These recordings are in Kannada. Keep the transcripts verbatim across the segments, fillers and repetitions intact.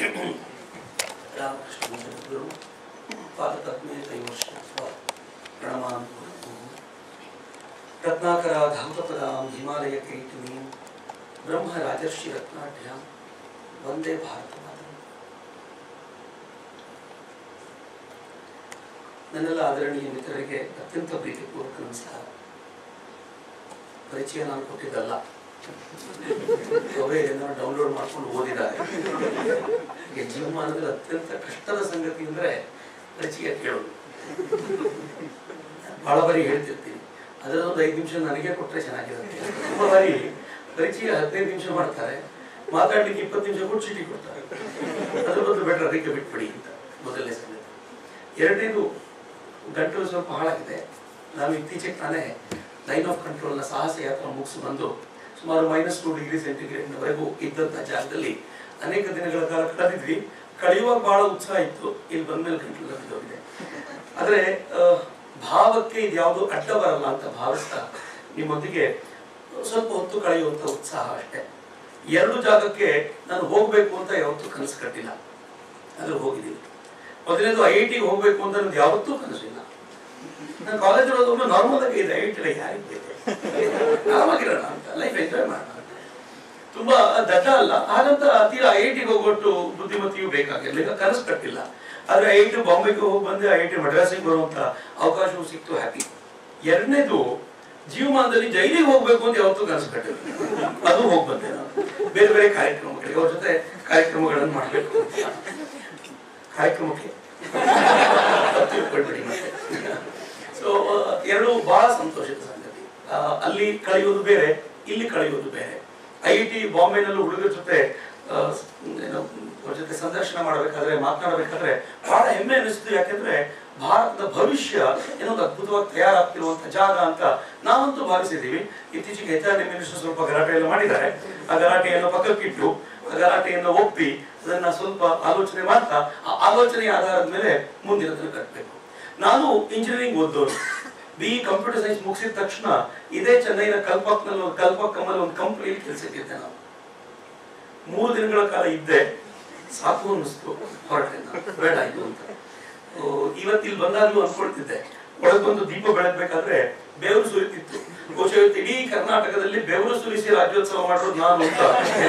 रामकृष्ण जगद्गुरु पादपद्मे त्रैवर्षिणा प्रणमामि रत्नाकराधावतपदां हिमालयकिरीटिनीं ब्रह्मराजर्षिरत्नाढ्यां वन्दे भारतमातरम्. ನನ್ನೆಲ್ಲ ಆದರಣೀಯ ಮಿತ್ರರಿಗೆ ಅತ್ಯಂತ ಪ್ರೀತಿಪೂರ್ವಕ ನಮಸ್ಕಾರ. ಪರಿಚಯ ನಾನು ಕೊಟ್ಟಿದ್ದಲ್ಲ, ಅವರೇ ಏನೋ ಡೌನ್ಲೋಡ್ ಮಾಡ್ಕೊಂಡು ಓದಿದ್ದಾರೆ. ಜೀವಮಾನದಲ್ಲಿ ಅತ್ಯಂತ ಕಷ್ಟದ ಸಂಗತಿ ಅಂದರೆ ಪರಿಚಯ ಕೇಳೋದು. ಬಹಳ ಬಾರಿ ಹೇಳ್ತಿರ್ತೀನಿ, ಅದರೊಂದು ಐದು ನಿಮಿಷ ನನಗೆ ಕೊಟ್ಟರೆ ಚೆನ್ನಾಗಿರುತ್ತೆ. ತುಂಬ ಬಾರಿ ಪರಿಚಯ ಹದಿನೈದು ನಿಮಿಷ ಮಾಡ್ತಾರೆ, ಮಾತಾಡ್ಲಿಕ್ಕೆ ಇಪ್ಪತ್ತು ನಿಮಿಷ ಕೊಟ್ಟು ಚೀಟಿ ಕೊಡ್ತಾರೆ. ಅದ್ರ ಬದಲು ಬೆಟ್ರ್ ಅದಕ್ಕೆ ಬಿಟ್ಬಿಡಿ ಅಂತ ಮೊದಲನೇ ಸಂಗತಿ. ಎರಡನೇದು, ಗಂಟಲು ಸ್ವಲ್ಪ ಹಾಳಾಗಿದೆ. ನಾನು ಇತ್ತೀಚೆಗೆ ತಾನೇ ಲೈನ್ ಆಫ್ ಕಂಟ್ರೋಲ್ನ ಸಾಹಸ ಯಾತ್ರೆ ಮುಗಿಸಿ ಬಂದು ಸುಮಾರು ಮೈನಸ್ ಟೂ ಡಿಗ್ರಿ ಸೆಂಟಿಗ್ರೇಡ್ನವರೆಗೂ ಇದ್ದಂಥ ಜಾಗದಲ್ಲಿ ಅನೇಕ ದಿನಗಳ ಕಾಲ ಕಳೆದಿದ್ವಿ. ಕಳೆಯುವಾಗ ಬಹಳ ಉತ್ಸಾಹ ಇತ್ತು. ಇಲ್ಲಿ ಬಂದ್ಮೇಲೆ ಗಂಟಲು ಕಟ್ಟಿದೋಗಿದೆ. ಆದರೆ ಭಾವಕ್ಕೆ ಇದು ಯಾವುದು ಅಡ್ಡ ಬರಲ್ಲ ಅಂತ ಭಾವಿಸ್ತಾ ನಿಮ್ಮೊಂದಿಗೆ ಸ್ವಲ್ಪ ಹೊತ್ತು ಕಳೆಯುವಂಥ ಉತ್ಸಾಹ ಅಷ್ಟೇ. ಎರಡು ಜಾಗಕ್ಕೆ ನಾನು ಹೋಗಬೇಕು ಅಂತ ಯಾವತ್ತೂ ಕನಸು ಕಟ್ಟಿಲ್ಲ, ಆದರೂ ಹೋಗಿದ್ದೀನಿ. ಮೊದಲನೇದು ಐ ಐ ಟಿಗೆ ಹೋಗ್ಬೇಕು ಅಂತ ನನಗೆ ಯಾವತ್ತೂ ಕನಸಿಲ್ಲ. ನಾನು ಕಾಲೇಜ್ ಓದೋದು ನಾರ್ಮಲ್ ಆಗಿ ಇದೆ, ಐ ಐ ಟಿ ಯಾರಿಗೆ ಬೇಕು, ಆರಾಮಾಗಿರೋಣ ಅಂತ, ಲೈಫ್ ಎಂಜಾಯ್ ಮಾಡೋಣ ಅಂತ. ತುಂಬಾ ದಡ್ಡ ಅಲ್ಲ, ಹಾಗಂತ ತೀರಾ ಐ ಐ ಟಿಗೆ ಹೋಗೋಟ್ಟು ಬುದ್ಧಿಮತಿಯೂ ಬೇಕಾಗಿರಲಿಲ್ಲ, ಈಗ ಕನಸು ಕಟ್ಟಿಲ್ಲ. ಆದ್ರೆ ಐ ಐ ಟಿ ಬಾಂಬೆಗೆ ಹೋಗಿ ಬಂದೆ, ಐ ಐ ಟಿ ಮಡ್ರಾಸಿಗೆ ಬರುವಂತ ಅವಕಾಶವೂ ಸಿಕ್ತು, ಹ್ಯಾಪಿ. ಎರಡನೇದು, ಜೀವಮಾನದಲ್ಲಿ ಜೈಲಿಗೆ ಹೋಗ್ಬೇಕು ಅಂತ ಯಾವತ್ತೂ ಕನಸು ಕಟ್ಟಿಲ್ಲ, ಅದು ಹೋಗಿ ಬಂದೆ ನಾನು. ಬೇರೆ ಬೇರೆ ಕಾರ್ಯಕ್ರಮಗಳಿಗೆ ಅವ್ರ ಜೊತೆ ಕಾರ್ಯಕ್ರಮಗಳನ್ನು ಮಾಡಬೇಕು. ಕಾರ್ಯಕ್ರಮಕ್ಕೆ ತಿಳ್ಕೊಳ್ಬೇಡಿ ಮತ್ತೆ. ಸೊ ಎರಡು ಬಹಳ ಸಂತೋಷದ ಸಂಗತಿ. ಅಲ್ಲಿ ಕಳೆಯೋದು ಬೇರೆ, ಇಲ್ಲಿ ಕಳೆಯೋದು ಬೇರೆ. ಐ ಐ ಟಿ ಬಾಂಬೆನಲ್ಲೂ ಹುಡುಗರ ಜೊತೆ ಏನೋ ಅವ್ರ ಜೊತೆ ಸಂದರ್ಶನ ಮಾಡಬೇಕಾದ್ರೆ, ಮಾತನಾಡಬೇಕಾದ್ರೆ ಬಹಳ ಹೆಮ್ಮೆ ಅನಿಸ್ತು. ಯಾಕೆಂದ್ರೆ ಭಾರತದ ಭವಿಷ್ಯ ಏನೊಂದು ಅದ್ಭುತವಾಗಿ ತಯಾರಾಗ್ತಿರುವಂತ ಜಾಗ ಅಂತ ನಾವಂತೂ ಭಾವಿಸಿದ್ದೀವಿ. ಇತ್ತೀಚೆಗೆ ಎಚ್ ಆರ್ ಡಿ ಮಿನಿಸ್ಟರ್ ಸ್ವಲ್ಪ ಗಲಾಟೆ ಎಲ್ಲ ಮಾಡಿದ್ದಾರೆ. ಆ ಗಲಾಟೆಯನ್ನು ಪಕ್ಕಕ್ಕಿಟ್ಟು ಆ ಗಲಾಟೆಯನ್ನು ಒಪ್ಪಿ ಅದನ್ನ ಸ್ವಲ್ಪ ಆಲೋಚನೆ ಮಾಡ್ತಾ ಆ ಆಲೋಚನೆಯ ಆಧಾರದ ಮೇಲೆ ಮುಂದಿನದನ್ನು ಕಟ್ಟಬೇಕು. ನಾನು ಇಂಜಿನಿಯರಿಂಗ್ ಓದೋರು, ಬಿ ಇ ಕಂಪ್ಯೂಟರ್ ಸೈನ್ಸ್ ಮುಗಿಸಿದ ತಕ್ಷಣ ಇದೇ ಚೆನ್ನೈನ ಕಲ್ಪಕ್ನಲ್ಲಿ ಒಂದು ಕಲ್ಪಕ್ಕಮ್ಮಲ್ಲಿ ಒಂದು ಕಂಪ್ನಿಯಲ್ಲಿ ಕೆಲಸಕ್ಕಿದ್ದೆ. ನಾನು ಮೂರು ದಿನಗಳ ಕಾಲ ಇದ್ದೆ, ಸಾಕು ಅನ್ನಿಸ್ತು, ಹೊರಟೆ ನಾನು, ಬೇಡ ಇದು ಅಂತ. ಇವತ್ತಿಲ್ಲಿ ಬಂದಾಗ್ಲೂ ಅನ್ಕೊಳ್ತಿದ್ದೆ, ಒಳಗೊಂದು ದೀಪ ಬೆಳಗ್ಬೇಕಾದ್ರೆ ಬೆವರು ಸುರಿತಿತ್ತು. ಬಹುಶಃ ಇಡೀ ಕರ್ನಾಟಕದಲ್ಲಿ ಬೆವರು ಸುರಿಸಿ ರಾಜ್ಯೋತ್ಸವ ಮಾಡೋದು ನಾನು ಅಂತ.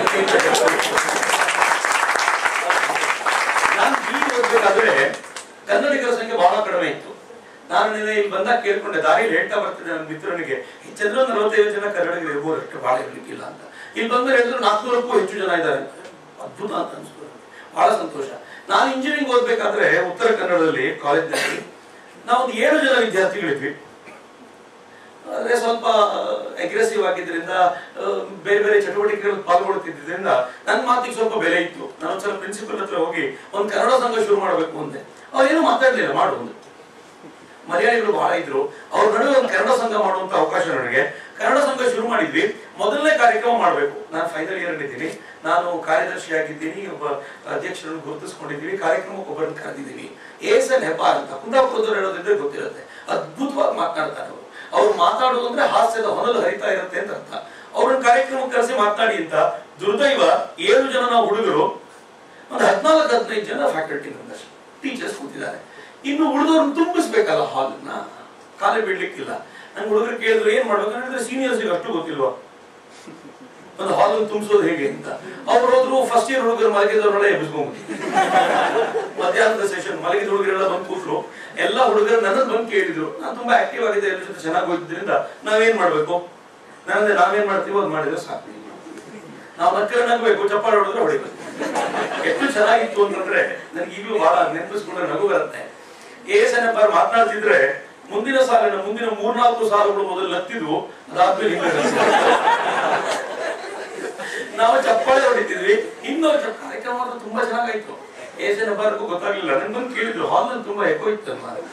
ನಾನು ಬಿ ಓದ್ಬೇಕಾದ್ರೆ ಕನ್ನಡಿಗರ ಸಂಖ್ಯೆ ಬಹಳ ಕಡಿಮೆ ಇತ್ತು. ನಾನು ನಿನ್ನೆ ಇಲ್ಲಿ ಬಂದಾಗ ಕೇಳ್ಕೊಂಡೆ, ದಾರಿಯಲ್ಲಿ ಹೇಳ್ತಾ ಬರ್ತಿದ್ದೆ ನನ್ನ ಮಿತ್ರನಿಗೆ, ಹೆಚ್ಚಂದ್ರೆ ನಲವತ್ತೈದು ಜನ ಕನ್ನಡಿಗರು ಇರ್ಬೋದು, ಅಷ್ಟು ಬಹಳ ಇರ್ಲಿಕ್ಕಿಲ್ಲ ಅಂತ. ಇಲ್ಲಿ ಬಂದ್ರೆ ಹೇಳಿದ್ರು ನಾಲ್ಕುನೂರಕ್ಕೂ ಹೆಚ್ಚು ಜನ ಇದ್ದಾರೆ. ಅದ್ಭುತ ಅಂತ ಅನ್ಸ್ತು, ಬಹಳ ಸಂತೋಷ. ನಾನು ಇಂಜಿನಿಯರಿಂಗ್ ಓದ್ಬೇಕಾದ್ರೆ ಉತ್ತರ ಕನ್ನಡದಲ್ಲಿ ಕಾಲೇಜ್ನಲ್ಲಿ ನಾವೊಂದು ಏಳು ಜನ ವಿದ್ಯಾರ್ಥಿಗಳಿದ್ವಿ. ಅಂದ್ರೆ ಸ್ವಲ್ಪ ಅಗ್ರೆಸಿವ್ ಆಗಿದ್ರಿಂದ, ಬೇರೆ ಬೇರೆ ಚಟುವಟಿಕೆಗಳಲ್ಲಿ ಪಾಲ್ಗೊಳ್ತಿದ್ರಿಂದ ನನ್ನ ಮಾತಿಗೆ ಸ್ವಲ್ಪ ಬೆಲೆ ಇತ್ತು. ನಾನೊಂದ್ಸಲ ಪ್ರಿನ್ಸಿಪಲ್ ಹತ್ರ ಹೋಗಿ ಒಂದು ಕನ್ನಡ ಸಂಘ ಶುರು ಮಾಡಬೇಕು ಅಂದೆ. ಅವ್ರೇನು ಮಾತಾಡ್ಲಿಲ್ಲ, ಮಾಡುವುದು. ಮಲಯಾಳಿಗಳು ಬಹಳ ಇದ್ರು, ಅವ್ರ ನಡುವೆ ಒಂದು ಕನ್ನಡ ಸಂಘ ಮಾಡುವಂತ ಅವಕಾಶ ನನಗೆ. ಕನ್ನಡ ಸಂಘ ಶುರು ಮಾಡಿದ್ವಿ. ಮೊದಲನೇ ಕಾರ್ಯಕ್ರಮ ಮಾಡಬೇಕು. ನಾನು ಫೈನಲ್ ಇಯರ್ ಇದ್ದೀನಿ, ನಾನು ಕಾರ್ಯದರ್ಶಿ ಆಗಿದ್ದೀನಿ, ಒಬ್ಬ ಅಧ್ಯಕ್ಷರನ್ನು ಗುರುತಿಸ್ಕೊಂಡಿದ್ದೀವಿ, ಕಾರ್ಯಕ್ರಮಕ್ಕೆ ಒಬ್ಬರನ್ನು ಕರೆದಿದ್ದೀವಿ. ಎಸ್ ಎನ್ ಹೆಬ್ಬಾರ್ ಅಂತ ಕುಂದಾಪುರದವ್ರು ಹೇಳೋದಿದ್ರೆ ಗೊತ್ತಿರುತ್ತೆ. ಅದ್ಭುತವಾಗಿ ಮಾತನಾಡ್ತಾರೆ ಅವರು. ಅವ್ರು ಮಾತಾಡೋದು ಅಂದ್ರೆ ಹಾಸ್ಯದ ಹೊನಲು ಹರಿತಾ ಇರುತ್ತೆ ಅಂತ ಅರ್ಥ. ಅವ್ರನ್ನ ಕಾರ್ಯಕ್ರಮಕ್ಕೆ ಕರೆಸಿ ಮಾತನಾಡಿ ಅಂತ. ದುರ್ದೈವ, ಏಳು ಜನ ನಾವು ಹುಡುಗರು, ಒಂದು ಹದಿನಾಲ್ಕು ಹದಿನೈದು ಜನ ಫ್ಯಾಕಲ್ಟಿ ಮೆಂಬರ್ಸ್, ಟೀಚರ್ಸ್ ಕೂತಿದ್ದಾರೆ. ಇನ್ನು ಉಳಿದವ್ರನ್ನ ತುಂಬಿಸ್ಬೇಕಲ್ಲ ಹಾಲನ್ನ, ಖಾಲಿ ಬಿಡ್ಲಿಕ್ಕಿಲ್ಲ. ನಂಗೆ ಹುಡುಗರು ಕೇಳಿದ್ರು ಏನ್ ಮಾಡ್ಬೇಕಂದ್ರೆ, ಸೀನಿಯರ್ಸ್ಗೆ ಅಷ್ಟು ಗೊತ್ತಿಲ್ವಾ ಒಂದು ಹಾಲನ್ನು ತುಂಬಿಸೋದು ಹೇಗೆ ಅಂತ. ಅವ್ರು ಹೋದ್ರು, ಫಸ್ಟ್ ಇಯರ್ ಹುಡುಗರು ಮಲಗಿದವ್ರನ್ನೆಲ್ಲ ಎಬ್ಬಿಸ್ಕೊಂಡ್ಬಿಟ್ಟು, ಮಧ್ಯಾಹ್ನದ ಸೆಷನ್ ಮಲಗಿದ ಹುಡುಗರೆಲ್ಲ ಬಂದು ಕೂತ್ರು. ಎಲ್ಲ ಹುಡುಗರು ನನ್ನನ್ನು ಬಂದು ಕೇಳಿದ್ರು. ನಾನು ತುಂಬಾ ಆಕ್ಟಿವ್ ಆಗಿದೆ, ಎಲ್ಲರ ಜೊತೆ ಚೆನ್ನಾಗಿ ಹೋಗಿದ್ರಿಂದ ನಾವೇನ್ ಮಾಡ್ಬೇಕು, ನಾನಂದ್ರೆ ನಾವೇನ್ ಮಾಡ್ತೀವೋ ಅದು ಮಾಡಿದ್ರೆ ಸಾಕು. ನಾವು ನಕ್ಕ ನಗಬೇಕು, ಚಪ್ಪಾಳೆ ಹೊಡೆದ್ರೆ ಹೊಡಿಬೇಕು. ಎಷ್ಟು ಚೆನ್ನಾಗಿತ್ತು ಅಂತಂದ್ರೆ ನನಗೆ ಈಗಲೂ ಬಹಳ ನೆನಪಿಸ್ಕೊಂಡ್ರೆ ನಗು ಬರುತ್ತೆ. ಎಸ್ ಎನ್ ಎಫ್ ಮಾತನಾಡ್ತಿದ್ರೆ ಮುಂದಿನ ಸಾಲಿನ ಮುಂದಿನ ಮೂರ್ನಾಲ್ಕು ಸಾಲುಗಳು ಮೊದಲು ನತ್ತಿದ್ವು, ಅದಾದ್ಮೇಲೆ ಹಿಂದೆ ನಾವು ಚಪ್ಪಾಳೆ ಹೊಡಿತಿದ್ವಿ. ಇನ್ನು ಕಾರ್ಯಕ್ರಮ ತುಂಬಾ ಚೆನ್ನಾಗಾಯ್ತು. ಎಸ್ ಎನ್ ಎಫ್ ಗೊತ್ತಾಗ್ಲಿಲ್ಲ, ನನ್ ಬಂದು ಕೇಳಿದ್ರು, ಹಾಲ್ ತುಂಬಾ ಎಕೋ ಇತ್ತು.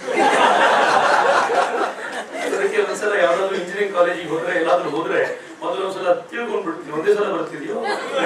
ಅದಕ್ಕೆ ಒಂದ್ಸಲ ಯಾವ್ದಾದ್ರು ಇಂಜಿನಿಯರಿಂಗ್ ಕಾಲೇಜಿಗೆ ಹೋದ್ರೆ ಎಲ್ಲಾದ್ರೂ ಹೋದ್ರೆ ಮೊದಲೊಂದ್ಸಲ ತಿಳ್ಕೊಂಡ್ಬಿಡ್ತೀವಿ, ಒಂದೇ ಸಲ ಬರ್ತಿದ್ಯೋ.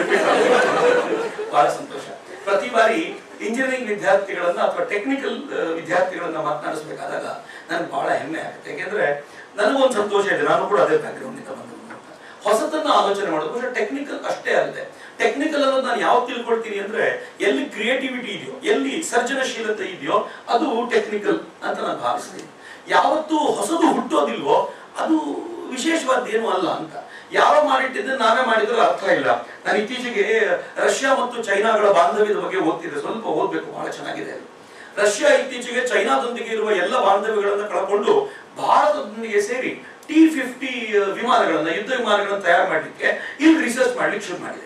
ಬಹಳ ಸಂತೋಷ. ಪ್ರತಿ ಬಾರಿ ಇಂಜಿನಿಯರಿಂಗ್ ವಿದ್ಯಾರ್ಥಿಗಳನ್ನ ಅಥವಾ ಟೆಕ್ನಿಕಲ್ ವಿದ್ಯಾರ್ಥಿಗಳನ್ನ ಮಾತನಾಡಿಸ್ಬೇಕಾದಾಗ ನನ್ಗೆ ಬಹಳ ಹೆಮ್ಮೆ ಆಗುತ್ತೆ. ಯಾಕೆಂದ್ರೆ ನನಗೊಂದು ಸಂತೋಷ ಇದೆ, ನಾನು ಕೂಡ ಅದೇ ಬ್ಯಾಕ್ಗ್ರೌಂಡ್ ಇಂದ ಬಂದವನು ಅಂತ. ಹೊಸತನ್ನ ಆಲೋಚನೆ ಮಾಡೋದು. ಬಹುಶಃ ಟೆಕ್ನಿಕಲ್ ಅಷ್ಟೇ ಅಲ್ಲದೆ, ಟೆಕ್ನಿಕಲ್ ಅನ್ನೋದು ನಾನು ಯಾವ್ದು ತಿಳ್ಕೊಳ್ತೀನಿ ಅಂದ್ರೆ ಎಲ್ಲಿ ಕ್ರಿಯೇಟಿವಿಟಿ ಇದೆಯೋ, ಎಲ್ಲಿ ಸರ್ಜನಶೀಲತೆ ಇದೆಯೋ ಅದು ಟೆಕ್ನಿಕಲ್ ಅಂತ ನಾನು ಭಾವಿಸ್ತೀನಿ. ಯಾವತ್ತು ಹೊಸದು ಹುಟ್ಟೋದಿಲ್ವೋ ಅದು ವಿಶೇಷವಾದ್ದೇನು ಅಲ್ಲ ಅಂತ. ಯಾವ ಮಾಡಿಟ್ಟಿದ್ರೆ ನಾವೇ ಮಾಡಿದ್ರೆ ಅರ್ಥ ಇಲ್ಲ. ನಾನು ಇತ್ತೀಚೆಗೆ ರಷ್ಯಾ ಮತ್ತು ಚೈನಾಗಳ ಬಾಂಧವ್ಯದ ಬಗ್ಗೆ ಓದ್ತಿದ್ದೆ, ಸ್ವಲ್ಪ ಓದ್ಬೇಕು, ಬಹಳ ಚೆನ್ನಾಗಿದೆ. ರಷ್ಯಾ ಇತ್ತೀಚೆಗೆ ಚೈನಾದೊಂದಿಗೆ ಇರುವ ಎಲ್ಲ ಬಾಂಧವ್ಯಗಳನ್ನು ಕಳ್ಕೊಂಡು ಭಾರತದೊಂದಿಗೆ ಸೇರಿ ಟಿ ಫಿಫ್ಟಿ ವಿಮಾನಗಳನ್ನ, ಯುದ್ಧ ವಿಮಾನಗಳನ್ನು ತಯಾರು ಮಾಡಲಿಕ್ಕೆ ಇಲ್ಲಿ ರಿಸರ್ಚ್ ಮಾಡ್ಲಿಕ್ಕೆ ಶುರು ಮಾಡಿದೆ.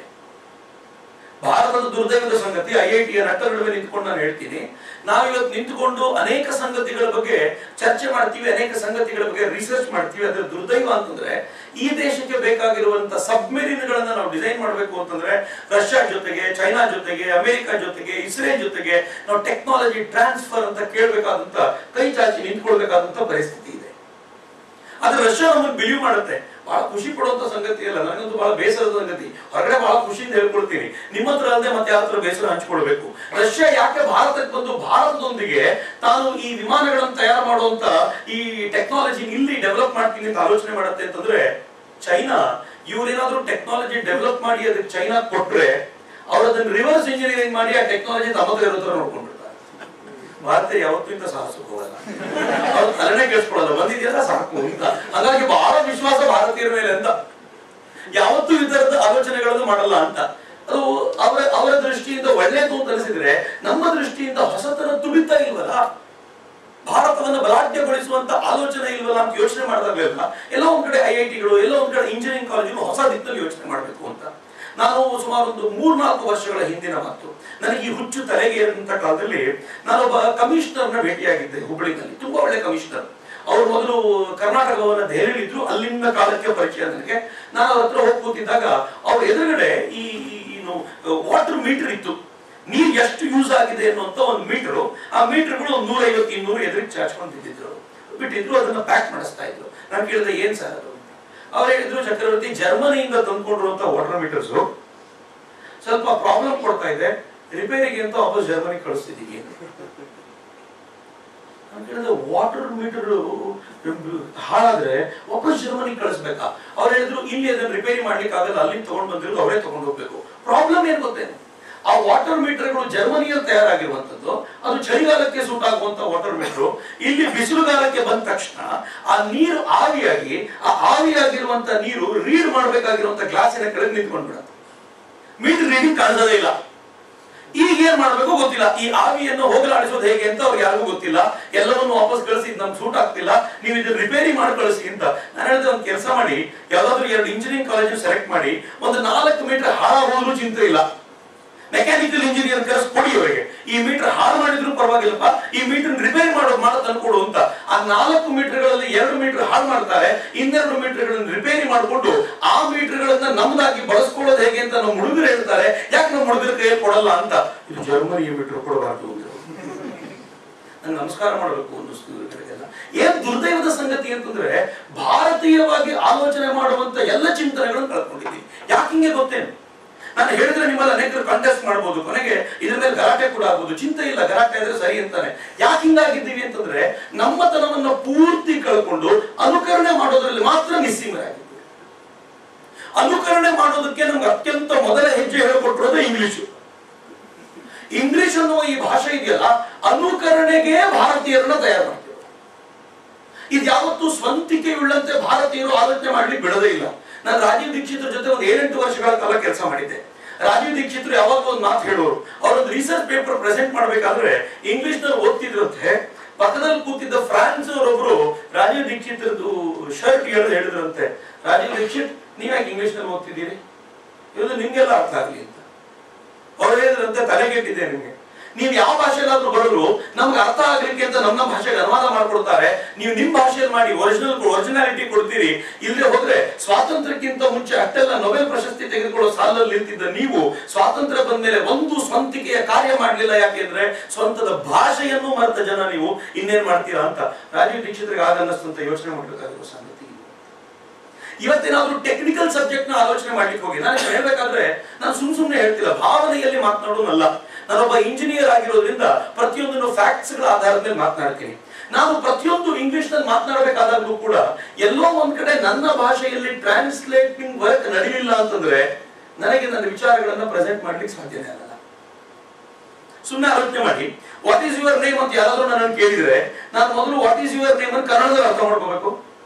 ಭಾರತದ ದುರ್ದೈವದ ಸಂಗತಿ, ಐ ಐ ಟಿಯ ನಟ್ಟ ನಡುವೆ ನಿಂತ್ಕೊಂಡು ನಾನು ಹೇಳ್ತೀನಿ, ನಾವಿವತ್ತು ನಿಂತುಕೊಂಡು ಅನೇಕ ಸಂಗತಿಗಳ ಬಗ್ಗೆ ಚರ್ಚೆ ಮಾಡ್ತೀವಿ, ಅನೇಕ ಸಂಗತಿಗಳ ಬಗ್ಗೆ ರಿಸರ್ಚ್ ಮಾಡ್ತೀವಿ. ಅದರ ದುರ್ದೈವ ಅಂತಂದ್ರೆ ಈ ದೇಶಕ್ಕೆ ಬೇಕಾಗಿರುವಂತ ಸಬ್ಮೆರಿನ್ ಗಳನ್ನ ನಾವು ಡಿಸೈನ್ ಮಾಡಬೇಕು ಅಂತಂದ್ರೆ ರಷ್ಯಾ ಜೊತೆಗೆ, ಚೈನಾ ಜೊತೆಗೆ, ಅಮೆರಿಕ ಜೊತೆಗೆ, ಇಸ್ರೇಲ್ ಜೊತೆಗೆ ನಾವು ಟೆಕ್ನಾಲಜಿ ಟ್ರಾನ್ಸ್ಫರ್ ಅಂತ ಕೇಳಬೇಕಾದಂತ, ಕೈ ಚಾಚಿ ನಿಂತ್ಕೊಳ್ಬೇಕಾದಂತ ಪರಿಸ್ಥಿತಿ ಇದೆ. ಆದ್ರೆ ರಷ್ಯಾ ನಮಗೆ ಬಿಲೀವ್ ಮಾಡುತ್ತೆ. ಬಹಳ ಖುಷಿ ಪಡುವಂತ ಸಂಗತಿ ಅಲ್ಲ, ನನಗಂತೂ ಬಹಳ ಬೇಸರದ ಸಂಗತಿ. ಹೊರಗಡೆ ಬಹಳ ಖುಷಿಯಿಂದ ಹೇಳ್ಕೊಳ್ತೀನಿ, ನಿಮ್ಮ ಹತ್ರ ಅಲ್ಲದೆ ಮತ್ತೆ ಯಾವ ಹತ್ರ ಬೇಸರ ಹಂಚ್ಕೊಳ್ಬೇಕು. ರಷ್ಯಾ ಯಾಕೆ ಭಾರತಕ್ಕೆ ಬಂದು ಭಾರತದೊಂದಿಗೆ ತಾನು ಈ ವಿಮಾನಗಳನ್ನು ತಯಾರು ಮಾಡುವಂತ ಈ ಟೆಕ್ನಾಲಜಿ ಇಲ್ಲಿ ಡೆವಲಪ್ ಮಾಡ್ತೀನಿ ಅಂತ ಆಲೋಚನೆ ಮಾಡುತ್ತೆ ಅಂತಂದ್ರೆ, ಚೈನಾ ಇವ್ರೇನಾದ್ರೂ ಟೆಕ್ನಾಲಜಿ ಡೆವಲಪ್ ಮಾಡಿ ಅದಕ್ಕೆ ಚೈನಾ ಕೊಟ್ರೆ ಅವ್ರು ಅದನ್ನ ರಿವರ್ಸ್ ಇಂಜಿನಿಯರಿಂಗ್ ಮಾಡಿ ಆ ಟೆಕ್ನಾಲಜಿ ತಮ್ಮ ಇರೋ ತರ ನೋಡ್ಕೊಂಡಿರ್ತಾರೆ. ಭಾರತ ಯಾವತ್ತೂ ಇಂತ ಸಾಹಸಕ್ಕೆ ಹೋಗಲ್ಲ, ಅವ್ರು ತಲೆನೇ ಕೇಳಿಸ್ಕೊಳ್ಳಲ್ಲ, ಬಂದಿದೆಯಲ್ಲ ಸಾಕು ಅಂತ. ಹಾಗಾಗಿ ಬಹಳ ವಿಶ್ವಾಸ ಭಾರತೀಯರ ಮೇಲೆ ಅಂತ, ಯಾವತ್ತೂ ಈ ತರದ ಆಲೋಚನೆಗಳನ್ನು ಮಾಡಲ್ಲ ಅಂತ. ಅದು ಅವರ ಅವರ ದೃಷ್ಟಿಯಿಂದ ಒಳ್ಳೆಯದು ಅಂತ ಅನಿಸಿದ್ರೆ, ನಮ್ಮ ದೃಷ್ಟಿಯಿಂದ ಹೊಸತನ ತುಳಿತಾ ಇಲ್ವಲ್ಲ, ಭಾರತವನ್ನು ಬಲಾಢ್ಯಗೊಳಿಸುವಂತ ಆಲೋಚನೆ ಇಲ್ವಲ್ಲ ಅಂತ ಯೋಚನೆ ಮಾಡಿದಾಗಲೆಲ್ಲ ಎಲ್ಲೋ ಒಂದ್ ಕಡೆ ಐ ಐ ಟಿಗಳು, ಎಲ್ಲೋ ಒಂದ್ ಕಡೆ ಇಂಜಿನಿಯರಿಂಗ್ ಕಾಲೇಜುಗಳು ಹೊಸ ದಿಕ್ಕಲ್ಲಿ ಯೋಚನೆ ಮಾಡಬೇಕು ಅಂತ. ನಾನು ಸುಮಾರು ಒಂದು ಮೂರ್ನಾಲ್ಕು ವರ್ಷಗಳ ಹಿಂದಿನ ಮಾತು, ನನಗೆ ಈ ಹುಚ್ಚು ತಲೆಗೆ ಏರಿದಂತ ಕಾಲದಲ್ಲಿ ನಾನೊಬ್ಬ ಕಮಿಷನರ್ನ ಭೇಟಿಯಾಗಿದ್ದೆ ಹುಬ್ಬಳ್ಳಿನಲ್ಲಿ. ತುಂಬಾ ಒಳ್ಳೆ ಕಮಿಷನರ್. ಅವ್ರು ಮೊದಲು ಕರ್ನಾಟಕವನ್ನ ದೆಹಲಿಲಿದ್ರು, ಅಲ್ಲಿಂದ ಕಾಲಕ್ಕೆ ಪರಿಚಯ ನನಗೆ. ನಾನು ಅವ್ರ ಹತ್ರ ಹೋಗಿ ಕೂತಿದ್ದಾಗ ಅವ್ರ ಎದುರುಗಡೆ ಈ ಏನು ವಾಟರ್ ಮೀಟರ್ ಇತ್ತು, ನೀರ್ ಎಷ್ಟು ಯೂಸ್ ಆಗಿದೆ ಅನ್ನುವಂತ ಒಂದು ಮೀಟರ್. ಆ ಮೀಟರ್ಗಳು ಒಂದು ನೂರ ಐವತ್ತು ಇನ್ನೂರು ಎದುರಿಗೆ ಚಾಚ್ಕೊಂಡು ಬಿದ್ದಿದ್ರು, ಬಿಟ್ಟಿದ್ರು. ಅದನ್ನ ಪ್ಯಾಕ್ ಮಾಡಿಸ್ತಾ ಇದ್ರು. ನಾನು ಕೇಳಿದ್ರೆ ಏನ್ ಸರ್ ಅದು? ಅವ್ರು ಹೇಳಿದ್ರು, ಚಕ್ರವರ್ತಿ, ಜರ್ಮನಿಯಿಂದ ತಂದ್ಕೊಂಡಿರುವಂತ ವಾಟರ್ ಮೀಟರ್ಸ್ ಸ್ವಲ್ಪ ಪ್ರಾಬ್ಲಮ್ ಕೊಡ್ತಾ ಇದೆ, ರಿಪೇರಿಗೆ ಅಂತ ವಾಪಸ್ ಜರ್ಮನಿ ಕಳಿಸ್ತಿದ್ದೀವಿ. ನಾನು ಕೇಳಿದ್ರೆ, ವಾಟರ್ ಮೀಟರ್ ಹಾಳಾದ್ರೆ ವಾಪಸ್ ಜರ್ಮನಿ ಕಳಿಸ್ಬೇಕಾ? ಅವ್ರು ಹೇಳಿದ್ರು, ಇಲ್ಲಿ ಅದನ್ನ ರಿಪೇರಿ ಮಾಡ್ಲಿಕ್ಕೆ ಆಗಲ್ಲ, ಅಲ್ಲಿಂದ ತಗೊಂಡ್ ಬಂದಿರೋದು ಅವರೇ ತಗೊಂಡು ಹೋಗ್ಬೇಕು. ಪ್ರಾಬ್ಲಮ್ ಏನ್ ಗೊತ್ತೇನು? ಆ ವಾಟರ್ ಮೀಟರ್ಗಳು ಜರ್ಮನಿಯಲ್ಲಿ ತಯಾರಾಗಿರುವಂತದ್ದು, ಅದು ಚಳಿಗಾಲಕ್ಕೆ ಸೂಟ್ ಆಗುವಂತ ವಾಟರ್ ಮೀಟರ್. ಇಲ್ಲಿ ಬಿಸಿಲುಗಾಲಕ್ಕೆ ಬಂದ ತಕ್ಷಣ ಆ ನೀರು ಆವಿಯಾಗಿ, ಆ ಆವಿಯಾಗಿರುವಂತ ನೀರು ರೀಡ್ ಮಾಡಬೇಕಾಗಿರುವಂತ ಗ್ಲಾಸಿನ ಕೆಳಗೆ ನಿಂತ್ಕೊಂಡ್ಬಿಡುತ್ತೆ. ಮೀಟರ್ ರೀಡಿಂಗ್ ಕಾಣಿಸೋದೇ ಇಲ್ಲ. ಈಗ ಏನ್ ಮಾಡ್ಬೇಕು ಗೊತ್ತಿಲ್ಲ. ಈ ಆವಿಯನ್ನು ಹೋಗಲಾಡಿಸೋದು ಹೇಗೆ ಅಂತ ಅವ್ರಿಗೆ ಯಾರಿಗೂ ಗೊತ್ತಿಲ್ಲ. ಎಲ್ಲವನ್ನು ವಾಪಸ್ ಕಳಿಸಿ, ನಮ್ಗೆ ಸೂಟ್ ಆಗ್ತಿಲ್ಲ, ನೀವು ಇದನ್ನ ರಿಪೇರಿ ಮಾಡಿ ಕಳಿಸಿ ಅಂತ. ನಾನು ಹೇಳಿದ್ರೆ, ಒಂದು ಕೆಲಸ ಮಾಡಿ, ಯಾವ್ದಾದ್ರು ಎರಡು ಇಂಜಿನಿಯರಿಂಗ್ ಕಾಲೇಜ್ ಸೆಲೆಕ್ಟ್ ಮಾಡಿ, ಒಂದು ನಾಲ್ಕು ಮೀಟರ್ ಹಾಳಾಗೋದ್ರೂ ಚಿಂತೆ ಇಲ್ಲ, ಮೆಕ್ಯಾನಿಕಲ್ ಇಂಜಿನಿಯರ್ ಕರೆಸ್ ಕೊಡಿ ಅವರಿಗೆ. ಈ ಮೀಟರ್ ಹಾಳು ಮಾಡಿದ್ರು ಪರವಾಗಿಲ್ಲಪ್ಪ, ಈ ಮೀಟರ್ ರಿಪೇರಿ ಮಾಡೋದು ಮಾಡ ತಂದ್ಕೊಡು ಅಂತ. ಆ ನಾಲ್ಕು ಮೀಟರ್ಗಳಲ್ಲಿ ಎರಡು ಮೀಟರ್ ಹಾಳು ಮಾಡ್ತಾರೆ, ಇನ್ನೆರಡು ಮೀಟರ್ಗಳನ್ನು ರಿಪೇರಿ ಮಾಡಿಕೊಂಡು ಆ ಮೀಟರ್ಗಳನ್ನ ನಮ್ದಾಗಿ ಬಳಸ್ಕೊಳ್ಳೋದು ಹೇಗೆ ಅಂತ ನಮ್ಮ ಹುಡುಗರು ಹೇಳ್ತಾರೆ. ಯಾಕೆ ನಮ್ಮ ಹುಡುಗರ ಕೈಯಲ್ಲಿ ಕೊಡಲ್ಲ ಅಂತ. ಇದು ಜರ್ಮನಿ ಮೀಟರ್ ಕೊಡಬಾರ್ದು, ನಂಗೆ ನಮಸ್ಕಾರ ಮಾಡಬೇಕು ಅನ್ನಿಸ್ತಿಲ್ಲ. ಏನ್ ದುರ್ದೈವದ ಸಂಗತಿ ಅಂತಂದ್ರೆ, ಭಾರತೀಯವಾಗಿ ಆಲೋಚನೆ ಮಾಡುವಂತ ಎಲ್ಲ ಚಿಂತನೆಗಳನ್ನು ಕಳ್ಕೊಂಡಿದ್ದೀವಿ. ಯಾಕೆ ಹಿಂಗೆ ಗೊತ್ತೇನು? ನಾನು ಹೇಳಿದ್ರೆ ನಿಮ್ಮಲ್ಲಿ ಅನೇಕರು ಕಂಟೆಸ್ಟ್ ಮಾಡಬಹುದು, ಕೊನೆಗೆ ಇದ್ರ ಮೇಲೆ ಗಲಾಟೆ ಕೂಡ ಆಗ್ಬೋದು. ಚಿಂತೆ ಇಲ್ಲ, ಗಲಾಟೆ ಆದ್ರೆ ಸರಿ ಅಂತಾನೆ. ಯಾಕೆ ಹಿಂಗಾಗಿದ್ದೀವಿ ಅಂತಂದ್ರೆ, ನಮ್ಮತನವನ್ನ ಪೂರ್ತಿ ಕಳ್ಕೊಂಡು ಅನುಕರಣೆ ಮಾಡೋದ್ರಲ್ಲಿ ಮಾತ್ರ ನಿಸ್ಸೀಮರಾಗಿದ್ದೀವಿ. ಅನುಕರಣೆ ಮಾಡೋದಕ್ಕೆ ನಮ್ಗೆ ಅತ್ಯಂತ ಮೊದಲ ಹೆಜ್ಜೆ ಹೇಳಿಕೊಟ್ಟಿರೋದು ಇಂಗ್ಲಿಷು. ಇಂಗ್ಲಿಷ್ ಅನ್ನುವ ಈ ಭಾಷೆ ಇದೆಯಲ್ಲ, ಅನುಕರಣೆಗೆ ಭಾರತೀಯರನ್ನ ತಯಾರು ಮಾಡ್ತೀವಿ. ಇದು ಯಾವತ್ತೂ ಸ್ವಂತಿಕೆ ಉಳ್ಳಂತೆ ಭಾರತೀಯರು ಆಲೋಚನೆ ಮಾಡ್ಲಿಕ್ಕೆ ಬಿಡೋದೇ ಇಲ್ಲ. ನಾನು ರಾಜೀವ್ ದೀಕ್ಷಿತ್ರ ಜೊತೆ ಒಂದು ಏಳೆಂಟು ವರ್ಷಗಳ ಕಾಲ ಕೆಲಸ ಮಾಡಿದ್ದೆ. ರಾಜೀವ್ ದೀಕ್ಷಿತ್ರು ಯಾವಾಗ ಒಂದು ಮಾತು ಹೇಳೋರು, ಅವರೊಂದು ರಿಸರ್ಚ್ ಪೇಪರ್ ಪ್ರೆಸೆಂಟ್ ಮಾಡ್ಬೇಕಾದ್ರೆ ಇಂಗ್ಲಿಷ್ ನಲ್ಲಿ ಓದ್ತಿದ್ರಂತೆ. ಪಕ್ಕದಲ್ಲಿ ಕೂತಿದ್ದ ಫ್ರಾನ್ಸ್ ಅವರೊಬ್ರು ರಾಜೀವ್ ದೀಕ್ಷಿತ್ರದ್ದು ಶರ್ಟ್ ಹೇಳಿ ಹೇಳಿದ್ರಂತೆ, ರಾಜೀವ್ ದೀಕ್ಷಿತ್, ನೀವ್ಯಾಕೆ ಇಂಗ್ಲಿಷ್ ನಲ್ಲಿ ಓದ್ತಿದ್ದೀರಿ, ಇದು ನಿಮ್ಗೆಲ್ಲ ಅರ್ಥ ಆಗ್ಲಿ ಅಂತ. ಅವ್ರು ಹೇಳಿದ್ರಂತೆ, ತಲೆಗೆಟ್ಟಿದೆ ನಿಮ್ಗೆ, ನೀವು ಯಾವ ಭಾಷೆಲಾದ್ರೂ ಬರೋರು ನಮ್ಗೆ ಅರ್ಥ ಆಗ್ಲಿಕ್ಕೆ ಅಂತ ನಮ್ಮ ಭಾಷೆಗೆ ಅನುವಾದ ಮಾಡ್ಕೊಡ್ತಾರೆ, ನೀವು ನಿಮ್ ಭಾಷೆಯಲ್ಲಿ ಮಾಡಿ ಒರಿಜಿನಲ್ ಒರಿಜಿನಾಲಿಟಿ ಕೊಡ್ತೀರಿ. ಇಲ್ಲದೆ ಹೋದ್ರೆ ಸ್ವಾತಂತ್ರ್ಯಕ್ಕಿಂತ ಮುಂಚೆ ಅಷ್ಟೆಲ್ಲ ನೊಬೆಲ್ ಪ್ರಶಸ್ತಿ ತೆಗೆದುಕೊಳ್ಳೋ ಸಾಲಲ್ಲಿ ನಿಂತಿದ್ದ ನೀವು ಸ್ವಾತಂತ್ರ್ಯ ಬಂದ ಮೇಲೆ ಒಂದು ಸ್ವಂತಿಕೆಯ ಕಾರ್ಯ ಮಾಡ್ಲಿಲ್ಲ. ಯಾಕೆಂದ್ರೆ ಸ್ವಂತದ ಭಾಷೆಯನ್ನು ಮರೆತ ಜನ ನೀವು, ಇನ್ನೇನ್ ಮಾಡ್ತೀರಾ ಅಂತ ರಾಜೀವ್ ದೀಕ್ಷಿತ್ರಿಗೆ ಆಗ ಅನ್ನಿಸ್ತಂತ ಯೋಚನೆ ಮಾಡ್ಬೇಕಾಗಿರೋ ಸಂಗತಿ. ಇವತ್ತೇನಾದ್ರೂ ಟೆಕ್ನಿಕಲ್ ಸಬ್ಜೆಕ್ಟ್ ನ ಆಲೋಚನೆ ಮಾಡ್ಲಿಕ್ಕೆ ಹೋಗಿ ನಾನು ಹೇಳ್ಬೇಕಾದ್ರೆ ನಾನು ಸುಮ್ ಸುಮ್ನೆ ಹೇಳ್ತಿಲ್ಲ, ಭಾವನೆಯಲ್ಲಿ ಮಾತನಾಡೋನಲ್ಲ. ನಾನೊಬ್ಬ ಇಂಜಿನಿಯರ್ ಆಗಿರೋದ್ರಿಂದ ಪ್ರತಿಯೊಂದನ್ನು ಫ್ಯಾಕ್ಟ್ಸ್ ಗಳ ಆಧಾರದ ಮೇಲೆ ಮಾತನಾಡ್ತೀನಿ. ನಾನು ಪ್ರತಿಯೊಂದು ಇಂಗ್ಲಿಷ್ ನಲ್ಲಿ ಮಾತನಾಡಬೇಕಾದಾಗಲೂ ಕೂಡ ಎಲ್ಲೋ ಒಂದ್ ಕಡೆ ನನ್ನ ಭಾಷೆಯಲ್ಲಿ ಟ್ರಾನ್ಸ್ಲೇಟಿಂಗ್ ವರ್ಕ್ ನಡೀಲಿಲ್ಲ ಅಂತಂದ್ರೆ ನನಗೆ ನನ್ನ ವಿಚಾರಗಳನ್ನ ಪ್ರೆಸೆಂಟ್ ಮಾಡ್ಲಿಕ್ಕೆ ಸಾಧ್ಯನೇ ಆಗಲ್ಲ. ಸುಮ್ಮನೆ ಆಲೋಚನೆ ಮಾಡಿ, ವಾಟ್ ಈಸ್ ಯುವರ್ ನೇಮ್ ಅಂತ ಯಾರಾದ್ರೂ ನನ್ನನ್ನು ಕೇಳಿದ್ರೆ ನಾನು ಮೊದಲು ವಾಟ್ ಈಸ್ ಯುವರ್ ನೇಮ್ ಅಂತ ಕನ್ನಡದಲ್ಲಿ ಅರ್ಥ ಮಾಡ್ಕೋಬೇಕು.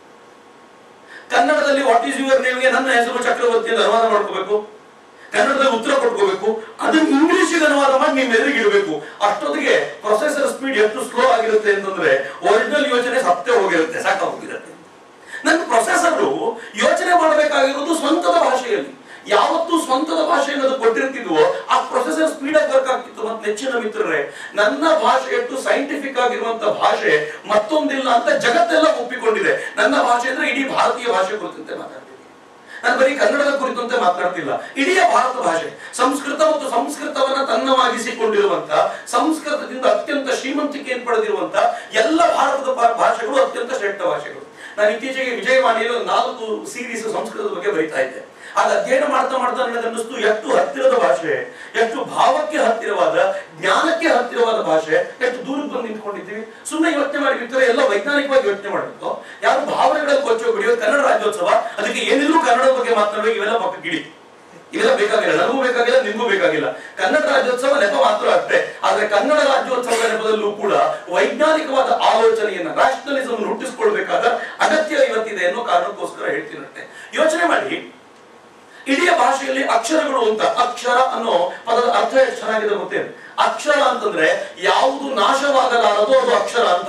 ಕನ್ನಡದಲ್ಲಿ ವಾಟ್ ಈಸ್ ಯುವರ್ ನೇಮ್ಗೆ ನನ್ನ ಹೆಸರು ಚಕ್ರವರ್ತಿ ಅಂತ ಅನುವಾದ ಮಾಡ್ಕೋಬೇಕು. ಕನ್ನಡದಲ್ಲಿ ಉತ್ತರ ಕೊಟ್ಕೋಬೇಕು. ಅದನ್ನ ಇಂಗ್ಲಿಷಿಗೆ ಅನುವಾದ ಮಾಡಿ ನಿಮ್ಮ ಎದುರಿಗೆ ಇಡಬೇಕು. ಅಷ್ಟೊತ್ತಿಗೆ ಪ್ರೊಸೆಸರ್ ಸ್ಪೀಡ್ ಎಷ್ಟು ಸ್ಲೋ ಆಗಿರುತ್ತೆ ಅಂತಂದ್ರೆ ಒರಿಜಿನಲ್ ಯೋಚನೆ ಸತ್ತೇ ಹೋಗಿರುತ್ತೆ, ಸಾಕಾಗೋಗಿರುತ್ತೆ. ನನ್ನ ಪ್ರೊಸೆಸರ್ ಯೋಚನೆ ಮಾಡಬೇಕಾಗಿರೋದು ಸ್ವಂತದ ಭಾಷೆಯಲ್ಲಿ. ಯಾವತ್ತು ಸ್ವಂತದ ಭಾಷೆ ಅನ್ನೋದು ಕೊಟ್ಟಿರ್ತಿದ್ವೋ ಆ ಪ್ರೊಸೆಸರ್ ಸ್ಪೀಡ್ ಆಗಿ ವರ್ಕ್ ಆಗ್ತಿತ್ತು. ಮತ್ತೆ ನೆಚ್ಚಿನ ಮಿತ್ರರೇ, ನನ್ನ ಭಾಷೆ ಎಷ್ಟು ಸೈಂಟಿಫಿಕ್ ಆಗಿರುವಂತ ಭಾಷೆ ಮತ್ತೊಂದಿಲ್ಲ ಅಂತ ಜಗತ್ತೆಲ್ಲ ಒಪ್ಪಿಕೊಂಡಿದೆ. ನನ್ನ ಭಾಷೆ ಅಂದ್ರೆ ಇಡೀ ಭಾರತೀಯ ಭಾಷೆ ಕುರಿತಂತೆ ಮಾತಾಡ್ತೀನಿ. ನಾನು ಬರೀ ಕನ್ನಡದ ಕುರಿತಂತೆ ಮಾತನಾಡ್ತಿಲ್ಲ, ಇಡೀ ಭಾರತ ಭಾಷೆ. ಸಂಸ್ಕೃತ ಮತ್ತು ಸಂಸ್ಕೃತವನ್ನ ತನ್ನವಾಗಿಸಿಕೊಂಡಿರುವಂತ, ಸಂಸ್ಕೃತದಿಂದ ಅತ್ಯಂತ ಶ್ರೀಮಂತಿಕೆಯನ್ನು ಪಡೆದಿರುವಂತ ಎಲ್ಲ ಭಾರತದ ಭಾಷೆಗಳು ಅತ್ಯಂತ ಶ್ರೇಷ್ಠ ಭಾಷೆಗಳು. ನಾನು ಇತ್ತೀಚೆಗೆ ವಿಜಯವಾಣಿಯಲ್ಲಿ ನಾಲ್ಕು ಸೀರೀಸ್ ಸಂಸ್ಕೃತದ ಬಗ್ಗೆ ಬರೀತಾ ಇದ್ದೆ. ಆಗ ಅಧ್ಯಯನ ಮಾಡ್ತಾ ಮಾಡ್ತಾ ನನಗೆ ಅನ್ನಿಸ್ತು, ಎಷ್ಟು ಹತ್ತಿರದ ಭಾಷೆ, ಎಷ್ಟು ಭಾವಕ್ಕೆ ಹತ್ತಿರವಾದ, ಜ್ಞಾನಕ್ಕೆ ಹತ್ತಿರವಾದ ಭಾಷೆ, ಎಷ್ಟು ದೂರಕ್ಕೆ ಬಂದು ನಿಂತ್ಕೊಂಡಿದ್ದೀವಿ. ಸುಮ್ಮನೆ ಯೋಚನೆ ಮಾಡಿ ಬಿಟ್ಟರೆ ಎಲ್ಲ ವೈಜ್ಞಾನಿಕವಾಗಿ ಯೋಚನೆ ಮಾಡಬೇಕು. ಯಾರು ಭಾವನೆಗಳಲ್ಲಿ ಕೊಚ್ಚೋಗ್ಬಿಡಿ. ಕನ್ನಡ ರಾಜ್ಯೋತ್ಸವ, ಅದಕ್ಕೆ ಏನಿದ್ರು ಕನ್ನಡದ ಬಗ್ಗೆ ಮಾತನಾಡಬೇಕು, ಇವೆಲ್ಲ ಪಕ್ಕ ಗಿಡಿ, ಇವೆಲ್ಲ ಬೇಕಾಗಿಲ್ಲ. ನನಗೂ ಬೇಕಾಗಿಲ್ಲ, ನಿಮಗೂ ಬೇಕಾಗಿಲ್ಲ. ಕನ್ನಡ ರಾಜ್ಯೋತ್ಸವ ನೆಪ ಮಾತ್ರ ಅಷ್ಟೇ. ಆದ್ರೆ ಕನ್ನಡ ರಾಜ್ಯೋತ್ಸವದ ನೆಪದಲ್ಲೂ ಕೂಡ ವೈಜ್ಞಾನಿಕವಾದ ಆಲೋಚನೆಯನ್ನ, ರ್ಯಾಷನಲಿಸಮ್ ಹುಟ್ಟಿಸ್ಕೊಳ್ಬೇಕಾದ ಅಗತ್ಯ ಇವತ್ತಿದೆ ಅನ್ನೋ ಕಾರಣಕ್ಕೋಸ್ಕರ ಹೇಳ್ತೀನಷ್ಟೇ. ಯೋಚನೆ ಮಾಡಿ, ಇಡೀ ಭಾಷೆಯಲ್ಲಿ ಅಕ್ಷರಗಳು ಅಂತ, ಅಕ್ಷರ ಅನ್ನೋ ಪದದ ಅರ್ಥ ಎಷ್ಟು ಚೆನ್ನಾಗಿದೆ ಗೊತ್ತೇನು? ಅಕ್ಷರ ಅಂತಂದ್ರೆ ಯಾವುದು ನಾಶವಾಗಲಾರದು ಅದು ಅಕ್ಷರ ಅಂತ.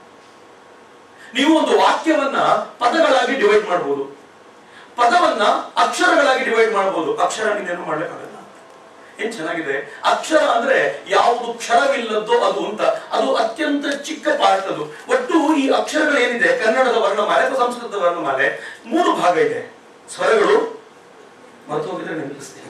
ನೀವು ಒಂದು ವಾಕ್ಯವನ್ನ ಪದಗಳಾಗಿ ಡಿವೈಡ್ ಮಾಡಬಹುದು, ಪದವನ್ನ ಅಕ್ಷರಗಳಾಗಿ ಡಿವೈಡ್ ಮಾಡಬಹುದು. ಅಕ್ಷರ ನೀನೇನು ಮಾಡ್ಲಿಕ್ಕಾಗಲ್ಲ. ಏನ್ ಚೆನ್ನಾಗಿದೆ. ಅಕ್ಷರ ಅಂದ್ರೆ ಯಾವುದು ಕ್ಷರವಿಲ್ಲದೋ ಅದು ಅಂತ, ಅದು ಅತ್ಯಂತ ಚಿಕ್ಕ ಪಾರ್ಟ್. ಅದು ಒಟ್ಟು ಈ ಅಕ್ಷರಗಳೇನಿದೆ, ಕನ್ನಡದ ವರ್ಣಮಾಲೆ ಅಥವಾ ಸಂಸ್ಕೃತದ ವರ್ಣಮಾಲೆ ಮೂರು ಭಾಗ ಇದೆ. ಸ್ವರಗಳು, ಮತ್ತು ಹೋಗಿದ್ರೆ ನೆನಪಿಸ್ತೀನಿ,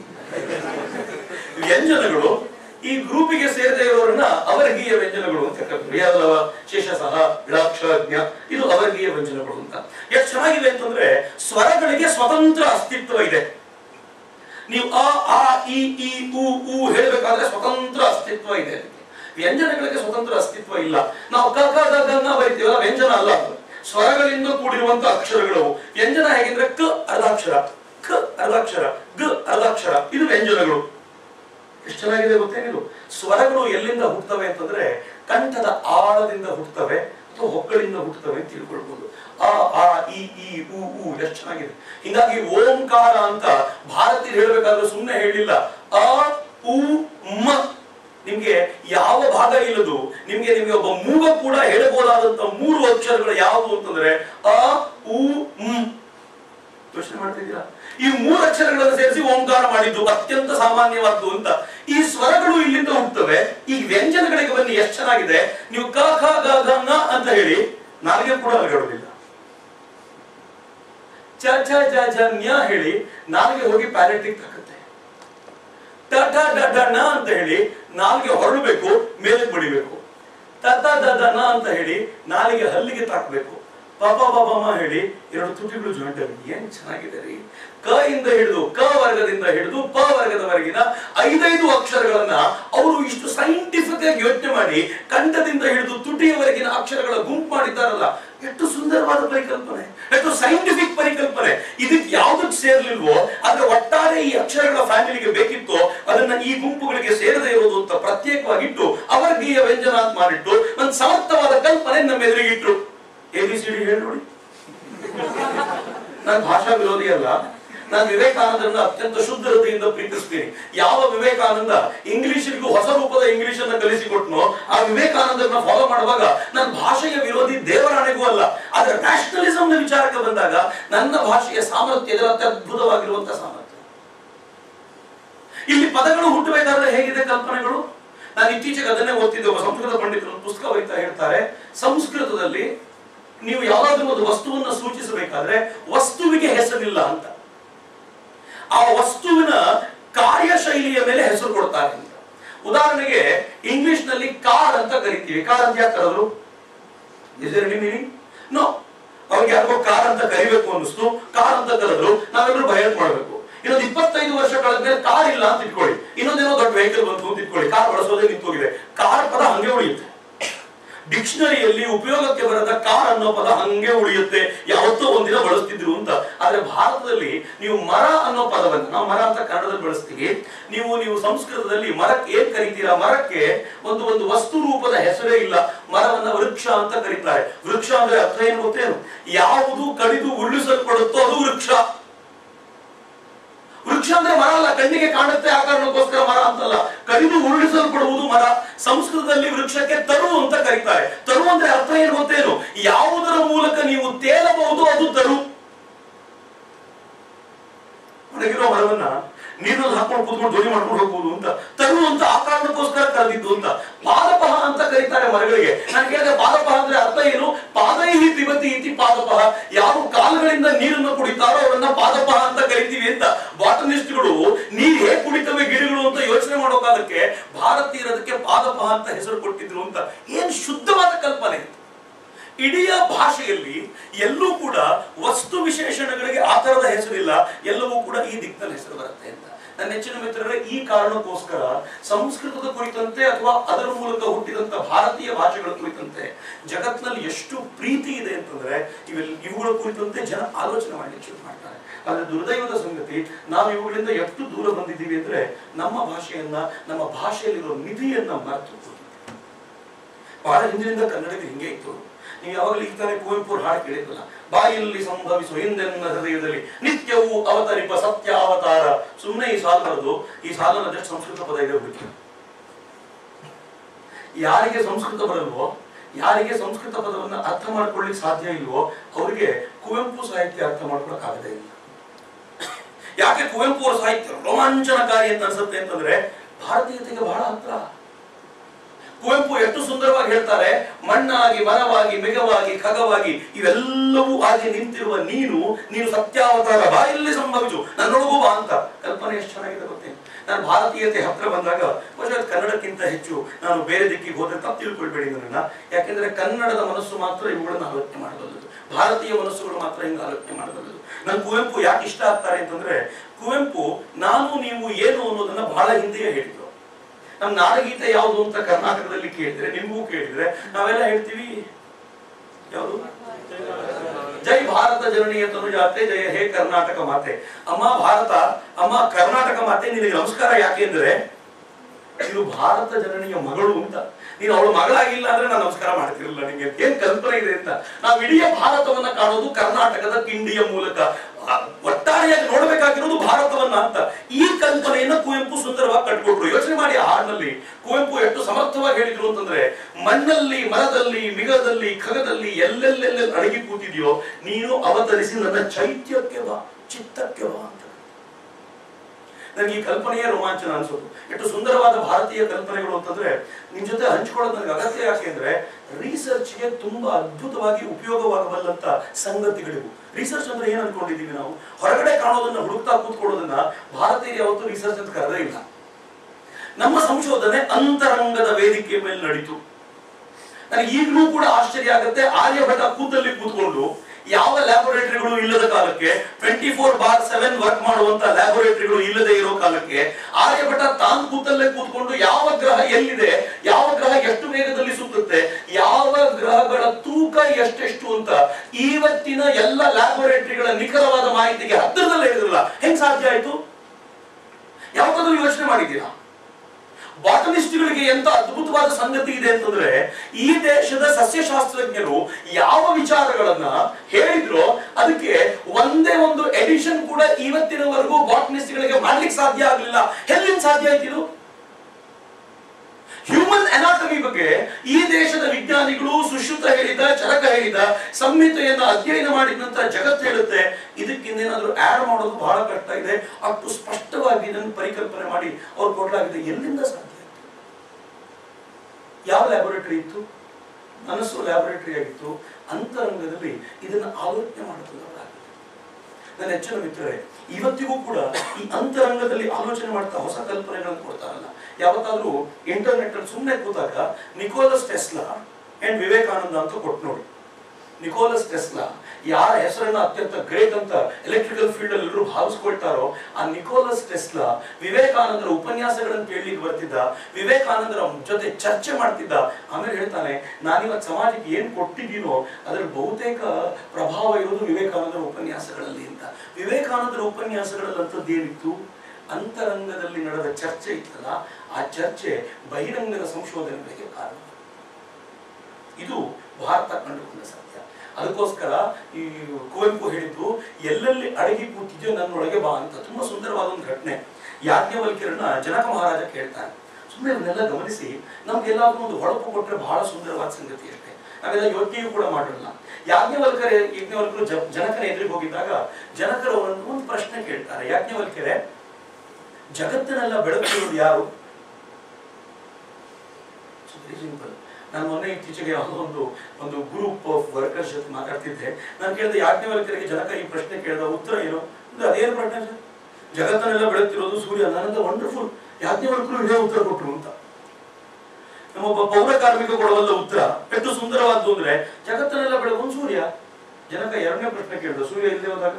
ವ್ಯಂಜನಗಳು. ಈ ಗ್ರೂಪಿಗೆ ಸೇರದೇ ಇರೋರನ್ನ ಅವರ್ಗೀಯ ವ್ಯಂಜನಗಳು ಅಂತ ಕರೀತಾರೆ. ಯಾದವ, ಶೇಷಸಹ, ಳಾಕ್ಷಜ್ಞ, ಇದು ಅವರ್ಗೀಯ ವ್ಯಂಜನಗಳು ಅಂತ. ಎಷ್ಟು ಚೆನ್ನಾಗಿದೆ ಅಂತಂದ್ರೆ ಸ್ವರಗಳಿಗೆ ಸ್ವತಂತ್ರ ಅಸ್ತಿತ್ವ ಇದೆ. ನೀವು ಅ, ಆ, ಇ, ಈ, ಉ, ಊ ಹೇಳಬೇಕಾದ್ರೆ ಸ್ವತಂತ್ರ ಅಸ್ತಿತ್ವ ಇದೆ. ವ್ಯಂಜನಗಳಿಗೆ ಸ್ವತಂತ್ರ ಅಸ್ತಿತ್ವ ಇಲ್ಲ. ನಾವು ಕ, ಕ, ಗ, ಗ ಬರೀತೀವಲ್ಲ, ವ್ಯಂಜನ ಅಲ್ಲ. ಸ್ವರಗಳಿಂದ ಕೂಡಿರುವಂತ ಅಕ್ಷರಗಳು. ವ್ಯಂಜನ ಹೇಗಿದ್ರೆ ಕ ಅರ್ಧಾಕ್ಷರ, ಕ ಅರ್ಧಾಕ್ಷರ, ಗ ಅರ್ಧಾಕ್ಷರ, ಇದು ವ್ಯಂಜನಗಳು. ಎಷ್ಟು ಚೆನ್ನಾಗಿದೆ ಗೊತ್ತೇನಿದು? ಸ್ವರಗಳು ಎಲ್ಲಿಂದ ಹುಟ್ಟುತ್ತವೆ ಅಂತಂದ್ರೆ ಕಂಠದ ಆಳದಿಂದ ಹುಟ್ಟುತ್ತವೆ ಅಥವಾ ಹೊಕ್ಕಳಿಂದ ಹುಟ್ಟುತ್ತವೆ ಅಂತ ತಿಳ್ಕೊಳ್ಬಹುದು. ಅ, ಆ, ಇ, ಈ, ಉ, ಊ ಎಷ್ಟು ಚೆನ್ನಾಗಿದೆ. ಹೀಗಾಗಿ ಓಂಕಾರ ಅಂತ ಭಾರತೀಯರು ಹೇಳಬೇಕಾದ್ರೆ ಸುಮ್ಮನೆ ಹೇಳಿಲ್ಲ. ಅ, ಉ, ಮ. ನಿಮ್ಗೆ ಯಾವ ಭಾಗ ಇಲ್ಲದು, ನಿಮ್ಗೆ ನಿಮ್ಗೆ ಒಬ್ಬ ಮೂಗ ಕೂಡ ಹೇಳಬಹುದಾದಂತ ಮೂರು ಅಕ್ಷರಗಳು ಯಾವುದು ಅಂತಂದ್ರೆ ಅ, ಉ, ಮ್. ಯೋಚನೆ ಮಾಡ್ತಿದ್ದೀರಾ? ಈ ಮೂರು ಅಕ್ಷರಗಳನ್ನು ಸೇರಿಸಿ ಓಂಕಾರ ಮಾಡಿದ್ದು ಅತ್ಯಂತ ಸಾಮಾನ್ಯವಾದ್ದು ಅಂತ. ಈ ಸ್ವರಗಳು ಇಲ್ಲಿಂದ ಹುಟ್ಟುತ್ತವೆ. ಈ ವ್ಯಂಜನಗಳಿಗೆ ಬನ್ನಿ, ಎಷ್ಟು ಚೆನ್ನಾಗಿದೆ. ನೀವು ಕ, ಖ, ಗ, ಘ, ङ ಅಂತ ಹೇಳಿ ನಾಲ್ಗೆ ಕೂಡ ಅಲಗಾಡೋದಿಲ್ಲ. ಚ, ಛ, ಜ, ಝ, ಞ ಹೇಳಿ ನಾಲ್ಗೆ ಹೋಗಿ ಪ್ಯಾಲೆಟಿಗೆ ತಾಕುತ್ತೆ. ಟ, ಠ, ಡ, ಢ, ಣ ಅಂತ ಹೇಳಿ ನಾಲ್ಗೆ ಹೊರಡಬೇಕು, ಮೇಲೆ ಬಡಿಬೇಕು. ತ, ತ, ದ, ದ, ನ ಅಂತ ಹೇಳಿ ನಾಲಿಗೆ ಹಲ್ಲಿಗೆ ತಾಕಬೇಕು. ಪಾಪ ಬಾಬಮ್ಮ ಹೇಳಿ ಎರಡು ತುಟಿಗಳು ಜಾಯಿಂಟ್ ಆಗಿ. ಏನ್ ಚೆನ್ನಾಗಿದೆ ರೀ. ಕ ಇಂದ ಹಿಡಿದು, ಕ ವರ್ಗದಿಂದ ಹಿಡಿದು ಪ ವರ್ಗದವರೆಗಿನ ಐದೈದು ಅಕ್ಷರಗಳನ್ನ ಅವರು ಇಷ್ಟು ಸೈಂಟಿಫಿಕ್ ಆಗಿ ಯೋಚನೆ ಮಾಡಿ ಕಂಠದಿಂದ ಹಿಡಿದು ತುಟಿಯವರೆಗಿನ ಅಕ್ಷರಗಳ ಗುಂಪು ಮಾಡಿದ್ದಾರಲ್ಲ. ಎಷ್ಟು ಸುಂದರವಾದ ಪರಿಕಲ್ಪನೆ, ಎಷ್ಟು ಸೈಂಟಿಫಿಕ್ ಪರಿಕಲ್ಪನೆ. ಇದಕ್ಕೆ ಯಾವ್ದಕ್ಕೆ ಸೇರ್ಲಿಲ್ವೋ, ಆದ್ರೆ ಒಟ್ಟಾರೆ ಈ ಅಕ್ಷರಗಳ ಫ್ಯಾಮಿಲಿಗೆ ಬೇಕಿತ್ತು, ಅದನ್ನ ಈ ಗುಂಪುಗಳಿಗೆ ಸೇರದೇ ಇರೋದು ಅಂತ ಪ್ರತ್ಯೇಕವಾಗಿಟ್ಟು ಅವರ್ಗೀಯ ವ್ಯಂಜನ ಅಂತ ಮಾಡಿಟ್ಟು ಒಂದು ಸಮರ್ಥವಾದ ಕಲ್ಪನೆ ನಮ್ಮ ಎದುರಿಗಿಟ್ರು. ಎ ಬಿ ಸಿ ಡಿ ಹೇಳಿ ನೋಡಿ. ನಾನು ಭಾಷಾ ವಿರೋಧಿ ಅಲ್ಲ. ನಾನು ವಿವೇಕಾನಂದರನ್ನ ಅತ್ಯಂತ ಶುದ್ಧ ಹೃದಯದಿಂದ ಪ್ರೀತಿಸ್ತೀನಿ. ಯಾವ ವಿವೇಕಾನಂದ ಇಂಗ್ಲಿಷಿಗೂ ಹೊಸ ರೂಪದ ಇಂಗ್ಲಿಷ್ ಅನ್ನ ಕಲಿಸಿಕೊಟ್ನೋ ಆ ವಿವೇಕಾನಂದರನ್ನ ಫಾಲೋ ಮಾಡುವಾಗ ನಾನು ಭಾಷೆಯ ವಿರೋಧಿ ದೇವರಾಣೆಗೂ ಅಲ್ಲ. ಆದ್ರೆ ನ್ಯಾಷನಲಿಸಂ ನ ವಿಚಾರಕ್ಕೆ ಬಂದಾಗ ನನ್ನ ಭಾಷೆಯ ಸಾಮರ್ಥ್ಯ ಇದರ ಅತ್ಯದ್ಭುತವಾಗಿರುವಂತಹ ಸಾಮರ್ಥ್ಯ. ಇಲ್ಲಿ ಪದಗಳು ಹುಟ್ಟಬೇಕಾದ್ರೆ ಹೇಗಿದೆ ಕಲ್ಪನೆಗಳು. ನಾನು ಇತ್ತೀಚೆಗೆ ಅದನ್ನೇ ಓದ್ತಿದ್ದೆ. ಒಬ್ಬ ಸಂಸ್ಕೃತ ಪಂಡಿತರು ಪುಸ್ತಕ ಬರೀತಾ ಹೇಳ್ತಾರೆ, ಸಂಸ್ಕೃತದಲ್ಲಿ ನೀವು ಯಾವ್ದಾದ್ರು ಒಂದು ವಸ್ತುವನ್ನ ಸೂಚಿಸಬೇಕಾದ್ರೆ ವಸ್ತುವಿಗೆ ಹೆಸರಿಲ್ಲ ಅಂತ, ಆ ವಸ್ತುವಿನ ಕಾರ್ಯಶೈಲಿಯ ಮೇಲೆ ಹೆಸರು ಕೊಡ್ತಾರೆ ಅಂತ. ಉದಾಹರಣೆಗೆ ಇಂಗ್ಲಿಷ್ ನಲ್ಲಿ ಕಾರ್ ಅಂತ ಕರಿತೀವಿ. ಕಾರ್ ಅಂತ ಯಾಕೆ ಕರೆದ್ರು? Is there any meaning? No. ಅವ್ರಿಗೆ ಯಾರಿಗೋ ಕಾರ್ ಅಂತ ಕರಿಬೇಕು ಅನ್ನಿಸ್ತು, ಕಾರ್ ಅಂತ ಕರೆದ್ರು, ನಾವೆಲ್ಲರೂ ಭಯ ಮಾಡಬೇಕು. ಇನ್ನೊಂದು ಇಪ್ಪತ್ತೈದು ವರ್ಷ ಕಳೆದ್ಮೇಲೆ ಕಾರ್ ಇಲ್ಲ ಅಂತ ಇಟ್ಕೊಳ್ಳಿ, ಇನ್ನೊಂದೇನೋ ದೊಡ್ಡ ವೆಹಿಕಲ್ ಬಂತು ಅಂತ ಇಟ್ಕೊಳ್ಳಿ, ಕಾರ್ ಬಳಸೋದೇ ನಿಂತೋಗಿದೆ, ಕಾರ್ ಪದ ಹಂಗೆ ಉಳಿಯುತ್ತೆ. ಡಿಕ್ಷನರಿಯಲ್ಲಿ ಉಪಯೋಗಕ್ಕೆ ಬರದ ಕಾರ್ ಅನ್ನೋ ಪದ ಹಂಗೆ ಉಳಿಯುತ್ತೆ, ಯಾವತ್ತೋ ಒಂದಿನ ಬಳಸ್ತಿದ್ರು ಅಂತ. ಆದ್ರೆ ಭಾರತದಲ್ಲಿ ನೀವು ಮರ ಅನ್ನೋ ಪದವನ್ನು, ನಾವು ಮರ ಅಂತ ಕನ್ನಡದಲ್ಲಿ ಬಳಸ್ತೀವಿ, ನೀವು ನೀವು ಸಂಸ್ಕೃತದಲ್ಲಿ ಮರಕ್ಕೆ ಏನ್ ಕರಿತೀರಾ? ಮರಕ್ಕೆ ಒಂದು ಒಂದು ವಸ್ತು ರೂಪದ ಹೆಸರೇ ಇಲ್ಲ. ಮರವನ್ನ ವೃಕ್ಷ ಅಂತ ಕರೀತಾರೆ. ವೃಕ್ಷ ಅಂದ್ರೆ ಅರ್ಥ ಏನು ಗೊತ್ತೇನು? ಯಾವುದು ಕಡಿದು ಉರುಳಿಸಲ್ಪಡುತ್ತೋ ಅದು ವೃಕ್ಷ. ವೃಕ್ಷ ಅಂದ್ರೆ ಮರ ಅಲ್ಲ, ಕಣ್ಣಿಗೆ ಕಾಣುತ್ತೆ ಆ ಕಾರಣಕ್ಕೋಸ್ಕರ ಮರ ಅಂತಲ್ಲ, ಕಡಿದು ಉರುಳಿಸಲ್ಪಡುವುದು ಮರ. ಸಂಸ್ಕೃತದಲ್ಲಿ ವೃಕ್ಷಕ್ಕೆ ತರು ಅಂತ ಕರೀತಾರೆ. ತರು ಅಂದ್ರೆ ಅರ್ಥ ಏನು ಗೊತ್ತೇನು? ಯಾವುದರ ಮೂಲಕ ನೀವು ತೇಲಬಹುದು ಅದು ತರು. ಒಣಗಿರೋ ಮರವನ್ನ ನೀರಲ್ಲಿ ಹಾಕೊಂಡು ಕೂತ್ಕೊಂಡು ಧ್ವನಿ ಮಾಡ್ಕೊಂಡು ಹೋಗ್ಬೋದು ಅಂತ ತರು ಅಂತ ಆ ಕಾರಣಕ್ಕೋಸ್ಕರ ಕರೆದಿದ್ದು ಅಂತ. ಪಾದಪಹ ಅಂತ ಕರೀತಾರೆ ಮರಗಳಿಗೆ. ನಾನು ಕೇಳಿದೆ ಪಾದಪಹ ಅಂದ್ರೆ ಅರ್ಥ ಏನು? ಪಾದೈಹಿ ಪಿಬತಿ ಇತಿ ಪಾದಪಹ. ಯಾರು ಕಾಲುಗಳಿಂದ ನೀರನ್ನು ಕುಡಿತಾರೋ ಅವರನ್ನ ಪಾದಪಹ ಅಂತ ಕರಿತೀವಿ ಅಂತ. ಬಾಟನಿಸ್ಟ್ಗಳು ನೀರ್ ಹೇಗೆ ಕುಡಿತವೆ ಗಿಡಗಳು ಅಂತ ಯೋಚನೆ ಮಾಡೋ ಕಾಲಕ್ಕೆ ಭಾರತೀಯರದಕ್ಕೆ ಪಾದಪಹ ಅಂತ ಹೆಸರು ಕೊಟ್ಟಿದ್ರು ಅಂತ. ಏನ್ ಶುದ್ಧವಾದ ಕಲ್ಪನೆ! ಇಡೀ ಭಾಷೆಯಲ್ಲಿ ಎಲ್ಲೂ ಕೂಡ ವಸ್ತು ವಿಶೇಷಣಗಳಿಗೆ ಆ ತರದ ಹೆಸರಿಲ್ಲ, ಎಲ್ಲವೂ ಕೂಡ ಈ ದಿಕ್ಕಿನಲ್ಲಿ ಹೆಸರು ಬರುತ್ತೆ ಅಂತ. ನನ್ನ ನೆಚ್ಚಿನ ಮಿತ್ರರೇ, ಈ ಕಾರಣಕ್ಕೋಸ್ಕರ ಸಂಸ್ಕೃತದ ಕುರಿತಂತೆ ಅಥವಾ ಅದರ ಮೂಲಕ ಹುಟ್ಟಿದಂತ ಭಾರತೀಯ ಭಾಷೆಗಳ ಕುರಿತಂತೆ ಜಗತ್ತಿನಲ್ಲಿ ಎಷ್ಟು ಪ್ರೀತಿ ಇದೆ ಅಂತಂದ್ರೆ ಇವೆಲ್ಲ ಇವುಗಳ ಕುರಿತಂತೆ ಜನ ಆಲೋಚನೆ ಮಾಡ್ಲಿಕ್ಕೆ ಶುರು ಮಾಡ್ತಾರೆ. ಆದ್ರೆ ದುರ್ದೈವದ ಸಂಗತಿ, ನಾವು ಇವುಗಳಿಂದ ಎಷ್ಟು ದೂರ ಬಂದಿದ್ದೀವಿ ಅಂದ್ರೆ ನಮ್ಮ ಭಾಷೆಯನ್ನ, ನಮ್ಮ ಭಾಷೆಯಲ್ಲಿರೋ ನಿಧಿಯನ್ನ ಮರೆತು. ಬಹಳ ಹಿಂದಿನಿಂದ ಕನ್ನಡಕ್ಕೆ ಹಿಂಗೆ ಇತ್ತು. ನೀವು ಯಾವಾಗಲೂ ಈಗ ತಾನೇ ಕುವೆಂಪು ಹಾಡು ಕೇಳಿದ್ರಲ್ಲ, ಬಾಯಲ್ಲಿ ಸಂಭವಿಸುವ ಹಿಂದೆನ್ನ ಹೃದಯದಲ್ಲಿ ನಿತ್ಯವೂ ಅವತರಿಪ ಸತ್ಯಾವತಾರ. ಸುಮ್ಮನೆ ಈ ಸಾಲು ಬರೋದು, ಈ ಸಾಲನ್ನ ಜಸ್ಟ್ ಸಂಸ್ಕೃತ ಪದ ಇದೆ ಹುಡುಕಿ. ಯಾರಿಗೆ ಸಂಸ್ಕೃತ ಬರಲ್ವೋ, ಯಾರಿಗೆ ಸಂಸ್ಕೃತ ಪದವನ್ನು ಅರ್ಥ ಮಾಡ್ಕೊಳ್ಳಿಕ್ ಸಾಧ್ಯ ಇಲ್ವೋ ಅವರಿಗೆ ಕುವೆಂಪು ಸಾಹಿತ್ಯ ಅರ್ಥ ಮಾಡ್ಕೊಳಕ್ ಆಗದೇ ಇಲ್ಲ. ಯಾಕೆ ಕುವೆಂಪು ಅವರ ಸಾಹಿತ್ಯ ರೋಮಾಂಚನಕಾರಿ ಅಂತ ಅನ್ಸುತ್ತೆ ಅಂತಂದ್ರೆ ಭಾರತೀಯತೆಗೆ ಬಹಳ ಹತ್ರ. ಕುವೆಂಪು ಎಷ್ಟು ಸುಂದರವಾಗಿ ಹೇಳ್ತಾರೆ, ಮಣ್ಣಾಗಿ ಮರವಾಗಿ ಮಿಗವಾಗಿ ಖಗವಾಗಿ ಇವೆಲ್ಲವೂ ಆಗಿ ನಿಂತಿರುವ ನೀನು ನೀನು ಸತ್ಯಾವತಾರ, ಬಾಯಲ್ಲಿ ಸಂಭವಿಸು ನನ್ನೊಳಗೂ ಬಾ ಅಂತ. ಕಲ್ಪನೆ ಎಷ್ಟು ಚೆನ್ನಾಗಿದೆ ಗೊತ್ತೇನು? ನಾನು ಭಾರತೀಯತೆ ಹತ್ರ ಬಂದಾಗ ಬಹುಶಃ ಕನ್ನಡಕ್ಕಿಂತ ಹೆಚ್ಚು ನಾನು ಬೇರೆ ದಿಕ್ಕಿಗೆ ಹೋದ್ರೆ ತಪ್ಪು ತಿಳ್ಕೊಳ್ಬೇಡಿ ನನ್ನ. ಯಾಕೆಂದ್ರೆ ಕನ್ನಡದ ಮನಸ್ಸು ಮಾತ್ರ ಇವುಗಳನ್ನು ಆಲೋಚನೆ ಮಾಡಬಲ್ಲದು, ಭಾರತೀಯ ಮನಸ್ಸುಗಳು ಮಾತ್ರ ಹಿಂಗೆ ಆಲೋಚನೆ ಮಾಡಬಲ್ಲದು. ನನ್ ಕುವೆಂಪು ಯಾಕೆ ಇಷ್ಟ ಆಗ್ತಾರೆ ಅಂತಂದ್ರೆ, ಕುವೆಂಪು ನಾನು ನೀವು ಏನು ಅನ್ನೋದನ್ನ ಬಹಳ ಹಿಂದೆಯೇ ಹೇಳಿದ್ರು. ನಮ್ ನಾಡಗೀತೆ ಯಾವುದು ಅಂತ ಕರ್ನಾಟಕದಲ್ಲಿ ಕೇಳಿದ್ರೆ, ನಿಮಗೂ ಕೇಳಿದ್ರೆ ನಾವೆಲ್ಲ ಹೇಳ್ತೀವಿ ಯಾವುದು? ಜೈ ಭಾರತ ಜನನೀಯ ತನುಜಾತೆ ಜಯ ಹೇ ಕರ್ನಾಟಕ ಮಾತೆ. ಅಮ್ಮ ಭಾರತ, ಅಮ್ಮ ಕರ್ನಾಟಕ ಮಾತೆ, ನಿನಗೆ ನಮಸ್ಕಾರ. ಯಾಕೆ ಅಂದ್ರೆ ಇದು ಭಾರತ ಜನನಿಯ ಮಗಳು ಅಂತ. ನೀನು ಅವಳು ಮಗಳಾಗಿಲ್ಲ ಅಂದ್ರೆ ನಾನು ನಮಸ್ಕಾರ ಮಾಡ್ತಿರಲಿಲ್ಲ. ನಿಂಗೆ ಏನ್ ಕಲ್ಪನೆ ಇದೆ ಅಂತ. ನಾವು ಇಡೀ ಭಾರತವನ್ನ ಕಾಣೋದು ಕರ್ನಾಟಕದ ಕಿಂಡಿಯ ಮೂಲಕ. ಒಟ್ಟಾರೆಯಾಗಿ ನೋಡ್ಬೇಕಾಗಿರೋದು ಭಾರತವನ್ನ ಅಂತ. ಈ ಕಲ್ಪನೆಯನ್ನ ಕುವೆಂಪು ಸುಂದರವಾಗಿ ಕಟ್ಕೊಟ್ರು. ಯೋಚನೆ ಮಾಡಿ, ಆ ಹಾಡಿನಲ್ಲಿ ಕುವೆಂಪು ಎಷ್ಟು ಸಮರ್ಥವಾಗಿ ಹೇಳಿದ್ರು ಅಂತಂದ್ರೆ, ಮಣ್ಣಲ್ಲಿ ಮರದಲ್ಲಿ ಮಿಗದಲ್ಲಿ ಖಗದಲ್ಲಿ ಎಲ್ಲೆಲ್ಲೆಲ್ಲ ಅಡಗಿ ಕೂತಿದ್ಯೋ ನೀನು ಅವತರಿಸಿ ನನ್ನ ಚೈತ್ಯಕ್ಕೆ ಬಾ, ಚಿತ್ತಕ್ಕೆ ಬಾ ಅಂತ. ನನಗೆ ಈ ಕಲ್ಪನೆಯೇ ರೋಮಾಂಚನ ಅನ್ಸೋದು. ಎಷ್ಟು ಸುಂದರವಾದ ಭಾರತೀಯ ಕಲ್ಪನೆಗಳು ಅಂತಂದ್ರೆ ನಿಮ್ ಜೊತೆ ಹಂಚ್ಕೊಳ್ಳೋದು ನನಗೆ ಅಗತ್ಯ. ಯಾಕೆ ಅಂದ್ರೆ ರಿಸರ್ಚ್ಗೆ ತುಂಬಾ ಅದ್ಭುತವಾಗಿ ಉಪಯೋಗವಾಗಬಲ್ಲಂತ ಸಂಗತಿಗಳಿವು. ರಿಸರ್ಚ್ ಅಂದ್ರೆ ಏನ್ ಅನ್ಕೊಂಡಿದೀವಿ ನಾವು? ಹೊರಗಡೆ ಕಾಣೋದನ್ನ ಹುಡುಕ್ತಾ ಕೂತ್ಕೊಳ್ಳೋದನ್ನ ಭಾರತೀಯರು ಯಾವತ್ತೂ ರಿಸರ್ಚ್ ಅಂತ ಕರೆದೇ ಇಲ್ಲ. ನಮ್ಮ ಸಂಶೋಧನೆ ಅಂತರಂಗದ ವೇದಿಕೆ ಮೇಲೆ ನಡೀತು. ನನಗೆ ಈಗಲೂ ಕೂಡ ಆಶ್ಚರ್ಯ ಆಗುತ್ತೆ, ಆರ್ಯಭಟ ಕೂತಲ್ಲಿ ಕೂತ್ಕೊಂಡು ಯಾವ ಲ್ಯಾಬೋರೇಟರಿಗಳು ಇಲ್ಲದ ಕಾಲಕ್ಕೆ, twenty four by seven work ಮಾಡುವಂತ ಲ್ಯಾಬೋರೇಟರಿಗಳು ಇಲ್ಲದೆ ಇರೋ ಕಾಲಕ್ಕೆ ಆರ್ಯಭಟ ತಾನು ಕೂತಲ್ಲೇ ಕೂತ್ಕೊಂಡು ಯಾವ ಗ್ರಹ ಎಲ್ಲಿದೆ, ಯಾವ ಗ್ರಹ ಎಷ್ಟು ವೇಗದಲ್ಲಿ ಸುತ್ತುತ್ತೆ, ಯಾವ ಗ್ರಹಗಳ ತೂಕ ಎಷ್ಟೆಷ್ಟು ಅಂತ ಇವತ್ತಿನ ಎಲ್ಲ ಲ್ಯಾಬೋರೇಟರಿಗಳ ನಿಖರವಾದ ಮಾಹಿತಿಗೆ ಹತ್ತಿರದಲ್ಲೇ ಇರಲಿಲ್ಲ. ಹೆಂಗ್ ಸಾಧ್ಯ ಆಯ್ತು? ಯಾವಾಗಾದ್ರೂ ಯೋಚನೆ ಮಾಡಿದ್ದೀರಾ? ಬಾಟನಿಸ್ಟ್ಗಳಿಗೆ ಎಂತ ಅದ್ಭುತವಾದ ಸಂಗತಿ ಇದೆ ಅಂತಂದ್ರೆ, ಈ ದೇಶದ ಸಸ್ಯಶಾಸ್ತ್ರಜ್ಞರು ಯಾವ ವಿಚಾರಗಳನ್ನ ಹೇಳಿದ್ರು ಅದಕ್ಕೆ ಒಂದೇ ಒಂದು ಎಡಿಷನ್ ಕೂಡ ಇವತ್ತಿನವರೆಗೂ ಬಾಟನಿಸ್ಟ್ಗಳಿಗೆ ಮಾಡ್ಲಿಕ್ಕೆ ಸಾಧ್ಯ ಆಗ್ಲಿಲ್ಲ. ಎಲ್ಲಿಂದ ಸಾಧ್ಯ ಆಯ್ತಿದು? ಹ್ಯೂಮನ್ ಅನಾಟಮಿ ಬಗ್ಗೆ ಈ ದೇಶದ ವಿಜ್ಞಾನಿಗಳು ಸುಶ್ರುತ ಹೇಳಿದ, ಚರಕ ಹೇಳಿದ ಸಂಹಿತೆಯನ್ನ ಅಧ್ಯಯನ ಮಾಡಿದ ನಂತರ ಜಗತ್ತು ಹೇಳುತ್ತೆ ಇದಕ್ಕಿಂದೇನಾದ್ರೂ ಆಡ್ ಮಾಡೋದು ಬಹಳ ಕಷ್ಟ ಇದೆ. ಅಷ್ಟು ಸ್ಪಷ್ಟವಾಗಿ ಇದನ್ನು ಪರಿಕಲ್ಪನೆ ಮಾಡಿ ಅವ್ರು ಕೊಡಲಾಗಿದೆ. ಎಲ್ಲಿಂದ ಸಾಧ್ಯ? ಯಾವ ಲ್ಯಾಬೋರೇಟರಿ ಇತ್ತು? ಮನಸ್ಸು ಲ್ಯಾಬೋರೇಟರಿ ಆಗಿತ್ತು. ಅಂತರಂಗದಲ್ಲಿ ಇದನ್ನು ಆಲೋಚನೆ ಮಾಡುತ್ತಿಲ್ಲ. ನನ್ನ ಹೆಚ್ಚಿನ ಮಿತ್ರರೇ, ಇವತ್ತಿಗೂ ಕೂಡ ಈ ಅಂತರಂಗದಲ್ಲಿ ಆಲೋಚನೆ ಮಾಡ್ತಾ ಹೊಸ ಕಲ್ಪನೆಗಳನ್ನು ಕೊಡ್ತಾರಲ್ಲ. ಯಾವತ್ತಾದ್ರೂ ಇಂಟರ್ನೆಟ್ ಅಲ್ಲಿ ಸುಮ್ಮನೆ ಕೂತಾಗ ನಿಕೋಲಸ್ ಟೆಸ್ಲಾ ಅಂಡ್ ವಿವೇಕಾನಂದ ಅಂತ ಕೊಟ್ಟು ನೋಡಿ. ನಿಕೋಲಸ್ ಟೆಸ್ಲಾ, ಯಾರ ಹೆಸರನ್ನ ಅತ್ಯಂತ ಗ್ರೇಟ್ ಅಂತ ಎಲೆಕ್ಟ್ರಿಕಲ್ ಫೀಲ್ಡ್ ಅಲ್ಲಿ ಎಲ್ಲರೂ ಭಾವಿಸ್ಕೊಳ್ತಾರೋ ಆ ನಿಕೋಲಸ್ ಟೆಸ್ಲಾ ವಿವೇಕಾನಂದರ ಉಪನ್ಯಾಸಗಳನ್ನು ಕೇಳಲಿಕ್ಕೆ ಬರ್ತಿದ್ದ, ವಿವೇಕಾನಂದರ ಜೊತೆ ಚರ್ಚೆ ಮಾಡ್ತಿದ್ದ. ಆಮೇಲೆ ಹೇಳ್ತಾನೆ, ನಾನಿವತ್ತು ಸಮಾಜಕ್ಕೆ ಏನ್ ಕೊಟ್ಟಿದ್ದೀನೋ ಅದರ ಬಹುತೇಕ ಪ್ರಭಾವ ಇರೋದು ವಿವೇಕಾನಂದರ ಉಪನ್ಯಾಸಗಳಲ್ಲಿ ಅಂತ. ವಿವೇಕಾನಂದರ ಉಪನ್ಯಾಸಗಳಲ್ಲಿ ಅಂತದ್ದೇನಿತ್ತು? ಅಂತರಂಗದಲ್ಲಿ ನಡೆದ ಚರ್ಚೆ ಇತ್ತಲ್ಲ, ಆ ಚರ್ಚೆ ಬಹಿರಂಗದ ಸಂಶೋಧನೆಗಳಿಗೆ ಕಾರಣ. ಇದು ಭಾರತ ಕಂಡುಕೊಂಡ ಸತ್ಯ. ಅದಕ್ಕೋಸ್ಕರ ಈ ಕುವೆಂಪು ಹೇಳಿದ್ದು, ಎಲ್ಲೆಲ್ಲಿ ಅಡಗಿ ಕೂತಿದ್ಯೋ ನನ್ನೊಳಗೆ ಬಾ ಅಂತ. ತುಂಬಾ ಸುಂದರವಾದ ಒಂದು ಘಟನೆ. ಯಾಜ್ಞವಲ್ಕ್ಯರನ್ನ ಜನಕ ಮಹಾರಾಜ ಕೇಳ್ತಾನೆ. ಸುಮ್ಮನೆ ಇವನ್ನೆಲ್ಲ ಗಮನಿಸಿ, ನಮ್ಗೆಲ್ಲಾದ್ರೂ ಒಂದು ಹೊಳಪು ಕೊಟ್ಟರೆ ಬಹಳ ಸುಂದರವಾದ ಸಂಗತಿ ಅಷ್ಟೇ, ನಾವೆಲ್ಲ ಯೋಚನೆಯೂ ಕೂಡ ಮಾಡೋಲ್ಲ. ಯಾಜ್ಞವಲ್ಕರ ಯಾಜ್ಞವಲ್ಕರು ಜನಕನ ಎದುರಿಗೆ ಹೋಗಿದ್ದಾಗ ಜನಕರ ಒಂದು ಪ್ರಶ್ನೆ ಕೇಳ್ತಾರೆ. ಯಾಜ್ಞವಲ್ಕ್ಯರೇ, ಜಗತ್ತಿನೆಲ್ಲ ಬೆಳಕಿರೋದು ಯಾರು? Very simple. ನಾನು ಮೊನ್ನೆ ಇತ್ತೀಚೆಗೆ ಯಾವುದೋ ಒಂದು ಒಂದು ಗ್ರೂಪ್ ಆಫ್ ವರ್ಕರ್ಸ್ ಜೊತೆ ಮಾತಾಡ್ತಿದ್ದೆ. ನಾನು ಕೇಳಿದೆ, ಯಾಜ್ಞವಲ್ಕ್ಯರಿಗೆ ಜನಕ ಈ ಪ್ರಶ್ನೆ ಕೇಳಿದ ಉತ್ತರ ಏನು? ಅದೇನು ಪ್ರಶ್ನೆ? ಜಗತ್ತನ್ನೆಲ್ಲ ಬೆಳಗ್ತಿರೋದು ಸೂರ್ಯ. ನಾನಂತ ವಂಡರ್ಫುಲ್, ಯಾಜ್ಞವಲ್ಕ್ಯರು ಇದೇ ಉತ್ತರ ಕೊಟ್ಟರು ಅಂತ. ನಮ್ಮೊಬ್ಬ ಪೌರ ಕಾರ್ಮಿಕ ಕೊಡುವಲ್ಲ ಉತ್ತರ ಎಷ್ಟು ಸುಂದರವಾದ್ದು ಅಂದ್ರೆ, ಜಗತ್ತನ್ನೆಲ್ಲ ಬೆಳಗೋದು ಸೂರ್ಯ. ಜನಕ ಎರಡನೇ ಪ್ರಶ್ನೆ ಕೇಳಿದ, ಸೂರ್ಯ ಇಲ್ಲದೆ ಹೋದಾಗ?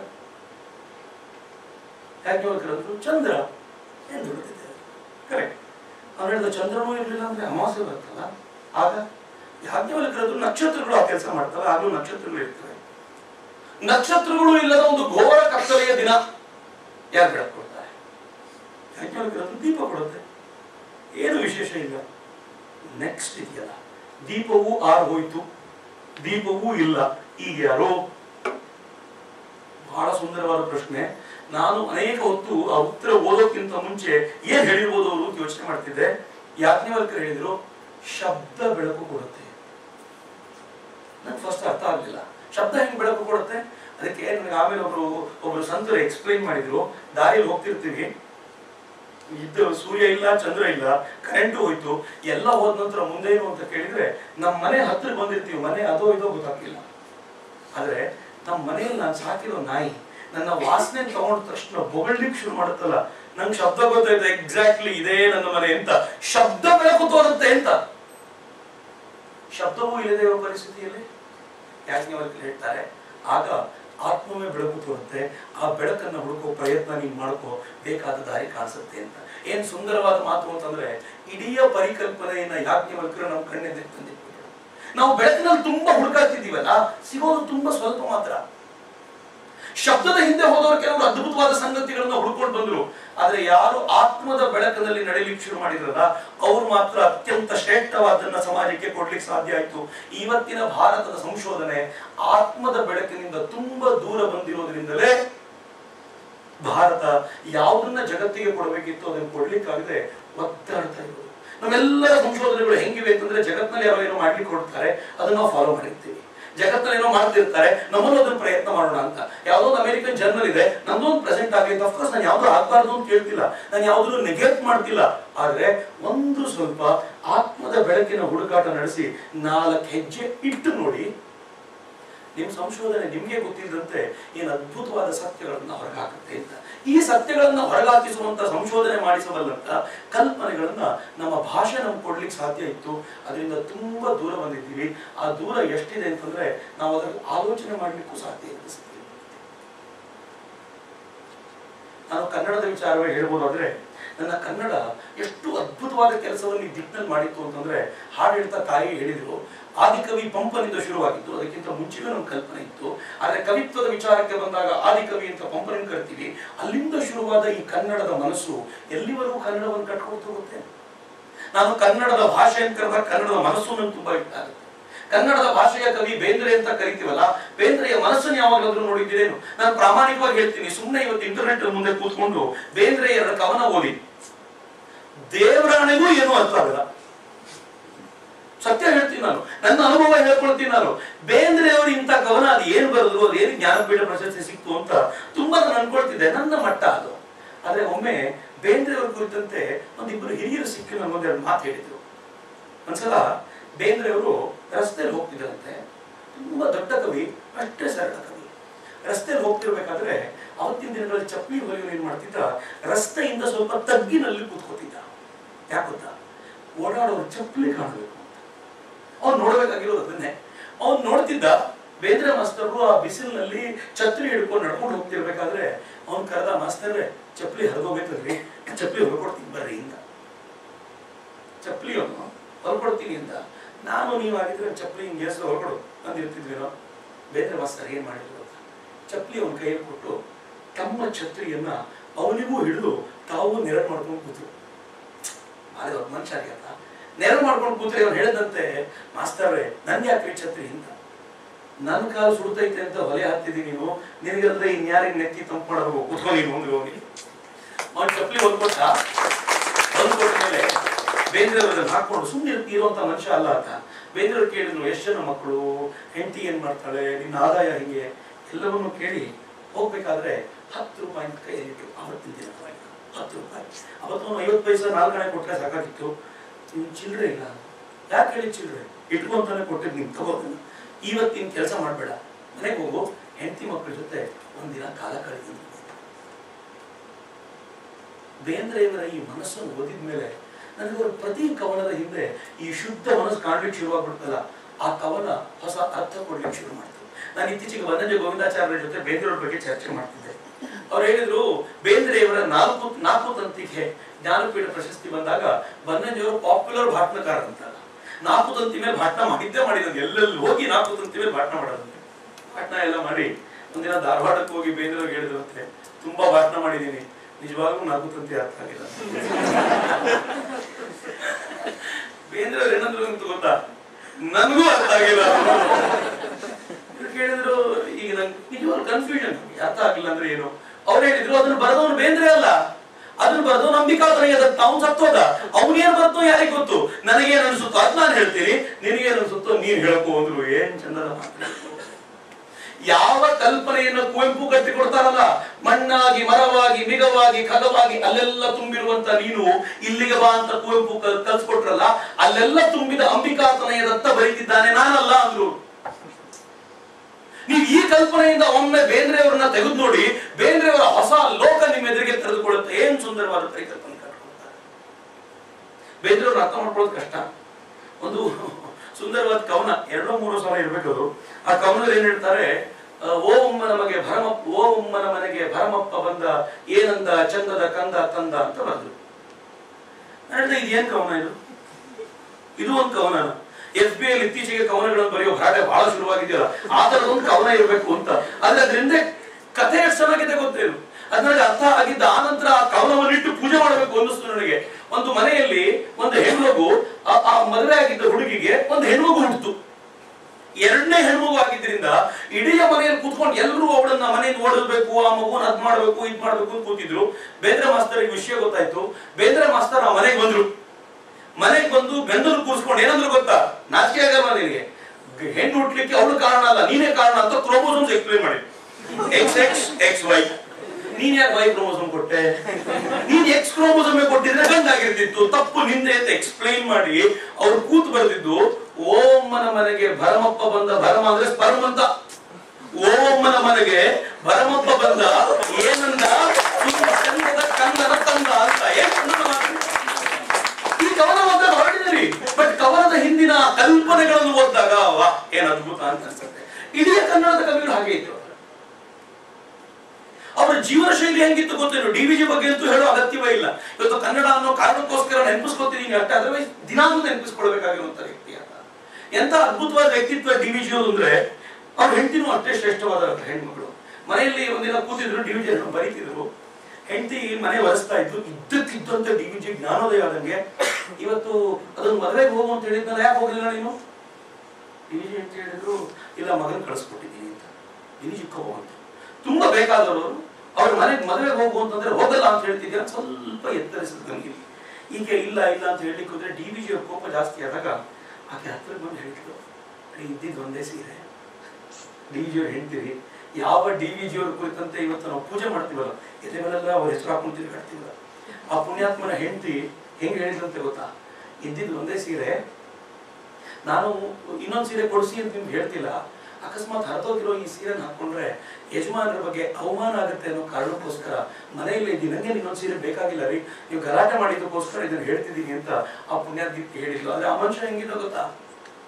ಯಾಜ್ಞವಲ್ಕ್ಯರು ಚಂದ್ರ ಎಂದು ಬಿಡುತ್ತಿದ್ದಾರೆ. ಕರೆಕ್ಟ್. ಅವ್ರು ಹೇಳಿದ, ಚಂದ್ರನೂ ಇರಲಿಲ್ಲ ಅಂದ್ರೆ ಅಮಾವಾಸ್ಯೆ ಬರ್ತಲ್ಲ, ಆಗ? ಯಾಜ್ಞವಲ್ಕ್ಯರು ನಕ್ಷತ್ರಗಳು ಆ ಕೆಲಸ ಮಾಡ್ತವೆ, ಆಗಲೂ ನಕ್ಷತ್ರಗಳು ಇರ್ತವೆ. ನಕ್ಷತ್ರಗಳು ಇಲ್ಲದ ಒಂದು ಘೋರ ಕತ್ತಲೆಯ ದಿನ ಯಾರು ಬೆಳಕು ಕೊಡ್ತಾರೆ? ಯಾಜ್ಞವಲ್ಕ್ಯರು ದೀಪ ಕೊಡುತ್ತೆ, ಏನು ವಿಶೇಷ ಇಲ್ಲ. ನೆಕ್ಸ್ಟ್ ಇದೆಯಲ್ಲ, ದೀಪವೂ ಆರು ಹೋಯ್ತು, ದೀಪವೂ ಇಲ್ಲ, ಈಗ ಯಾರೋ? ಬಹಳ ಸುಂದರವಾದ ಪ್ರಶ್ನೆ. ನಾನು ಅನೇಕ ಹೊತ್ತು ಆ ಉತ್ತರ ಓದೋಕ್ಕಿಂತ ಮುಂಚೆ ಏನ್ ಹೇಳಿರ್ಬೋದು ಅವರು ಅಂತ ಯೋಚನೆ ಮಾಡ್ತಿದ್ದೆ. ಯಾಜ್ಞವಲ್ಕ್ಯರು ಹೇಳಿದ್ರು, ಶಬ್ದ ಬೆಳಕು ಕೊಡುತ್ತೆ. ನನ್ಗೆ ಫಸ್ಟ್ ಅರ್ಥ ಆಗ್ಲಿಲ್ಲ, ಶಬ್ದ ಹೆಂಗ್ ಬೆಳಕು ಕೊಡುತ್ತೆ? ಅದಕ್ಕೆ ನನಗೆ ಆಮೇಲೆ ಒಬ್ರು ಒಬ್ರು ಸಂತರು ಎಕ್ಸ್ಪ್ಲೈನ್ ಮಾಡಿದ್ರು. ದಾರಿಯಲ್ಲಿ ಹೋಗ್ತಿರ್ತೀವಿ, ಇದ್ದು ಸೂರ್ಯ ಇಲ್ಲ, ಚಂದ್ರ ಇಲ್ಲ, ಕರೆಂಟು ಹೋಯ್ತು, ಎಲ್ಲ ಹೋದ ನಂತರ ಮುಂದೆ ಏನು ಅಂತ ಕೇಳಿದ್ರೆ, ನಮ್ಮ ಮನೆ ಹತ್ರ ಬಂದಿರ್ತೀವಿ, ಮನೆ ಅದೋ ಇದೋ ಗೊತ್ತಾಗ್ಲಿಲ್ಲ. ಆದ್ರೆ ನಮ್ಮ ಮನೆಯಲ್ಲಿ ನಾನು ಸಾಕಿರೋ ನಾಯಿ ನನ್ನ ವಾಸನೆ ತಗೊಂಡ ತಕ್ಷಣ ಬೊಗಳ್ಲಿಕ್ಕೆ ಶುರು ಮಾಡುತ್ತಲ್ಲ, ನಂಗೆ ಶಬ್ದ ಗೊತ್ತಾಯ್ತು, ಎಕ್ಸಾಕ್ಟ್ಲಿ ಇದೇ ನನ್ನ ಮನೆ ಅಂತ. ಶಬ್ದ ಬೆಳಕು ತೋರುತ್ತೆ ಅಂತ. ಶಬ್ದವೂ ಇಲ್ಲದೆ ಇರೋ ಪರಿಸ್ಥಿತಿಯಲ್ಲಿ ಯಾಜ್ಞವಲ್ಕ್ಯರು ಹೇಳ್ತಾರೆ, ಆಗ ಆತ್ಮವೇ ಬೆಳಕು ತೋರುತ್ತೆ. ಆ ಬೆಳಕನ್ನು ಹುಡುಕೋ ಪ್ರಯತ್ನ ನೀನ್ ಮಾಡ್ಕೋ, ಬೇಕಾದ ದಾರಿ ಕಾಣಿಸುತ್ತೆ ಅಂತ. ಏನ್ ಸುಂದರವಾದ ಮಾತು ಅಂತಂದ್ರೆ, ಇಡೀ ಪರಿಕಲ್ಪನೆಯನ್ನ ಯಾಜ್ಞವಲ್ಕ್ಯರು ನಮ್ಮ ಕಣ್ಣೆದುರಿಗೆ ತಂದಿಟ್ಬಿಟ್ರು. ನಾವು ಬೆಳಕಿನಲ್ಲಿ ತುಂಬಾ ಹುಡುಕಾಡ್ತಿದ್ದೀವಲ್ಲ, ಸಿಗೋದು ತುಂಬಾ ಸ್ವಲ್ಪ ಮಾತ್ರ. ಶಬ್ದದ ಹಿಂದೆ ಹೋದವರು ಕೆಲವರು ಅದ್ಭುತವಾದ ಸಂಗತಿಗಳನ್ನ ಹುಡ್ಕೊಂಡು ಬಂದ್ರು. ಆದ್ರೆ ಯಾರು ಆತ್ಮದ ಬೆಳಕಿನಲ್ಲಿ ನಡೆಯಲಿಕ್ಕೆ ಶುರು ಮಾಡಿದ್ರಲ್ಲ, ಅವ್ರು ಮಾತ್ರ ಅತ್ಯಂತ ಶ್ರೇಷ್ಠವಾದನ್ನ ಸಮಾಜಕ್ಕೆ ಕೊಡ್ಲಿಕ್ಕೆ ಸಾಧ್ಯ ಆಯ್ತು. ಇವತ್ತಿನ ಭಾರತದ ಸಂಶೋಧನೆ ಆತ್ಮದ ಬೆಳಕಿನಿಂದ ತುಂಬಾ ದೂರ ಬಂದಿರೋದ್ರಿಂದಲೇ ಭಾರತ ಯಾವುದನ್ನ ಜಗತ್ತಿಗೆ ಕೊಡಬೇಕಿತ್ತು ಅದನ್ನು ಕೊಡ್ಲಿಕ್ಕಾಗದೆ ಒದ್ದಾಡ್ತಾ ಇರೋದು. ನಮ್ಮೆಲ್ಲರ ಸಂಶೋಧನೆಗಳು ಹೆಂಗಿವೆ ಅಂತಂದ್ರೆ, ಜಗತ್ತಿನಲ್ಲಿ ಯಾರೋ ಏನೋ ಮಾಡ್ಲಿಕ್ಕೆ ಕೊಡ್ತಾರೆ, ಅದನ್ನ ನಾವು ಫಾಲೋ ಮಾಡಿರ್ತೀವಿ. ಜಗತ್ತಲ್ಲಿ ಏನೋ ಮಾಡ್ತಿರ್ತಾರೆ, ನಮ್ಮನ್ನು ಅದನ್ನ ಪ್ರಯತ್ನ ಮಾಡೋಣ ಅಂತ. ಯಾವುದೋ ಒಂದು ಅಮೆರಿಕನ್ ಜರ್ನಲ್ ಇದೆ, ನಮ್ದೊಂದು ಪ್ರೆಸೆಂಟ್ ಆಗಲಿ, ಅಫ್ಕೋರ್ಸ್ ನಾನು ಯಾವ್ದು ಆಗ್ಬಾರ್ದು ಅಂತ ಕೇಳ್ತಿಲ್ಲ, ನಾನು ಯಾವ್ದು ನೆಗೆಕ್ಟ್ ಮಾಡ್ತಿಲ್ಲ. ಆದ್ರೆ ಒಂದು ಸ್ವಲ್ಪ ಆತ್ಮದ ಬೆಳಕಿನ ಹುಡುಕಾಟ ನಡೆಸಿ ನಾಲ್ಕು ಹೆಜ್ಜೆ ಇಟ್ಟು ನೋಡಿ, ನಿಮ್ ಸಂಶೋಧನೆ ನಿಮ್ಗೆ ಗೊತ್ತಿದ್ದಂತೆ ಏನು ಅದ್ಭುತವಾದ ಸತ್ಯಗಳನ್ನ ಹೊರಗಾಕುತ್ತೆ ಅಂತ. ಈ ಸತ್ಯಗಳನ್ನ ಹೊರಗಾಕಿಸುವಂತ ಸಂಶೋಧನೆ ಮಾಡಿಸಬಲ್ಲಂತ ಕಲ್ಪನೆಗಳನ್ನ ನಮ್ಮ ಭಾಷೆ ನಮ್ಗೆ ಕೊಡ್ಲಿಕ್ಕೆ ಸಾಧ್ಯ ಇತ್ತು. ಅದರಿಂದ ತುಂಬಾ ದೂರ ಬಂದಿದ್ದೀವಿ. ಆ ದೂರ ಎಷ್ಟಿದೆ ಅಂತಂದ್ರೆ, ನಾವು ಅದರಲ್ಲಿ ಆಲೋಚನೆ ಮಾಡ್ಲಿಕ್ಕೂ ಸಾಧ್ಯ ಇದೆ. ನಾನು ಕನ್ನಡದ ವಿಚಾರವೇ ಹೇಳ್ಬೋದಾದ್ರೆ, ನನ್ನ ಕನ್ನಡ ಎಷ್ಟು ಅದ್ಭುತವಾದ ಕೆಲಸವನ್ನು ಈ ದಿಕ್ಕಿನಲ್ಲಿ ಮಾಡಿತ್ತು ಅಂತಂದ್ರೆ, ಹಾಡು ಹೇಳ್ತಾ ತಾಯಿ ಹೇಳಿದ್ರು, ಆದಿಕವಿ ಪಂಪನಿಂದ ಶುರುವಾಗಿತ್ತು, ಅದಕ್ಕಿಂತ ಮುಂಚೆಯೂ ನಮ್ಮ ಕಲ್ಪನೆ ಇತ್ತು. ಆದ್ರೆ ಕವಿತ್ವದ ವಿಚಾರಕ್ಕೆ ಬಂದಾಗ ಆದಿಕವಿ ಅಂತ ಪಂಪನಿಂದ ಕರಿತೀವಿ. ಅಲ್ಲಿಂದ ಶುರುವಾದ ಈ ಕನ್ನಡದ ಮನಸ್ಸು ಎಲ್ಲಿವರೆಗೂ ಕನ್ನಡವನ್ನು ಕಟ್ಕೊಳ್ತಾ ಹೋಗುತ್ತೆ. ನಾನು ಕನ್ನಡದ ಭಾಷೆ ಅಂತ ಕರೆದಾಗ ಕನ್ನಡದ ಮನಸ್ಸು ನಂಗೆ ತುಂಬಾ ಇಷ್ಟ ಆಗುತ್ತೆ. ಕನ್ನಡದ ಭಾಷೆಯ ಕವಿ ಬೇಂದ್ರೆ ಅಂತ ಕರಿತೀವಲ್ಲ, ಬೇಂದ್ರೆಯ ಮನಸ್ಸನ್ನು ಯಾವಾಗಲಾದ್ರೂ ನೋಡಿದ್ದೀರೇನು? ನಾನು ಪ್ರಾಮಾಣಿಕವಾಗಿ ಹೇಳ್ತೀನಿ, ಸುಮ್ಮನೆ ಇವತ್ತು ಇಂಟರ್ನೆಟ್ ಮುಂದೆ ಕೂತ್ಕೊಂಡು ಬೇಂದ್ರೆ ಎರಡು ಕವನ ಓದಿ, ದೇವರಾಣೆಗೂ ಏನೂ ಅರ್ಥ ಆಗಲ್ಲ. ಸತ್ಯ ಹೇಳ್ತೀನಿ, ನಾನು ನನ್ನ ಅನುಭವ ಹೇಳ್ಕೊಳ್ತೀನಿ. ನಾನು ಬೇಂದ್ರೆ ಅವರು ಇಂಥ ಕವನ ಅದು ಏನು ಬರೆದ್ರು, ಅದು ಏನು ಜ್ಞಾನಪೀಠ ಪ್ರಶಸ್ತಿ ಸಿಕ್ತು ಅಂತ ತುಂಬಾ ನಾನು ಅನ್ಕೊಳ್ತಿದ್ದೆ, ನನ್ನ ಮಟ್ಟ ಅದು. ಆದ್ರೆ ಒಮ್ಮೆ ಬೇಂದ್ರೆ ಅವ್ರ ಕುರಿತಂತೆ ಒಂದಿಬ್ಬರು ಹಿರಿಯರು ಸಿಕ್ಕಿ ನನ್ಗೊಂದೆರಡು ಮಾತು ಹೇಳಿದ್ರು. ಒಂದ್ಸಲ ಬೇಂದ್ರೆ ಅವರು ರಸ್ತೆಯಲ್ಲಿ ಹೋಗ್ತಿದ್ರಂತೆ. ತುಂಬಾ ದೊಡ್ಡ ಕವಿ, ಅಷ್ಟೇ ಸರಳ ಕವಿ. ರಸ್ತೆಯಲ್ಲಿ ಹೋಗ್ತಿರ್ಬೇಕಾದ್ರೆ ಅವತ್ತಿನ ದಿನಗಳಲ್ಲಿ ಚಪ್ಪಲಿ ಹೊಲಿಯೋನು ಏನ್ ಮಾಡ್ತಿದ್ದ, ರಸ್ತೆಯಿಂದ ಸ್ವಲ್ಪ ತಗ್ಗಿನಲ್ಲಿ ಕೂತ್ಕೋತಿದ್ದ. ಯಾಕೆ ಗೊತ್ತಾ? ಓಡಾಡೋರು ಚಪ್ಪಲಿ ಕಾಣಬೇಕು ಅಂತ. ಅವ್ನು ನೋಡ್ಬೇಕಾಗಿರೋದು ಅದನ್ನೇ. ಅವ್ನು ನೋಡ್ತಿದ್ದ, ಬೇಂದ್ರೆ ಮಾಸ್ತರು ಆ ಬಿಸಿಲಿನಲ್ಲಿ ಛತ್ರಿ ಹಿಡ್ಕೊಂಡು ನಡ್ಕೊಂಡು ಹೋಗ್ತಿರ್ಬೇಕಾದ್ರೆ ಅವ್ನು ಕರೆದ, ಮಾಸ್ತರ್ರೆ ಚಪ್ಪಲಿ ಹರಿದೋಗೈತಲ್ರಿ, ಚಪ್ಪಲಿ ಹೊರಕೊಡ್ತೀನಿ ಬರ್ರಿ ಇಂದ. ಚಪ್ಪಲಿ ಅವನು ಹೊರಕೊಡ್ತೀನಿ ಇಂದ. ನಾನು ನೀವಾಗಿದ್ರೆ ಚಪ್ಪಲಿ ಹಿಂಗೆ ಎಸ್ ಹೊರಕೊಡು ಅಂದಿರ್ತಿದ್ವೇನೋ. ಬೇಂದ್ರೆ ಮಾಸ್ತರ್ ಏನ್ ಮಾಡಿದ್ರು ಅಂತ, ಚಪ್ಪಲಿ ಅವನ ಕೈಯಲ್ಲಿ ಕೊಟ್ಟು ತಮ್ಮ ಛತ್ರಿಯನ್ನ ಅವನಿಗೂ ಹಿಡಿದು ತಾವು ನೆರಳು ಮಾಡ್ಕೊಂಡು ಕೂತರು. ಮಾಡಿದ ಮನುಷ್ಯ ಅಂತ ನೆರಳು ಮಾಡ್ಕೊಂಡು ಕೂತ್ರೆ ಅವ್ರು ಹೇಳದಂತೆ, ಮಾಸ್ತರ್ರೆ ನನ್ಗೆ ಯಾಕೆ ಛತ್ರಿ ಅಂತ, ನನ್ನ ಕಾಲು ಸುಡ್ತೈತೆ ಅಂತ ಹೊಲೆ ಹಾಕ್ತಿದ್ದೀನಿ, ನೀನು ನಿನಗಂದ್ರೆ ಇನ್ಯಾರಿಗೆ ನೆತ್ತಿ ತಂಪು ಮಾಡೋದು ಕೂತ್ಕೊಂಡು ನೀನು ಹೋಗಿ ಹೋಗಿ ಅವ್ನ ಚಪ್ಪಲಿ ಹೊಂದ್ಕೊಟ್ಟ. ಹೊಂದ್ಕೊಟ್ಟ ಮೇಲೆ ಬೇಂದ್ರೆ ಅವ್ರನ್ನ ಹಾಕೊಂಡು ಸುಮ್ಮನೆ ಇರುವಂತ ಮನುಷ್ಯ ಅಲ್ಲ ಅಂತ. ಬೇಂದ್ರೆ ಅವ್ರು ಕೇಳಿದ್ರು, ಎಷ್ಟು ಜನ ಮಕ್ಕಳು, ಹೆಂಡತಿ ಏನ್ ಮಾಡ್ತಾಳೆ, ನಿನ್ನ ಆದಾಯ ಹಿಂಗೆ ಎಲ್ಲವನ್ನೂ ಕೇಳಿ ಹೋಗ್ಬೇಕಾದ್ರೆ ಹತ್ತು ರೂಪಾಯಿ ಕೈ ಇಟ್ಟು ಅವತ್ತಿನ ದಿನ ಹತ್ತು ರೂಪಾಯಿ. ಅವತ್ತು ಐವತ್ತು ಪೈಸೆ ನಾಲ್ಕಣೆ ಕೊಟ್ಟರೆ ಸಾಕಾಗಿತ್ತು. ಚಿಲ್ಲರೆ ಇಲ್ಲ, ಯಾಕೆ ಹೇಳಿ ಚಿಲ್ಲರೆ ಇಟ್ಕೊಂತಾನೆ ಕೊಟ್ಟಿದ್ದು, ನಿಮ್ಗೆ ತಗೋದನ್ನ ಇವತ್ತಿನ ಕೆಲಸ ಮಾಡಬೇಡ, ಮನೆಗೆ ಹೋಗು, ಹೆಂಡತಿ ಮಕ್ಕಳ ಜೊತೆ ಒಂದಿನ ಕಾಲ ಕಳೆದ. ಬೇಂದ್ರೆ ಇವರ ಈ ಮನಸ್ಸನ್ನು ಓದಿದ ಮೇಲೆ ನನಗೆ ಪ್ರತಿ ಕವನದ ಹಿಂದೆ ಈ ಶುದ್ಧ ಮನಸ್ಸು ಕಾಣ್ಲಿಕ್ಕೆ ಶುರುವಾಗ್ಬಿಡ್ತಲ್ಲ, ಆ ಕವನ ಹೊಸ ಅರ್ಥ ಕೊಡ್ಲಿಕ್ಕೆ ಶುರು ಮಾಡ್ತಾರೆ. ನಾನು ಇತ್ತೀಚೆಗೆ ಬನ್ನಂಜೆ ಗೋವಿಂದಾಚಾರ್ಯರ ಜೊತೆ ಬೇಂದ್ರೆಯವ್ರ ಬಗ್ಗೆ ಚರ್ಚೆ ಮಾಡ್ತಿದ್ದೆ. ಅವ್ರು ಹೇಳಿದ್ರು, ಬೇಂದ್ರೆಯವರ ನಾಲ್ಕು ನಾಲ್ಕು ತಂತಿಗೆ ಜ್ಞಾನಪೀಠ ಪ್ರಶಸ್ತಿ ಬಂದಾಗ ಬನ್ನಂಜೆಯವರು ಪಾಪ್ಯುಲರ್ ಭಾಷಣಕಾರ ಅಂತ. ನಾಲ್ಕು ತಂತಿ ಮೇಲೆ ಭಾಷಣ ಮಾಡಿದ್ದೇ ಮಾಡಿದಂತೆ, ಎಲ್ಲೆಲ್ಲಿ ಹೋಗಿ ನಾಲ್ಕು ತಂತಿ ಮೇಲೆ ಭಾಷಣ ಮಾಡೋದಂತೆ. ಭಾಷಣ ಎಲ್ಲ ಮಾಡಿ ಒಂದಿನ ಧಾರವಾಡಕ್ಕೆ ಹೋಗಿ ಬೇಂದ್ರೆಯವ್ರಿಗೆ ಹೇಳಿದ್ರಂತೆ, ತುಂಬಾ ಭಾಷಣ ಮಾಡಿದ್ದೀನಿ, ನಿಜವಾಗ್ಲೂ ನಾಲ್ಕು ತಂತಿ ಅರ್ಥ ಆಗಿಲ್ಲ. ಬೇಂದ್ರೆಯವ್ರು ಏನಂದ್ರು ಅಂತ ಗೊತ್ತಾ, ನನಗೂ ಅರ್ಥ ಆಗಿಲ್ಲ. ಕೇಳಿದ್ರು, ಈಗ ನಂಗೆ ನಿಜವಾಗ್ಲೂ ಕನ್ಫ್ಯೂಷನ್, ಅರ್ಥ ಆಗಿಲ್ಲ ಅಂದ್ರೆ ಏನು. ಅವ್ರು ಹೇಳಿದ್ರು, ಅದನ್ನ ಬರೆದವನು ಬೇಂದ್ರೆ ಅಲ್ಲ, ಅದನ್ನ ಬರೆದು ನಂಬಿಕಾತನಿಗೆ ದತ್ತ, ಅವ್ನು ಸತ್ತೋದ, ಅವನೇನ್ ಬರ್ತೋ ಯಾರಿಗೆ ಗೊತ್ತು, ನನಗೇನ್ ಅನ್ಸುತ್ತೋ ಅದ್ ನಾನು ಹೇಳ್ತೀನಿ, ನಿನಗೇನ್ ಅನ್ಸುತ್ತೋ ನೀನ್ ಹೇಳ್ಕೊ ಅಂದ್ರು. ಏನ್ ಚಂದದ ಮಾತು. ಯಾವ ಕಲ್ಪನೆಯನ್ನು ಕುವೆಂಪು ಕಟ್ಟಿಕೊಡ್ತಾರಲ್ಲ, ಮಣ್ಣಾಗಿ ಮರವಾಗಿ ಮಿಗವಾಗಿ ಖಗವಾಗಿ ಅಲ್ಲೆಲ್ಲ ತುಂಬಿರುವಂತ ನೀನು ಇಲ್ಲಿಗೆ ಬಾ ಅಂತ ಕುವೆಂಪು ಕಲ್ಸ್ಕೊಟ್ರಲ್ಲ, ಅಲ್ಲೆಲ್ಲ ತುಂಬಿದ ಅಂಬಿಕಾತನಯ ದತ್ತ ಬರೀತಿದ್ದಾನೆ, ನಾನಲ್ಲ ಅಂದ್ರು. ನೀವು ಈ ಕಲ್ಪನೆಯಿಂದ ಒಮ್ಮೆ ಬೇಂದ್ರೆಯವರನ್ನ ತೆಗೆದು ನೋಡಿ, ಬೇಂದ್ರೆಯವರ ಹೊಸ ಲೋಕ ನಿಮ್ಮ ಎದುರಿಗೆ ತೆರೆದುಕೊಳ್ಳುತ್ತೆ. ಏನ್ ಸುಂದರವಾದ ಪರಿಕಲ್ಪನೆ ಕಟ್ಕೊಳ್ತಾರೆ. ಬೇಂದ್ರೆಯವ್ರನ್ನ ಅರ್ಥ ಮಾಡ್ಕೊಳ್ಳೋದು ಕಷ್ಟ. ಒಂದು ಸುಂದರವಾದ ಕವನ, ಎರಡೋ ಮೂರೋ ಸಲ ಇರ್ಬೇಕು ಅದು. ಆ ಕವನದಲ್ಲಿ ಏನ್ ಹೇಳ್ತಾರೆ, ಓ ಉಮ್ಮನ ಮಗೆ ಭರಮಪ್ಪ, ಓ ಉಮ್ಮನ ಮನೆಗೆ ಭರಮಪ್ಪ ಬಂದ, ಏನಂದ ಚಂದದ ಕಂದ ತಂದ ಅಂತ ಬಂದ್ರು. ನಾನು ಹೇಳಿದೆ, ಇದೇನ್ ಕವನ ಇದು? ಇದು ಒಂದು ಕವನ. ಎಫ್ ಬಿ ಅಲ್ಲಿ ಇತ್ತೀಚೆಗೆ ಕವನಗಳನ್ನು ಬರೆಯೋ ಭರಾಟೆ ಬಹಳ ಶುರುವಾಗಿದೆಯಲ್ಲ, ಆ ತರದೊಂದು ಕವನ ಇರಬೇಕು ಅಂತ. ಆದ್ರೆ ಅದರಿಂದ ಕಥೆ ಎಷ್ಟು ಚೆನ್ನಾಗಿದೆ ಗೊತ್ತೇನು, ಅದ್ ನನಗೆ ಅರ್ಥ ಆಗಿದ್ದ ಆ ನಂತರ ಆ ಕವನವನ್ನಿಟ್ಟು ಪೂಜೆ ಮಾಡಬೇಕು ಅನ್ನಿಸ್ತು ನನಗೆ. ಒಂದು ಮನೆಯಲ್ಲಿ ಒಂದು ಹೆಣ್ಮಗು, ಆ ಮದುವೆ ಆಗಿದ್ದ ಹುಡುಗಿಗೆ ಒಂದು ಹೆಣ್ಮಗು ಹುಟ್ಟಿತು. ಎರಡನೇ ಹೆಣ್ಮಗು ಆಗಿದ್ರಿಂದ ಇಡೀ ಮನೆಯಲ್ಲಿ ಕೂತ್ಕೊಂಡು ಎಲ್ಲರೂ ಅವಳನ್ನ ಮನೆಯಿಂದ ಓಡಿಸ್ಬೇಕು, ಆ ಮಗುನ ಅದ್ ಮಾಡ್ಬೇಕು ಇದ್ ಮಾಡ್ಬೇಕು ಅಂತ ಕೂತಿದ್ರು. ಬೇಂದ್ರೆ ಮಾಸ್ತರ್ ಈ ವಿಷಯ ಗೊತ್ತಾಯ್ತು. ಬೇಂದ್ರೆ ಮಾಸ್ತರ್ ಆ ಮನೆಗೆ ಬಂದ್ರು. ಮನೆಗೆ ಬಂದು ಗಂಡನ್ನು ಕೂರಿಸ್ಕೊಂಡು ಏನಂದ್ರು ಗೊತ್ತಾ, ನಾಚಿಕೆ ಆಗಲ್ವಾ ನಿನಗೆ, ಹೆಣ್ಣು ಹುಟ್ಲಿಕ್ಕೆ ಅವಳು ಕಾರಣ ಅಲ್ಲ, ನೀನೇ ಕಾರಣ ಅಂತ ಕ್ರೋಮೋಸೋಮ್ಸ್ ಎಕ್ಸ್ಪ್ಲೇನ್ ಮಾಡಿ. ಎಕ್ಸ್ ಎಕ್ಸ್ ಎಕ್ಸ್ ವೈ, ನೀನ್ ಯಾಕೆ ವೈ ಕ್ರೋಮೋಸೋಮ್ ಕೊಟ್ಟೆ, ನೀನ್ ಎಕ್ಸ್ ಕ್ರೋಮೋಸೋಮ್ ಕೊಟ್ಟಿದ್ರೆ ಗಂಡಾಗಿರ್ತಿತ್ತು, ತಪ್ಪು ನಿಂದೆ ಅಂತ ಎಕ್ಸ್ಪ್ಲೈನ್ ಮಾಡಿ ಅವ್ರು ಕೂತು ಬರೆದಿದ್ದು, ಓಮ್ಮನ ಮನೆಗೆ ಭರಮಪ್ಪ ಬಂದ, ಭರಮ ಅಂದ್ರೆ ಸ್ಪರ್ಮ್ ಅಂತ, ಓಮ್ಮನ ಮನೆಗೆ ಭರಮಪ್ಪ ಬಂದ, ಏನಂದ ಚಂದದ ಕಂದನ ತಂದ ಅಂತ. ಈ ಕವನ ಓದಾಗ ಹೊರಡಿದ್ರಿ, ಬಟ್ ಕವನದ ಹಿಂದಿನ ಕಲ್ಪನೆಗಳನ್ನು ಓದಿದಾಗ ವಾ ಏನ್ ಅದ್ಭುತ ಅಂತ ಅನ್ಸುತ್ತೆ. ಇಡೀ ಕನ್ನಡದ ಕವಿಗಳು ಹಾಗೆ ಇತ್ತು. ಅವರ ಜೀವನ ಶೈಲಿ ಹೆಂಗಿತ್ತು ಗೊತ್ತೇನು, ಡಿ ವಿ ಜಿ ಬಗ್ಗೆ ಅಂತೂ ಹೇಳೋ ಅಗತ್ಯವೇ ಇಲ್ಲ. ಇವತ್ತು ಕನ್ನಡ ಅನ್ನೋ ಕಾರಣಕ್ಕೋಸ್ಕರ ನೆನಪಿಸ್ಕೊತೀನಿ ಅಷ್ಟೇ, ಅದರ್ವೈಸ್ ದಿನಾಲೂ ನೆನಪಿಸ್ಕೊಳ್ಬೇಕಾಗಿರುವಂತ ವ್ಯಕ್ತಿ ಅಂತ. ಎಂತ ಅದ್ಭುತವಾದ ವ್ಯಕ್ತಿತ್ವ ಡಿ ವಿ ಜಿ ಅಂದ್ರೆ. ಅವ್ರ ಹೆಂಡತಿನೂ ಅಷ್ಟೇ ಶ್ರೇಷ್ಠವಾದ ಹೆಣ್ಮಗಳು. ಮನೆಯಲ್ಲಿ ಒಂದಿನ ಕೂತಿದ್ರು, ಡಿ ವಿ ಜಿ ಬರೀತಿದ್ರು, ಹೆಂಡತಿ ಮನೆ ಒರೆಸ್ತಾ ಇದ್ರು. ಇದ್ದಕ್ಕಿದ್ದಂತೆ ಡಿ ವಿ ಜಿ ಜ್ಞಾನೋದಯ ಆದಂಗೆ, ಇವತ್ತು ಅದೊಂದು ಮದುವೆಗೆ ಹೋಗು ಅಂತ ಹೇಳಿದ್ನಲ್ಲ, ಯಾಕೆ ಹೋಗ್ಲಿಲ್ಲ ನೀನು? ಡಿ ವಿ ಜಿ ಅಂತ ಹೇಳಿದ್ರು, ಇಲ್ಲ ಮಗನ ಕಳಿಸ್ಕೊಟ್ಟಿದ್ದೀನಿ ಅಂತ. ಡಿ ವಿ ಜಿ ಹೋಗು ಅಂತ, ತುಂಬಾ ಬೇಕಾದವರು ಅವ್ರ ಮನೆಗೆ ಮದುವೆಗೆ ಹೋಗು ಅಂತಂದ್ರೆ ಹೋಗಲ್ಲ ಅಂತ ಹೇಳ್ತಿದ್ದೀರ, ಸ್ವಲ್ಪ ಎತ್ತರಿಸಿದ ನಮ್ಗೆ. ಈಗ ಇಲ್ಲ ಇಲ್ಲ ಅಂತ ಹೇಳಲಿಕ್ಕೆ ಹೋದ್ರೆ ಡಿ ವಿ ಜಿ ಅವ್ರ ಕೋಪ ಜಾಸ್ತಿ ಆದಾಗ ಆಕೆ ಹತ್ರ ಬಂದು ಹೇಳಿದ್ರು, ಇದ್ದಿದ್ದು ಒಂದೇ ಸೀರೆ. ಡಿ ವಿ ಜಿ ಅವ್ರು ಹೇಳ್ತೀರಿ, ಯಾವ ಡಿ ವಿ ಜಿ ಅವ್ರ ಕುರಿತಂತೆ ಇವತ್ತು ನಾವು ಪೂಜೆ ಮಾಡ್ತೀವಲ್ಲ, ಎದೆ ಮೇಲೆಲ್ಲ ಅವ್ರ ಹೆಸರು ಹಾಕೊಂಡು ತಿರುಗಾಡ್ತೀವಲ್ಲ, ಆ ಪುಣ್ಯಾತ್ಮನ ಹೆಂಡತಿ ಹೆಂಗ್ ಹೇಳಿದಂತೆ ಗೊತ್ತಾ, ಇದ್ದಿದ್ದು ಒಂದೇ ಸೀರೆ, ನಾನು ಇನ್ನೊಂದು ಸೀರೆ ಕೊಡಿಸಿ ಅಂತ ನಿಮ್ಗೆ ಹೇಳ್ತಿಲ್ಲ, ಅಕಸ್ಮಾತ್ ಹರಿದೋಗಿರೋ ಈ ಸೀರೆನ ಹಾಕೊಂಡ್ರೆ ಯಜಮಾನರ ಬಗ್ಗೆ ಅವಮಾನ ಆಗುತ್ತೆ ಅನ್ನೋ ಕಾರಣಕ್ಕೋಸ್ಕರ ಮನೆಯಲ್ಲಿ ಇದ್ದೀನಿ, ನಂಗೆ ಇನ್ನೊಂದು ಸೀರೆ ಬೇಕಾಗಿಲ್ಲ ರೀ, ನೀವು ಗಲಾಟೆ ಮಾಡಿದ್ದಕ್ಕೋಸ್ಕರ ಇದನ್ನ ಹೇಳ್ತಿದ್ದೀನಿ ಅಂತ ಆ ಪುಣ್ಯಾತ್ಮಕ್ಕೆ ಹೇಳಿದ್ಲು. ಆದ್ರೆ ಆ ಮನುಷ್ಯ ಹೆಂಗಿದ್ದ ಗೊತ್ತಾ,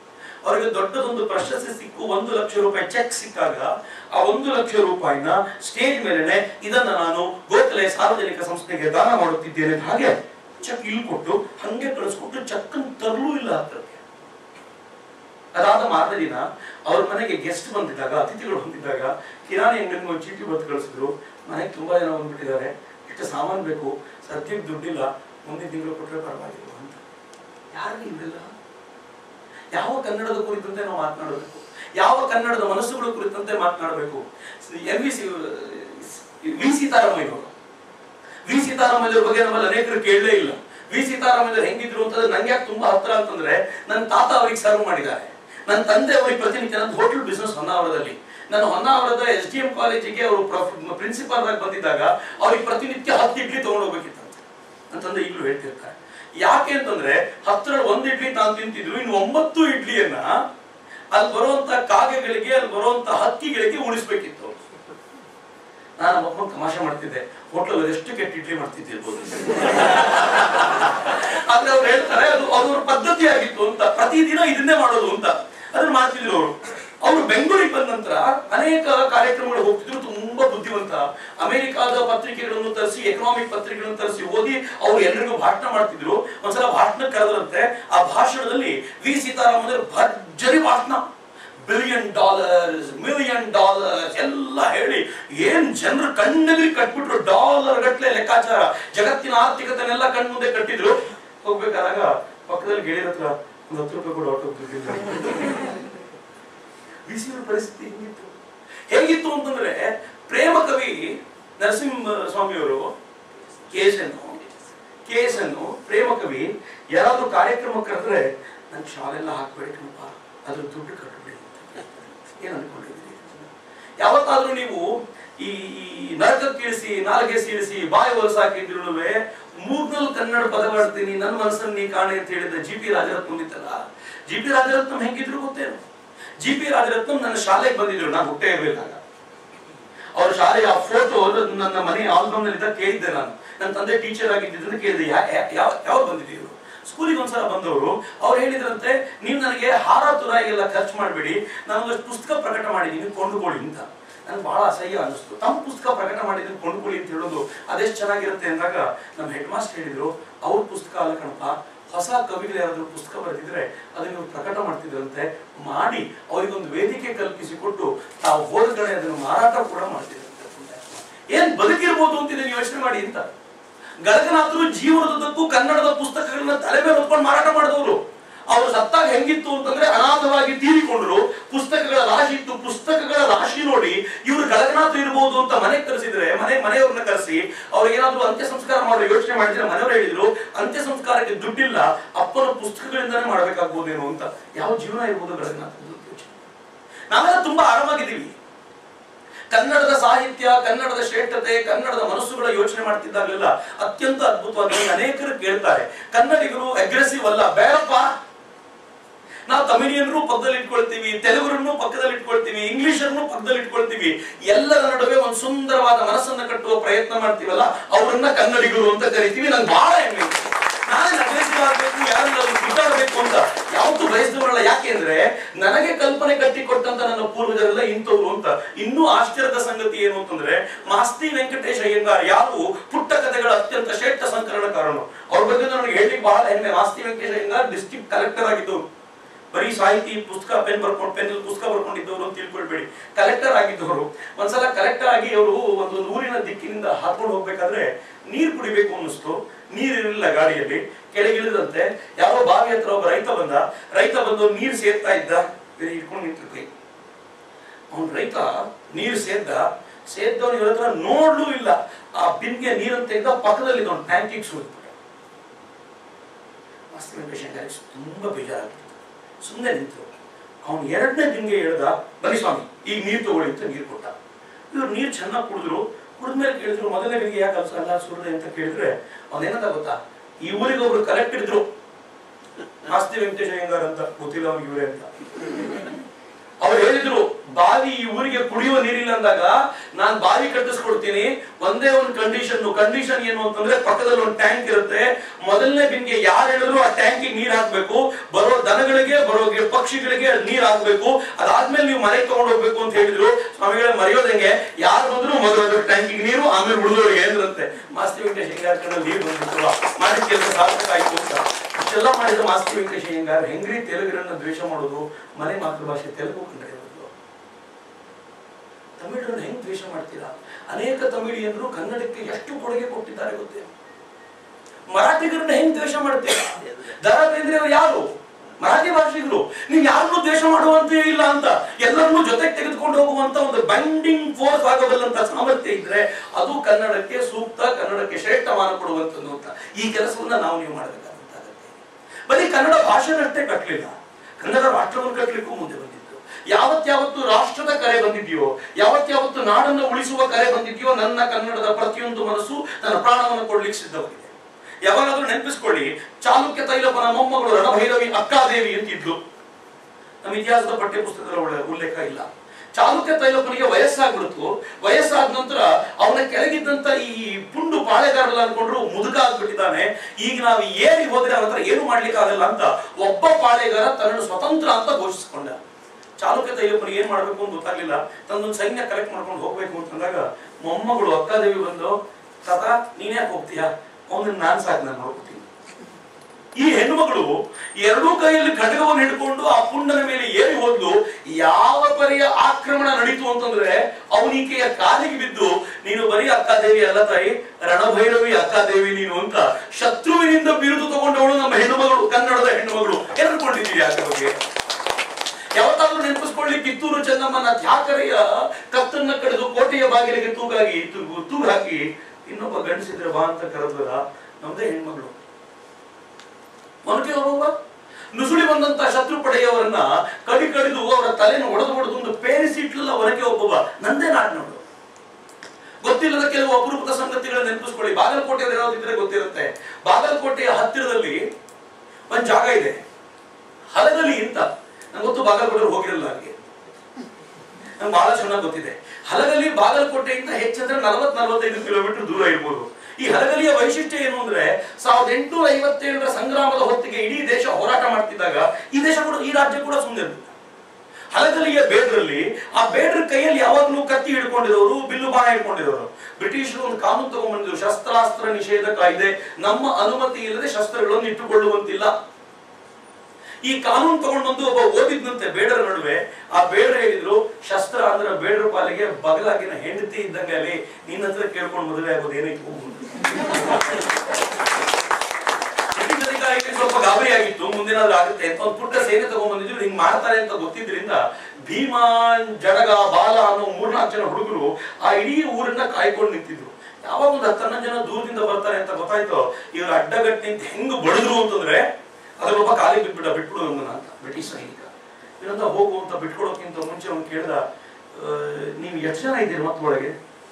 ಅವರಿಗೆ ದೊಡ್ಡದೊಂದು ಪ್ರಶಸ್ತಿ ಸಿಕ್ಕು ಒಂದು ಲಕ್ಷ ರೂಪಾಯಿ ಚೆಕ್ ಸಿಕ್ಕಾಗ ಆ ಒಂದು ಲಕ್ಷ ರೂಪಾಯಿನ ಸ್ಟೇಜ್ ಮೇಲೆ ಇದನ್ನ ನಾನು ಗೋಖಲೆ ಸಾರ್ವಜನಿಕ ಸಂಸ್ಥೆಗೆ ದಾನ ಮಾಡುತ್ತಿದ್ದೇನೆ ಹಾಗೆ ಚೆಕ್ ಇಲ್ಲಿ ಕೊಟ್ಟು ಹಂಗೆ ಕಳಿಸ್ಕೊಟ್ಟು ಚೆಕ್ ತರಲೂ ಇಲ್ಲ ಹತ್ರಕ್ಕೆ. ಅದಾದ ಮಾರನೇ ದಿನ ಅವ್ರ ಮನೆಗೆ ಗೆಸ್ಟ್ ಬಂದಿದ್ದಾಗ, ಅತಿಥಿಗಳು ಬಂದಿದ್ದಾಗ ಕಿರಾಣಿ ಅಂಗಡಿಗೆ ಒಂದು ಚೀಟಿ ಬರೆದು ಕಳಿಸಿದ್ರು, ಮನೆಗೆ ತುಂಬಾ ಜನ ಬಂದ್ಬಿಟ್ಟಿದ್ದಾರೆ, ಎಷ್ಟು ಸಾಮಾನು ಬೇಕು, ಸದ್ಯಕ್ಕೆ ದುಡ್ಡಿಲ್ಲ, ಮುಂದಿನ ತಿಂಗಳು ಕೊಟ್ಟರೆ ಪರವಾಗಿಲ್ಲ ಅಂತ. ಯಾರು ಇವೆಲ್ಲ? ಯಾವ ಕನ್ನಡದ ಕುರಿತಂತೆ ನಾವು ಮಾತನಾಡಬೇಕು, ಯಾವ ಕನ್ನಡದ ಮನಸ್ಸುಗಳ ಕುರಿತಂತೆ ಮಾತನಾಡಬೇಕು? ಎಂ ವಿ ಸಿ ವಿ ಸೀತಾರಾಮಯ್ಯವರು ವಿ ಸೀತಾರಾಮಯ್ಯವ್ರ ಬಗ್ಗೆ ನಮ್ಮಲ್ಲಿ ಅನೇಕರು ಕೇಳಲೇ ಇಲ್ಲ. ವಿ ಸೀತಾರಾಮಯ್ಯವ್ರು ಹೆಂಗಿದ್ರು ಅಂತಂದ್ರೆ ನಂಗೆ ಯಾಕೆ ತುಂಬಾ ಹತ್ರ ಅಂತಂದ್ರೆ ನನ್ನ ತಾತ ಅವ್ರಿಗೆ ಸರ್ವ್ ಮಾಡಿದ್ದಾರೆ, ನನ್ನ ತಂದೆ ಅವ್ರಿಗೆ ಪ್ರತಿನಿತ್ಯ ನನ್ನ ಹೋಟೆಲ್ ಬಿಸ್ನೆಸ್ ಹೊನ್ನಾವರದಲ್ಲಿ. ನಾನು ಹೊನ್ನಾವರದ ಎಸ್ ಡಿ ಎಂ ಕಾಲೇಜಿಗೆ ಅವರು ಪ್ರಿನ್ಸಿಪಾಲ್ ಆಗಿ ಬಂದಿದ್ದಾಗ ಅವ್ರಿಗೆ ಪ್ರತಿನಿತ್ಯ ಹತ್ತು ಇಡ್ಲಿ ತಗೊಂಡೋಗ್ಬೇಕಿತ್ತಂತೆ. ನನ್ನ ತಂದೆ ಈಗಲೂ ಹೇಳ್ತಿರ್ತಾರೆ. ಯಾಕೆ ಅಂತಂದ್ರೆ ಹತ್ರ ಒಂದ್ ಇಡ್ಲಿ ತಾನು ತಿಂತಿದ್ರು, ಇನ್ನು ಒಂಬತ್ತು ಇಡ್ಲಿಯನ್ನ ಅಲ್ಲಿ ಬರುವಂತ ಕಾಗೆಗಳಿಗೆ, ಅಲ್ಲಿ ಬರುವಂತ ಹಕ್ಕಿಗಳಿಗೆ ಉಳಿಸ್ಬೇಕಿತ್ತು. ನಾನು ನಮ್ಮ ಅಪ್ಪನ ತಮಾಷೆ ಮಾಡ್ತಿದ್ದೆ, ಹೋಟ್ಲಲ್ಲಿ ಎಷ್ಟು ಕೆಟ್ಟ ಇಡ್ಲಿ ಮಾಡ್ತಿದ್ದಿರ್ಬೋದು. ಆದ್ರೆ ಅವ್ರು ಹೇಳ್ತಾರೆ ಅದು ಅವ್ರ ಪದ್ಧತಿ ಆಗಿತ್ತು ಅಂತ, ಪ್ರತಿದಿನ ಇದನ್ನೇ ಮಾಡೋದು ಅಂತ ಅದನ್ನ ಮಾಡ್ತಿದ್ರು ಅವರು. ಅವರು ಬೆಂಗಳೂರಿಗೆ ಬಂದ ನಂತರ ಅನೇಕ ಕಾರ್ಯಕ್ರಮಗಳು ಹೋಗ್ತಿದ್ರು. ತುಂಬಾ ಬುದ್ಧಿವಂತ. ಅಮೆರಿಕಾದ ಪತ್ರಿಕೆಗಳನ್ನು ತರಿಸಿ, ಎಕನಾಮಿಕ್ ಪತ್ರಿಕೆಗಳನ್ನು ತರಿಸಿ ಓದಿ ಅವ್ರು ಎಲ್ರಿಗೂ ಭಾಷಣ ಮಾಡ್ತಿದ್ರು. ಒಂದ್ಸಲ ಭಾಷಣ ಕರೆದ್ರಂತೆ. ಆ ಭಾಷಣದಲ್ಲಿ ವಿ ಸೀತಾರಾಮಯ್ಯ ಭರ್ಜರಿ ಭಾಷಣ, ಬಿಲಿಯನ್ ಡಾಲರ್ಸ್, ಮಿಲಿಯನ್ ಡಾಲರ್ಸ್ ಎಲ್ಲ ಹೇಳಿ ಏನ್ ಜನರು ಕಣ್ಣೆದುರಿ ಕಟ್ಬಿಟ್ರು. ಡಾಲರ್ ಗಟ್ಲೆ ಲೆಕ್ಕಾಚಾರ, ಜಗತ್ತಿನ ಆರ್ಥಿಕತೆನೆಲ್ಲ ಕಣ್ಣು ಮುಂದೆ ಕಟ್ಟಿದ್ರು. ಹೋಗ್ಬೇಕಾದಾಗ ಪಕ್ಕದಲ್ಲಿ ಗೆಳೆಯರ ಹತ್ರ ಒಂದು ಹತ್ತು ರೂಪಾಯಿ ಕೂಡ ಆಟೋ ದುಡ್ಡಿಲ್ಲ. ಬಿಸಿಯೂರ ಪರಿಸ್ಥಿತಿ ಹೇಗಿತ್ತು ಹೇಗಿತ್ತು ಅಂತಂದ್ರೆ ಪ್ರೇಮ ಕವಿ ನರಸಿಂಹ ಸ್ವಾಮಿಯವರು K S N K S N ಪ್ರೇಮ ಕವಿ ಯಾರಾದ್ರೂ ಕಾರ್ಯಕ್ರಮ ಕರೆದ್ರೆ ನನ್ ಶಾಲೆಲ್ಲ ಹಾಕ್ಬೇಡಿ ಕಣಪ್ಪ, ಅದ್ರ ದುಡ್ಡು ಕಟ್ಟಬೇಡಿ ಏನ್ ಅನ್ಕೊಂಡಿದ್ದೀರಿ? ಯಾವತ್ತಾದ್ರೂ ನೀವು ಈ ನರಕಕ್ಕೆ ಇಳಿಸಿ, ನಾಲ್ಗೆ ಸೀಳಿಸಿ, ಬಾಯಿ ಹೊಲಸಾಕಿದ್ರು ಮೂರ್ನಲ್ಲಿ ಕನ್ನಡ ಪದವಾಡ್ತೀನಿ, ನನ್ನ ಮನಸ್ಸನ್ನು ನೀ ಕಾಣೆ ಅಂತ ಹೇಳಿದ ಜಿ ಪಿ ರಾಜರತ್ನಂ ಇತ್ತಲ್ಲ. ಜಿ ಪಿ ರಾಜರತ್ನಂ ಹೆಂಗಿದ್ರು ಗೊತ್ತೇನು? ಜಿ ಪಿ ರಾಜರತ್ನಂ ನನ್ನ ಶಾಲೆಗೆ ಬಂದಿದ್ರು, ನಾನು ಹುಟ್ಟೆ ಇರ್ಬೇಕಾಗ. ಅವ್ರ ಶಾಲೆಯ ಫೋಟೋ ನನ್ನ ಮನೆ ಆಲ್ಬಮ್ ನಲ್ಲಿ ಇದ್ದಾಗ ಕೇಳಿದ್ದೆ ನಾನು. ನನ್ನ ತಂದೆ ಟೀಚರ್ ಆಗಿದ್ದರಿಂದ ಕೇಳಿದೆ, ಯಾವ ಯಾವ ಬಂದಿದ್ದೀರು? ಸ್ಕೂಲಿಗೆ ಒಂದ್ಸಲ ಬಂದವರು ಅವ್ರು ಹೇಳಿದ್ರಂತೆ, ನೀವು ನನಗೆ ಹಾರ ತುರಾಯಿಗೆಲ್ಲ ಖರ್ಚು ಮಾಡಬೇಡಿ, ನಾನು ಒಂದಷ್ಟು ಪುಸ್ತಕ ಪ್ರಕಟ ಮಾಡಿದ್ದೀನಿ, ಕೊಂಡುಕೊಳ್ಳಿ ಅಂತ. ನನ್ಗೆ ಬಹಳ ಅಸಹ್ಯ ಅನಿಸ್ತು. ತಮ್ಮ ಪುಸ್ತಕ ಪ್ರಕಟ ಮಾಡಿದ್ರೆ ಕೊಂಡುಕೊಳ್ಳಿ ಅಂತ ಹೇಳೋದು ಅದೆಷ್ಟು ಚೆನ್ನಾಗಿರುತ್ತೆ ಅಂದಾಗ ನಮ್ಮ ಹೆಡ್ ಮಾಸ್ಟರ್ ಹೇಳಿದ್ರು, ಅವ್ರ ಪುಸ್ತಕ ಅಲ್ಲ ಕಣಪ್ಪ, ಹೊಸ ಕವಿಗಳು ಯಾರಾದ್ರೂ ಪುಸ್ತಕ ಬರೆದಿದ್ರೆ ಅದನ್ನು ಪ್ರಕಟ ಮಾಡ್ತಿದ್ರಂತೆ, ಮಾಡಿ ಅವರಿಗೊಂದು ವೇದಿಕೆ ಕಲ್ಪಿಸಿಕೊಟ್ಟು ತಾವು ಹೊರಗಡೆ ಅದನ್ನು ಮಾರಾಟ ಕೂಡ ಮಾಡ್ತಿದ್ರಂತೆ. ಏನ್ ಬದುಕಿರ್ಬೋದು ಅಂತಿದೆ ನೀವು ಯೋಚನೆ ಮಾಡಿ ಅಂತ. ಗಳಗನಾಥರು ಜೀವನದುದ್ದಕ್ಕೂ ಕನ್ನಡದ ಪುಸ್ತಕಗಳನ್ನ ತಲೆ ಮೇಲೆ ಹೊತ್ಕೊಂಡು ಮಾರಾಟ ಮಾಡಿದವರು. ಅವರು ಸತ್ತಾಗ ಹೆಂಗಿತ್ತು ಅಂತಂದ್ರೆ ಅನಾಥವಾಗಿ ತೀರಿಕೊಂಡ್ರು, ಪುಸ್ತಕಗಳ ರಾಶಿ ಇತ್ತು. ಪುಸ್ತಕಗಳ ರಾಶಿ ನೋಡಿ ಇವರು ಗಳಗನಾಥ ಇರ್ಬೋದು ಅಂತ ಮನೆಗೆ ಕರೆಸಿದ್ರೆ, ಮನೆ ಮನೆಯವ್ರನ್ನ ಕರೆಸಿ ಅವ್ರಿಗೆ ಏನಾದ್ರು ಅಂತ್ಯ ಸಂಸ್ಕಾರ ಮಾಡೋ ಯೋಚನೆ ಮಾಡಿದ್ರೆ ಮನೆಯವರು ಹೇಳಿದ್ರು, ಅಂತ್ಯ ಸಂಸ್ಕಾರಕ್ಕೆ ದುಡ್ಡಿಲ್ಲ, ಅಪ್ಪನ ಪುಸ್ತಕಗಳಿಂದಾನೇ ಮಾಡ್ಬೇಕಾಗ್ಬೋದೇನೋ ಅಂತ. ಯಾವ ಜೀವನ ಇರ್ಬೋದು ಗಳಗನಾಥ? ನಾವೆಲ್ಲ ತುಂಬಾ ಆರಾಮಾಗಿದ್ದೀವಿ. ಕನ್ನಡದ ಸಾಹಿತ್ಯ, ಕನ್ನಡದ ಶ್ರೇಷ್ಠತೆ, ಕನ್ನಡದ ಮನಸ್ಸುಗಳ ಯೋಚನೆ ಮಾಡ್ತಿದ್ದಾಗಲೆಲ್ಲ ಅತ್ಯಂತ ಅದ್ಭುತವಾಗಿ ಅನೇಕರು ಕೇಳ್ತಾರೆ, ಕನ್ನಡಿಗರು ಅಗ್ರೆಸಿವ್ ಅಲ್ಲ, ಬೇಡಪ್ಪ. ನಾವು ತಮಿಳಿಯನ್ನೂ ಪಕ್ಕದಲ್ಲಿ ಇಟ್ಕೊಳ್ತೀವಿ, ತೆಲುಗುರನ್ನು ಪಕ್ಕದಲ್ಲಿ ಇಟ್ಕೊಳ್ತೀವಿ, ಇಂಗ್ಲಿಷನ್ನು ಪಕ್ಕದಲ್ಲಿ ಇಟ್ಕೊಳ್ತೀವಿ. ಎಲ್ಲರ ನಡುವೆ ಒಂದು ಸುಂದರವಾದ ಮನಸ್ಸನ್ನ ಕಟ್ಟುವ ಪ್ರಯತ್ನ ಮಾಡ್ತೀವಲ್ಲ, ಅವರನ್ನ ಕನ್ನಡಿಗರು ಅಂತ ಕರಿತೀವಿ. ನಂಗೆ ಬಹಳ ಹೆಮ್ಮೆ. ನಾನೇ ಅಗ್ರೆಸಿವ್ ಆಗ್ಬೇಕು, ಯಾರನ್ನಾದ್ರೂ ಬಿಟ್ಟಾಡಬೇಕು ಅಂತ ಯಾವತ್ತೂ ಬಯಸಿದವರಲ್ಲ. ಯಾಕೆ ಅಂದ್ರೆ ನನಗೆ ಕಲ್ಪನೆ ಕಟ್ಟಿಕೊಟ್ಟಂತ ನನ್ನ ಪೂರ್ವಜರೆಲ್ಲ ಇಂಥವ್ರು ಅಂತ. ಇನ್ನೂ ಆಶ್ಚರ್ಯದ ಸಂಗತಿ ಏನು ಅಂತಂದ್ರೆ, ಮಾಸ್ತಿ ವೆಂಕಟೇಶ ಅಯ್ಯಂಗಾರ್ ಯಾರು ಪುಟ್ಟ ಕಥೆಗಳ ಅತ್ಯಂತ ಶ್ರೇಷ್ಠ ಸಂಕಲನಕಾರನು. ಅವ್ರ ಬಗ್ಗೆ ನನಗೆ ಹೇಳಲಿಕ್ಕೆ ಬಹಳ ಹೆಮ್ಮೆ. ಮಾಸ್ತಿ ವೆಂಕಟೇಶ ಅಯ್ಯಂಗಾರ್ ಡಿಸ್ಟ್ರಿಕ್ಟ್ ಕಲೆಕ್ಟರ್ ಆಗಿದ್ದವರು. ಬರೀ ಸಾಹಿತಿ ಪುಸ್ತಕ ಪೆನ್ ಬರ್ಕೊಂಡು ಪೆನ್ನಲ್ಲಿ ಪುಸ್ತಕ ಬರ್ಕೊಂಡಿದ್ದವರು ಅಂತ ತಿಳ್ಕೊಳ್ಬೇಡಿ, ಕಲೆಕ್ಟರ್ ಆಗಿದ್ದವರು. ಒಂದ್ಸಲ ಕಲೆಕ್ಟರ್ ಆಗಿ ಅವರು ಒಂದು ಊರಿನ ದಿಕ್ಕಿನಿಂದ ಹಾಕೊಂಡು ಹೋಗ್ಬೇಕಾದ್ರೆ ನೀರು ಕುಡಿಬೇಕು ಅನ್ನಿಸ್ತು. ನೀರಿರಲಿಲ್ಲ ಗಾಡಿಯಲ್ಲಿ. ಕೆಳಗಿಳಿದಂತೆ ಯಾರೋ ಬಾವಿ ಹತ್ರ ಒಬ್ಬ ರೈತ ಬಂದ. ರೈತ ಬಂದು ನೀರು ಸೇರ್ತಾ ಇದ್ದ, ಬೇರೆ ಇಟ್ಕೊಂಡು ನಿಂತು ಕೈ. ಅವನ್ ರೈತ ನೀರು ಸೇದ್ದ. ಸೇದ್ದವನು ಇವ್ರ ಹತ್ರ ನೋಡ್ಲೂ ಇಲ್ಲ. ಆ ಬಿನ್ಗೆ ನೀರನ್ನು ತೆಗೆದ, ಪಕ್ಕದಲ್ಲಿ ಒಂದು ಟ್ಯಾಂಕಿಗೆ ಸುರಿದ್ಬಿಟ್ಟ. ಮಾಸ್ತಿ ವೆಂಕಟೇಶ ತುಂಬಾ ಬೇಜಾರಾಗ್ತದೆ. ಸುಮ್ಮನೆ ನಿಂತರು. ಅವನು ಎರಡನೇ ದಿನಗೆ ಹೇಳ್ದ, ಬನ್ನಿ ಸ್ವಾಮಿ ಈಗ ನೀರು ತಗೊಳ್ಳಿ ಅಂತ ನೀರು ಕೊಟ್ಟ. ಇವ್ರು ನೀರು ಚೆನ್ನಾಗಿ ಕುಡಿದ್ರು. ಕುಡಿದ್ಮೇಲೆ ಕೇಳಿದ್ರು, ಮೊದಲನೇ ದಿನಗೆ ಯಾಕೆ ಅಲ್ಸ ಅಲ್ಲ ಸುರಿದೆ ಅಂತ ಕೇಳಿದ್ರೆ ಅವನೇನಂತ ಗೊತ್ತಾ, ಈ ಊರಿಗೆ ಒಬ್ರು ಕಲೆಕ್ಟರ್ ಇದ್ರು, ಮಾಸ್ತಿ ವೆಂಕಟೇಶ ಅಯ್ಯಂಗಾರ್ ಅಂತ, ಗೊತ್ತಿಲ್ಲ ಅವ್ನಿಗೆ ಇವರೇ ಅಂತ. ಅವ್ರು ಹೇಳಿದ್ರು, ಬಾವಿ ಈ ಊರಿಗೆ ಕುಡಿಯುವ ನೀರಿಲ್ಲ ಅಂದಾಗ ನಾನ್ ಬಾವಿ ಕಟ್ಟಿಸ್ಕೊಡ್ತೀನಿ, ಒಂದೇ ಒಂದು ಕಂಡೀಷನ್. ಕಂಡೀಷನ್ ಏನು ಅಂತಂದ್ರೆ, ಪಕ್ಕದಲ್ಲಿ ಒಂದು ಟ್ಯಾಂಕ್ ಇರುತ್ತೆ. ಮೊದಲನೇ ಬಿನ್ಗೆ ಯಾರು ಹೇಳಿದ್ರು ಆ ಟ್ಯಾಂಕಿಗೆ ನೀರ್ ಹಾಕ್ಬೇಕು. ಬರೋ ದನಗಳಿಗೆ ಬರೋಗೆ ಪಕ್ಷಿಗಳಿಗೆ ನೀರ್ ಹಾಕ್ಬೇಕು, ಅದಾದ್ಮೇಲೆ ನೀವು ಮನೆಗೆ ತಗೊಂಡು ಹೋಗ್ಬೇಕು ಅಂತ ಹೇಳಿದ್ರು. ಸ್ವಾಮಿಗಳ ಮರೆಯೋದಂಗೆ ಯಾರು ಬಂದ್ರು ಮೊದಲು ಟ್ಯಾಂಕಿಗೆ ನೀರು, ಆಮೇಲೆ ಉಳಿದವರಿಗೆ ಏನ್ರಂತೆ ಮಾಸ್ತಿ ವೆಂಕಟೇಶ್ ಹೆಂಗಾರ್ಕಂಡ್ ನೀರು ಬಂದಿತ್ತು, ಮಾಡಿದ ಕೆಲಸ ಸಾರ್ಥಕ ಆಯ್ತು ಅಂತ ಇಷ್ಟೆಲ್ಲ ಮಾಡಿದ ಮಾಸ್ತಿ ವೆಂಕಟೇಶ್ ಹೆಂಗಾರ್ ಹೆಂಗ್ರಿ ತೆಲುಗರನ್ನ ದ್ವೇಷ ಮಾಡೋದು, ಮನೆ ಮಾತೃಭಾಷೆ ತೆಲುಗು ಕಂಡ್ರೆ ತಮಿಳರನ್ನು ಹೆಂಗ್ ದ್ವೇಷ ಮಾಡ್ತೀರಾ? ಅನೇಕ ತಮಿಳಿಯರು ಕನ್ನಡಕ್ಕೆ ಎಷ್ಟು ಕೊಡುಗೆ ಕೊಟ್ಟಿದ್ದಾರೆ ಗೊತ್ತೇ? ಮರಾಠಿಗರನ್ನ ಹೆಂಗ್ ದ್ವೇಷ ಮಾಡ್ತೀರಾ? ದ ರಾ ಬೇಂದ್ರೆ ಅವರು ಯಾರು? ಮರಾಠಿ ಭಾಷಿಗರು. ನೀವು ಯಾರನ್ನೂ ದ್ವೇಷ ಮಾಡುವಂತೆ ಇಲ್ಲ ಅಂತ, ಎಲ್ಲರನ್ನೂ ಜೊತೆಗೆ ತೆಗೆದುಕೊಂಡು ಹೋಗುವಂತ ಒಂದು ಬೈಂಡಿಂಗ್ ಫೋರ್ಸ್ ಆಗಬಲ್ಲಂತ ಸಾಮರ್ಥ್ಯ ಇದ್ರೆ ಅದು ಕನ್ನಡಕ್ಕೆ ಸೂಕ್ತ, ಕನ್ನಡಕ್ಕೆ ಶ್ರೇಷ್ಠ ಮಾನ ಕೊಡುವಂತದ್ದು ಅಂತ. ಈ ಕೆಲಸವನ್ನ ನಾವು ನೀವು ಮಾಡಬೇಕಾದಂತಾಗತ್ತೆ. ಬರೀ ಕನ್ನಡ ಭಾಷೆನಷ್ಟೇ ಕಟ್ಟಲಿಲ್ಲ, ಕನ್ನಡ ರಾಷ್ಟ್ರವನ್ನು ಕಟ್ಟಲಿಕ್ಕೂ ಮುಂದೆ ಬಂದಿದ್ದು. ಯಾವತ್ಯಾವತ್ತು ರಾಷ್ಟ್ರದ ಕರೆ ಬಂದಿದೆಯೋ, ಯಾವತ್ಯಾವತ್ತು ನಾಡನ್ನು ಉಳಿಸುವ ಕರೆ ಬಂದಿದೆಯೋ, ನನ್ನ ಕನ್ನಡದ ಪ್ರತಿಯೊಂದು ಮನಸ್ಸು ನನ್ನ ಪ್ರಾಣವನ್ನು ಕೊಡ್ಲಿಕ್ಕೆ ಸಿದ್ಧವಾಗಿದೆ. ಯಾವಾಗಾದ್ರೂ ನೆನಪಿಸ್ಕೊಳ್ಳಿ, ಚಾಲುಕ್ಯ ತೈಲಪನ ಮೊಮ್ಮಗಳು ರಣಭೈರವಿ ಅಕ್ಕಾದೇವಿ ಅಂತಿದ್ಲು. ನಮ್ಮ ಇತಿಹಾಸದ ಪಠ್ಯ ಪುಸ್ತಕದ ಉಲ್ಲೇಖ ಇಲ್ಲ. ಚಾಲುಕ್ಯ ತೈಲಪನಿಗೆ ವಯಸ್ಸಾಗ್ಬಿಡ್ತು. ವಯಸ್ಸಾದ ನಂತರ ಅವನ ಕೆಳಗಿದ್ದಂತ ಈ ಪುಂಡು ಪಾಳೆಗಾರಲ್ಲ ಅನ್ಕೊಂಡ್ರು ಮುದುಕ ಆಗ್ಬಿಟ್ಟಿದ್ದಾನೆ. ಈಗ ನಾವು ಏರಿ ಹೋದ್ರೆ ಅವನ ಹತ್ರ ಏನು ಮಾಡ್ಲಿಕ್ಕೆ ಆಗಲ್ಲ ಅಂತ ಒಬ್ಬ ಪಾಳೆಗಾರ ತನ್ನನ್ನು ಸ್ವತಂತ್ರ ಅಂತ ಘೋಷಿಸಿಕೊಂಡ. ಚಾಲುಕ್ಯ ತೈಲಪನಿಗೆ ಏನ್ ಮಾಡ್ಬೇಕು ಅಂತ ಗೊತ್ತಾಗ್ಲಿಲ್ಲ. ತನ್ನೊಂದು ಸೈನ್ಯ ಕಲೆಕ್ಟ್ ಮಾಡ್ಕೊಂಡು ಹೋಗ್ಬೇಕು ಅಂತಂದಾಗ ಮೊಮ್ಮಗಳು ಅಕ್ಕಾದೇವಿ ಬಂದು, ತಾತ ನೀನ್ ಯಾಕೆ ಹೋಗ್ತೀಯಾ, ಅವನನ್ನ ನಾನ್ ಸಾಕು ನಾನು ನೋಡ್ಕೊತೀನಿ. ಈ ಹೆಣ್ಣುಮಗಳು ಎರಡೂ ಕೈಯಲ್ಲಿ ಖಡ್ಗವನ್ನು ಹಿಡ್ಕೊಂಡು ಆ ಪುಂಡನ ಮೇಲೆ ಏರಿ ಹೋದ್ಲು. ಯಾವ ಪರಿಯ ಆಕ್ರಮಣ ನಡೀತು ಅಂತಂದ್ರೆ ಅವನಿಕೆಯ ಕಾಲಿಗೆ ಬಿದ್ದು, ನೀನು ಬರೀ ಅಕ್ಕಾದೇವಿ ಅಲ್ಲ ತಾಯಿ, ರಣಭೈರವಿ ಅಕ್ಕಾದೇವಿ ನೀನು ಅಂತ ಶತ್ರುವಿನಿಂದ ಬಿರುದು ತಗೊಂಡವಳು ನಮ್ಮ ಹೆಣ್ಣುಮಗಳು, ಕನ್ನಡದ ಹೆಣ್ಣುಮಗಳು. ಎನ್ಕೊಂಡಿದ್ದೀವಿ ಆಕೆ ಬಗ್ಗೆ? ಯಾವತ್ತಾದ್ರೂ ನೆನಪಿಸ್ಕೊಳ್ಳಿ, ಕಿತ್ತೂರು ಚೆನ್ನಮ್ಮನ ತ್ಯಾಕರೆಯ ಕತ್ತನ್ನ ಕಡಿದು ಕೋಟೆಯ ಬಾಗಿಲಿಗೆ ತೂಗಾಗಿ ತೂಗು ಹಾಕಿ ಇನ್ನೊಬ್ಬ ಗಂಡಸಿದ್ರೆ ಬಾ ಅಂತ ಕರೆದ್ರ ನಮ್ದೇ ಹೆಣ್ಮಗಳು. ಮೊನಕೆ ಹೋಗುವ ನುಸುಳಿ ಬಂದಂತ ಶತ್ರು ಪಡೆಯವರನ್ನ ಕಡಿ ಕಡಿದು ಅವರ ತಲೆನ ಒಡೆದು ಒಡೆದು ಒಂದು ಪೇರಿಸಿಟ್ಲಲ್ಲ ಒನಕೆ ಒಬ್ಬೊಬ್ಬ, ನಂದೇ ನಾಡಿನವಳು. ಗೊತ್ತಿಲ್ಲದ ಕೆಲವು ಅಪರೂಪದ ಸಂಗತಿಗಳ ನೆನಪಿಸ್ಕೊಳ್ಳಿ. ಬಾಗಲಕೋಟೆ ಏನಾದಿದ್ರೆ ಗೊತ್ತಿರುತ್ತೆ. ಬಾಗಲಕೋಟೆಯ ಹತ್ತಿರದಲ್ಲಿ ಒಂದ್ ಜಾಗ ಇದೆ, ಹಲಗಲಿ ಅಂತ. ನಂಗೆ ಗೊತ್ತು, ಬಾಗಲಕೋಟೆ ಹೋಗಿರಲ್ಲ ಹಾಗೆ, ನಂಗೆ ಬಹಳ ಚೆನ್ನಾಗಿ ಗೊತ್ತಿದೆ. ಹಲಗಲಿ ಬಾಗಲಕೋಟೆಯಿಂದ ಹೆಚ್ಚಂದ್ರೆ ನಲವತ್ ನಲವತ್ತೈದು ಕಿಲೋಮೀಟರ್ ದೂರ ಇರ್ಬೋದು. ಈ ಹಲಗಲಿಯ ವೈಶಿಷ್ಟ್ಯ ಏನು ಅಂದ್ರೆ, ಸಾವಿರದ ಎಂಟುನೂರ ಐವತ್ತೇಳರ ಸಂಗ್ರಾಮದ ಹೊತ್ತಿಗೆ ಇಡೀ ದೇಶ ಹೋರಾಟ ಮಾಡ್ತಿದ್ದಾಗ ಈ ದೇಶ ಕೂಡ, ಈ ರಾಜ್ಯ ಕೂಡ ಸುಮ್ಮನೆ ಇರಲಿಲ್ಲ. ಹಲಗಲಿಯ ಬೇಡ್ರಲ್ಲಿ ಆ ಬೇಡ್ರ ಕೈಯಲ್ಲಿ ಯಾವಾಗಲೂ ಕತ್ತಿ ಹಿಡ್ಕೊಂಡಿರೋರು, ಬಿಲ್ಲು ಬಾಣ ಹಿಡ್ಕೊಂಡಿರೋರು. ಬ್ರಿಟಿಷರು ಒಂದು ಕಾನೂನು ತಗೊಂಡ್ಬಂದಿದ್ರು, ಶಸ್ತ್ರಾಸ್ತ್ರ ನಿಷೇಧ ಕಾಯ್ದೆ, ನಮ್ಮ ಅನುಮತಿ ಇಲ್ಲದೆ ಶಸ್ತ್ರಗಳನ್ನು ಇಟ್ಟುಕೊಳ್ಳುವಂತಿಲ್ಲ. ಈ ಕಾನೂನು ತಗೊಂಡು ಬಂದು ಒಬ್ಬ ಓದಿದ್ನಂತೆ ಬೇಡರ ನಡುವೆ. ಆ ಬೇಡರು ಹೇಳಿದ್ರು, ಶಸ್ತ್ರ ಅಂದ್ರೆ ಬೇಡರ ಪಾಲಿಗೆ ಬಗಲಾಗಿನ ಹೆಂಡತಿ ಇದ್ದಂಗೆ, ಅಲ್ಲಿ ನಿನ್ನ ಹತ್ರ ಕೇಳ್ಕೊಂಡು ಮದುವೆ ಆಗೋದು ಏನೈತು. ಬ್ರಿಟಿಷ್ ಅಧಿಕಾರಿಗೆ ಸ್ವಲ್ಪ ಗಾಬರಿ ಆಗಿತ್ತು, ಮುಂದೇನಾದ್ರೂ ಆಗುತ್ತೆ ಅಂತ ಒಂದು ಪುಟ್ಟ ಸೇನೆ ತಗೊಂಡ್ಬಂದಿದ್ರು. ಹಿಂಗ್ ಮಾಡ್ತಾರೆ ಅಂತ ಗೊತ್ತಿದ್ರಿಂದ ಭೀಮಾ, ಜಡಗ, ಬಾಲ ಅನ್ನೋ ಮೂರ್ನಾಲ್ಕು ಜನ ಹುಡುಗರು ಆ ಇಡೀ ಊರನ್ನ ಕಾಯ್ಕೊಂಡು ನಿಂತಿದ್ರು. ಯಾವಾಗ ಒಂದು ಹತ್ತನ್ನ ಜನ ದೂರದಿಂದ ಬರ್ತಾರೆ ಅಂತ ಗೊತ್ತಾಯ್ತು, ಇವ್ರು ಅಡ್ಡಗಟ್ಟಿ ನಿಂತ ಹೆಂಗ್ ಬಡಿದ್ರು ಅಂತಂದ್ರೆ ಅದ್ರೊಬ್ಬ ಕಾಲಿಗೆ ಬಿಟ್ಬಿಟ್ಟ, ಬಿಟ್ಬಿಡು ಅಂತ ಬ್ರಿಟಿಷ್ ಸೈನಿಕ. ಇನ್ನೊಂದ ಹೋಗು ಅಂತ ಬಿಟ್ಕೊಡೋಕ್ಕಿಂತ ಮುಂಚೆ ಅವ್ನು ಕೇಳ್ದ, ನೀವು ಎಷ್ಟು ಜನ ಇದ್ದೀರಿ ಮತ್ತೊಳಗೆ?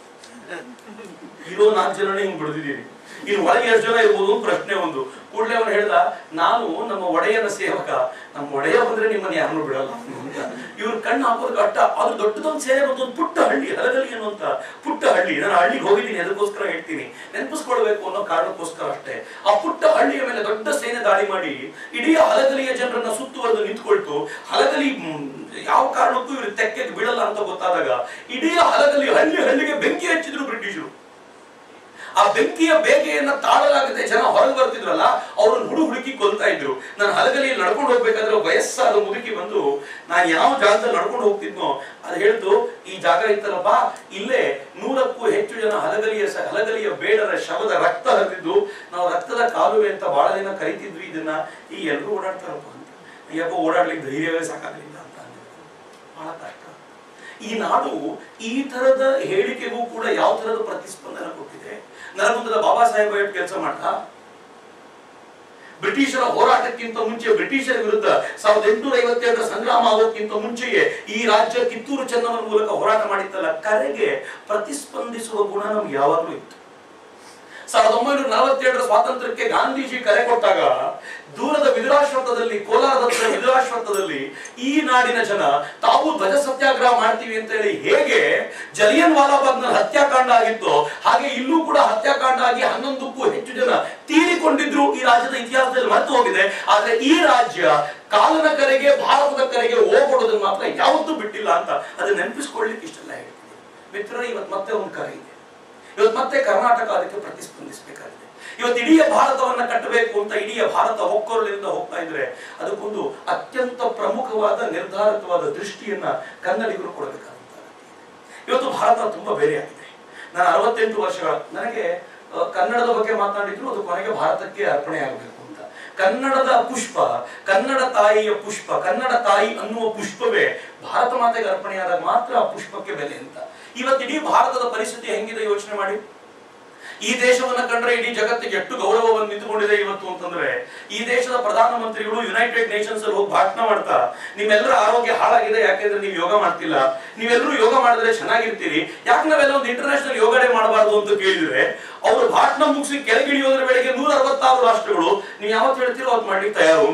ಇರೋ ನಾಲ್ಕು ಜನನೇ ಹಿಂಗ್ ಬಿಡ್ದಿದ್ದೀರಿ, ಇನ್ನು ಒಳಗೆ ಎಷ್ಟು ಜನ ಇರ್ಬೋದು ಪ್ರಶ್ನೆ ಒಂದು. ಕೂಡಲೇ ಅವನು ಹೇಳ್ದ, ನಾನು ನಮ್ಮ ಒಡೆಯನ ಸೇವಕ, ನಮ್ಮ ಒಡೆಯ ಬಂದ್ರೆ ನಿಮ್ಮನ್ನ ಯಾರನ್ನು ಬಿಡಲ್ಲ ಅಂತ. ಇವ್ರ ಕಣ್ಣು ಹಾಕೋದಕ್ಕೆ ಅಟ್ಟ. ಅದು ದೊಡ್ಡದೊಂದು ಸೇನೆ ಬಂದು ಒಂದು ಪುಟ್ಟ ಹಳ್ಳಿ, ಹಲಗಲಿ ಅನ್ನುವಂತ ಪುಟ್ಟ ಹಳ್ಳಿ. ನಾನು ಹಳ್ಳಿಗೆ ಹೋಗಿದ್ದೀನಿ, ಅದಕ್ಕೋಸ್ಕರ ಹೇಳ್ತೀನಿ, ನೆನಪಿಸ್ಕೊಳ್ಬೇಕು ಅನ್ನೋ ಕಾರಣಕ್ಕೋಸ್ಕರ ಅಷ್ಟೇ. ಆ ಪುಟ್ಟ ಹಳ್ಳಿಯ ಮೇಲೆ ದೊಡ್ಡ ಸೇನೆ ದಾಳಿ ಮಾಡಿ ಇಡೀ ಹಲಗಲಿಯ ಜನರನ್ನ ಸುತ್ತುವರೆದು ನಿಂತ್ಕೊಳ್ತು. ಹಲಗಲಿ ಯಾವ ಕಾರಣಕ್ಕೂ ಇವ್ರು ತೆಕ್ಕೆಗೆ ಬೀಳಲ್ಲ ಅಂತ ಗೊತ್ತಾದಾಗ ಇಡೀ ಹಲಗಲಿ ಹಳ್ಳಿ ಹಳ್ಳಿಗೆ ಬೆಂಕಿ ಹಚ್ಚಿದ್ರು ಬ್ರಿಟಿಷರು. ಆ ಬೆಂಕಿಯ ಬೇಗೆಯನ್ನ ತಾಳಲಾಗದೆ ಜನ ಹೊರಗೆ ಬರ್ತಿದ್ರಲ್ಲ, ಅವ್ರನ್ನ ಹುಡು ಹುಡುಕಿ ಕೊಲ್ತಾ ಇದ್ರು. ನಾನು ಹಲಗಲಿಯಲ್ಲಿ ನಡ್ಕೊಂಡು ಹೋಗ್ಬೇಕಾದ್ರೆ ವಯಸ್ಸಾದ ಮುದುಕಿ ಬಂದು, ನಾನು ಯಾವ ಜಾಗದಲ್ಲಿ ನಡ್ಕೊಂಡು ಹೋಗ್ತಿದ್ನೋ ಅದು ಹೇಳ್ತು, ಈ ಜಾಗ ಇತ್ತಲ್ಲಪ್ಪ, ಇಲ್ಲೇ ನೂರಕ್ಕೂ ಹೆಚ್ಚು ಜನ ಹಲಗಲಿಯ ಹಲಗಲಿಯ ಬೇಡರ ಶವದ ರಕ್ತ ಹರಿದಿದ್ದು, ನಾವು ರಕ್ತದ ಕಾಲುವೆ ಅಂತ ಬಹಳ ದಿನ ಕರಿತಿದ್ವಿ ಇದನ್ನ, ಈ ಎಲ್ಲರೂ ಓಡಾಡ್ತಾರಪ್ಪ ಅಂತ. ಯಪ್ಪ ಓಡಾಡ್ಲಿಕ್ಕೆ ಧೈರ್ಯವೇ ಸಾಕಾಗಲಿಲ್ಲ ಅಂತ ಬಹಳ ಕಷ್ಟ. ಈ ನಾಡು ಈ ತರದ ಹೇಳಿಕೆಗೂ ಕೂಡ ಯಾವ ತರದ ಪ್ರತಿಸ್ಪಂದನ ಕೊಟ್ಟಿದೆ. ನರಗುಂದದ ಬಾಬಾ ಸಾಹೇಬ್ ಕೆಲಸ ಮಾಡ್ತಾ ಬ್ರಿಟಿಷರ ಹೋರಾಟಕ್ಕಿಂತ ಮುಂಚೆ, ಬ್ರಿಟಿಷರ ವಿರುದ್ಧ ಸಾವಿರದ ಎಂಟುನೂರ ಐವತ್ತೆರಡರ ಸಂಗ್ರಾಮ ಆಗೋಕ್ಕಿಂತ ಮುಂಚೆಯೇ ಈ ರಾಜ್ಯ ಕಿತ್ತೂರು ಚೆನ್ನಮ್ಮನ ಮೂಲಕ ಹೋರಾಟ ಮಾಡಿತ್ತಲ್ಲ, ಕರೆಗೆ ಪ್ರತಿಸ್ಪಂದಿಸುವ ಗುಣ ನಮ್ಗೆ ಯಾವಾಗಲೂ ಇತ್ತು. ಸಾವಿರದ ಒಂಬೈನೂರ ನಲವತ್ತೆರಡರ ಸ್ವಾತಂತ್ರ್ಯಕ್ಕೆ ಗಾಂಧೀಜಿ ಕರೆ ಕೊಟ್ಟಾಗ ದೂರದ ವಿದುರಾಶ್ವತ್ಥದಲ್ಲಿ, ಕೋಲಾರದ ಹತ್ರ ವಿದುರಾ ವಿಜಯಾಶ್ವತ್ಥದಲ್ಲಿ ಈ ನಾಡಿನ ಜನ ತಾವು ಧ್ವಜ ಸತ್ಯಾಗ್ರಹ ಮಾಡ್ತೀವಿ ಅಂತ ಹೇಳಿ ಹೇಗೆ ಜಲಿಯನ್ ವಾಲಾಬಾಗ್ ನಲ್ಲಿ ಹತ್ಯಾಕಾಂಡ ಆಗಿತ್ತು, ಹಾಗೆ ಇಲ್ಲೂ ಕೂಡ ಹತ್ಯಾಕಾಂಡ ಆಗಿ ಹನ್ನೊಂದಕ್ಕೂ ಹೆಚ್ಚು ಜನ ತೀರಿಕೊಂಡಿದ್ರು ಈ ರಾಜ್ಯದ ಇತಿಹಾಸದಲ್ಲಿ ಮರೆತು ಹೋಗಿದೆ. ಆದ್ರೆ ಈ ರಾಜ್ಯ ಕಾಲನ ಕರೆಗೆ ಭಾರತದ ಕರೆಗೆ ಹೋಗ್ಬಿಡೋದನ್ನ ಮಾತ್ರ ಯಾವತ್ತೂ ಬಿಟ್ಟಿಲ್ಲ ಅಂತ ಅದನ್ನ ನೆನಪಿಸ್ಕೊಳ್ಳಿಕ್ಕೆ ಇಷ್ಟೆಲ್ಲ ಹೇಳ್ತೀನಿ. ಮಿತ್ರರೇ, ಇವತ್ತು ಮತ್ತೆ ಒಂದು ಕರೆ ಇದೆ. ಇವತ್ತು ಮತ್ತೆ ಕರ್ನಾಟಕ ಅದಕ್ಕೆ ಪ್ರತಿಸ್ಪಂದಿಸಬೇಕಾಗಿದೆ. ಇವತ್ತು ಇಡೀ ಭಾರತವನ್ನ ಕಟ್ಟಬೇಕು ಅಂತ ಇಡೀ ಭಾರತ ಒಕ್ಕೊರಲಿಂದ ಹೋಗ್ತಾ ಇದ್ರೆ ಅದಕ್ಕೊಂದು ಅತ್ಯಂತ ಪ್ರಮುಖವಾದ ನಿರ್ಧಾರಕವಾದ ದೃಷ್ಟಿಯನ್ನ ಕನ್ನಡಿಗರು ಕೊಡಬೇಕಾಗುತ್ತೆ. ಇವತ್ತು ಭಾರತ ತುಂಬಾ ಬೇರೆ ಆಗಿದೆ. ನಾನು ಅರವತ್ತೆಂಟು ವರ್ಷಗಳ ನನಗೆ ಕನ್ನಡದ ಬಗ್ಗೆ ಮಾತನಾಡಿದ್ರು ಅದು ಕೊನೆಗೆ ಭಾರತಕ್ಕೆ ಅರ್ಪಣೆ ಆಗಬೇಕು ಅಂತ. ಕನ್ನಡದ ಪುಷ್ಪ, ಕನ್ನಡ ತಾಯಿಯ ಪುಷ್ಪ, ಕನ್ನಡ ತಾಯಿ ಅನ್ನುವ ಪುಷ್ಪವೇ ಭಾರತ ಮಾತೆಗೆ ಅರ್ಪಣೆಯಾದಾಗ ಮಾತ್ರ ಆ ಪುಷ್ಪಕ್ಕೆ ಬೆಲೆ ಅಂತ. ಇವತ್ತು ಇಡೀ ಭಾರತದ ಪರಿಸ್ಥಿತಿ ಹೆಂಗಿದೆ ಯೋಚನೆ ಮಾಡಿ. ಈ ದೇಶವನ್ನ ಕಂಡ್ರೆ ಇಡೀ ಜಗತ್ತಿಗೆ ಎಷ್ಟು ಗೌರವವನ್ನು ನಿಂತುಕೊಂಡಿದೆ ಇವತ್ತು ಅಂತಂದ್ರೆ, ಈ ದೇಶದ ಪ್ರಧಾನಮಂತ್ರಿಗಳು ಯುನೈಟೆಡ್ ನೇಷನ್ಸ್ ಅಲ್ಲಿ ಹೋಗಿ ಭಾಷಣ ಮಾಡ್ತಾ ನಿಮ್ಮೆಲ್ಲರ ಆರೋಗ್ಯ ಹಾಳಾಗಿದೆ ಯಾಕೆಂದ್ರೆ ನೀವು ಯೋಗ ಮಾಡ್ತಿಲ್ಲ, ನೀವೆಲ್ಲರೂ ಯೋಗ ಮಾಡಿದ್ರೆ ಚೆನ್ನಾಗಿರ್ತೀರಿ, ಯಾಕೆ ನಾವೆಲ್ಲ ಒಂದು ಇಂಟರ್ನ್ಯಾಷನಲ್ ಯೋಗ ಡೇ ಮಾಡಬಾರ್ದು ಅಂತ ಕೇಳಿದ್ರೆ ಅವರು ಭಾಷಣ ಮುಗಿಸಿ ಕೆಳಗಿಳಿಯೋದ್ರ ವೇಳೆಗೆ ನೂರ ಅರವತ್ತಾರು ರಾಷ್ಟ್ರಗಳು ನೀವು ಯಾವತ್ತು ಹೇಳ್ತೀರೋ ಅವತ್ತು ಮಾಡ್ಲಿಕ್ಕೆ ತಯಾರು.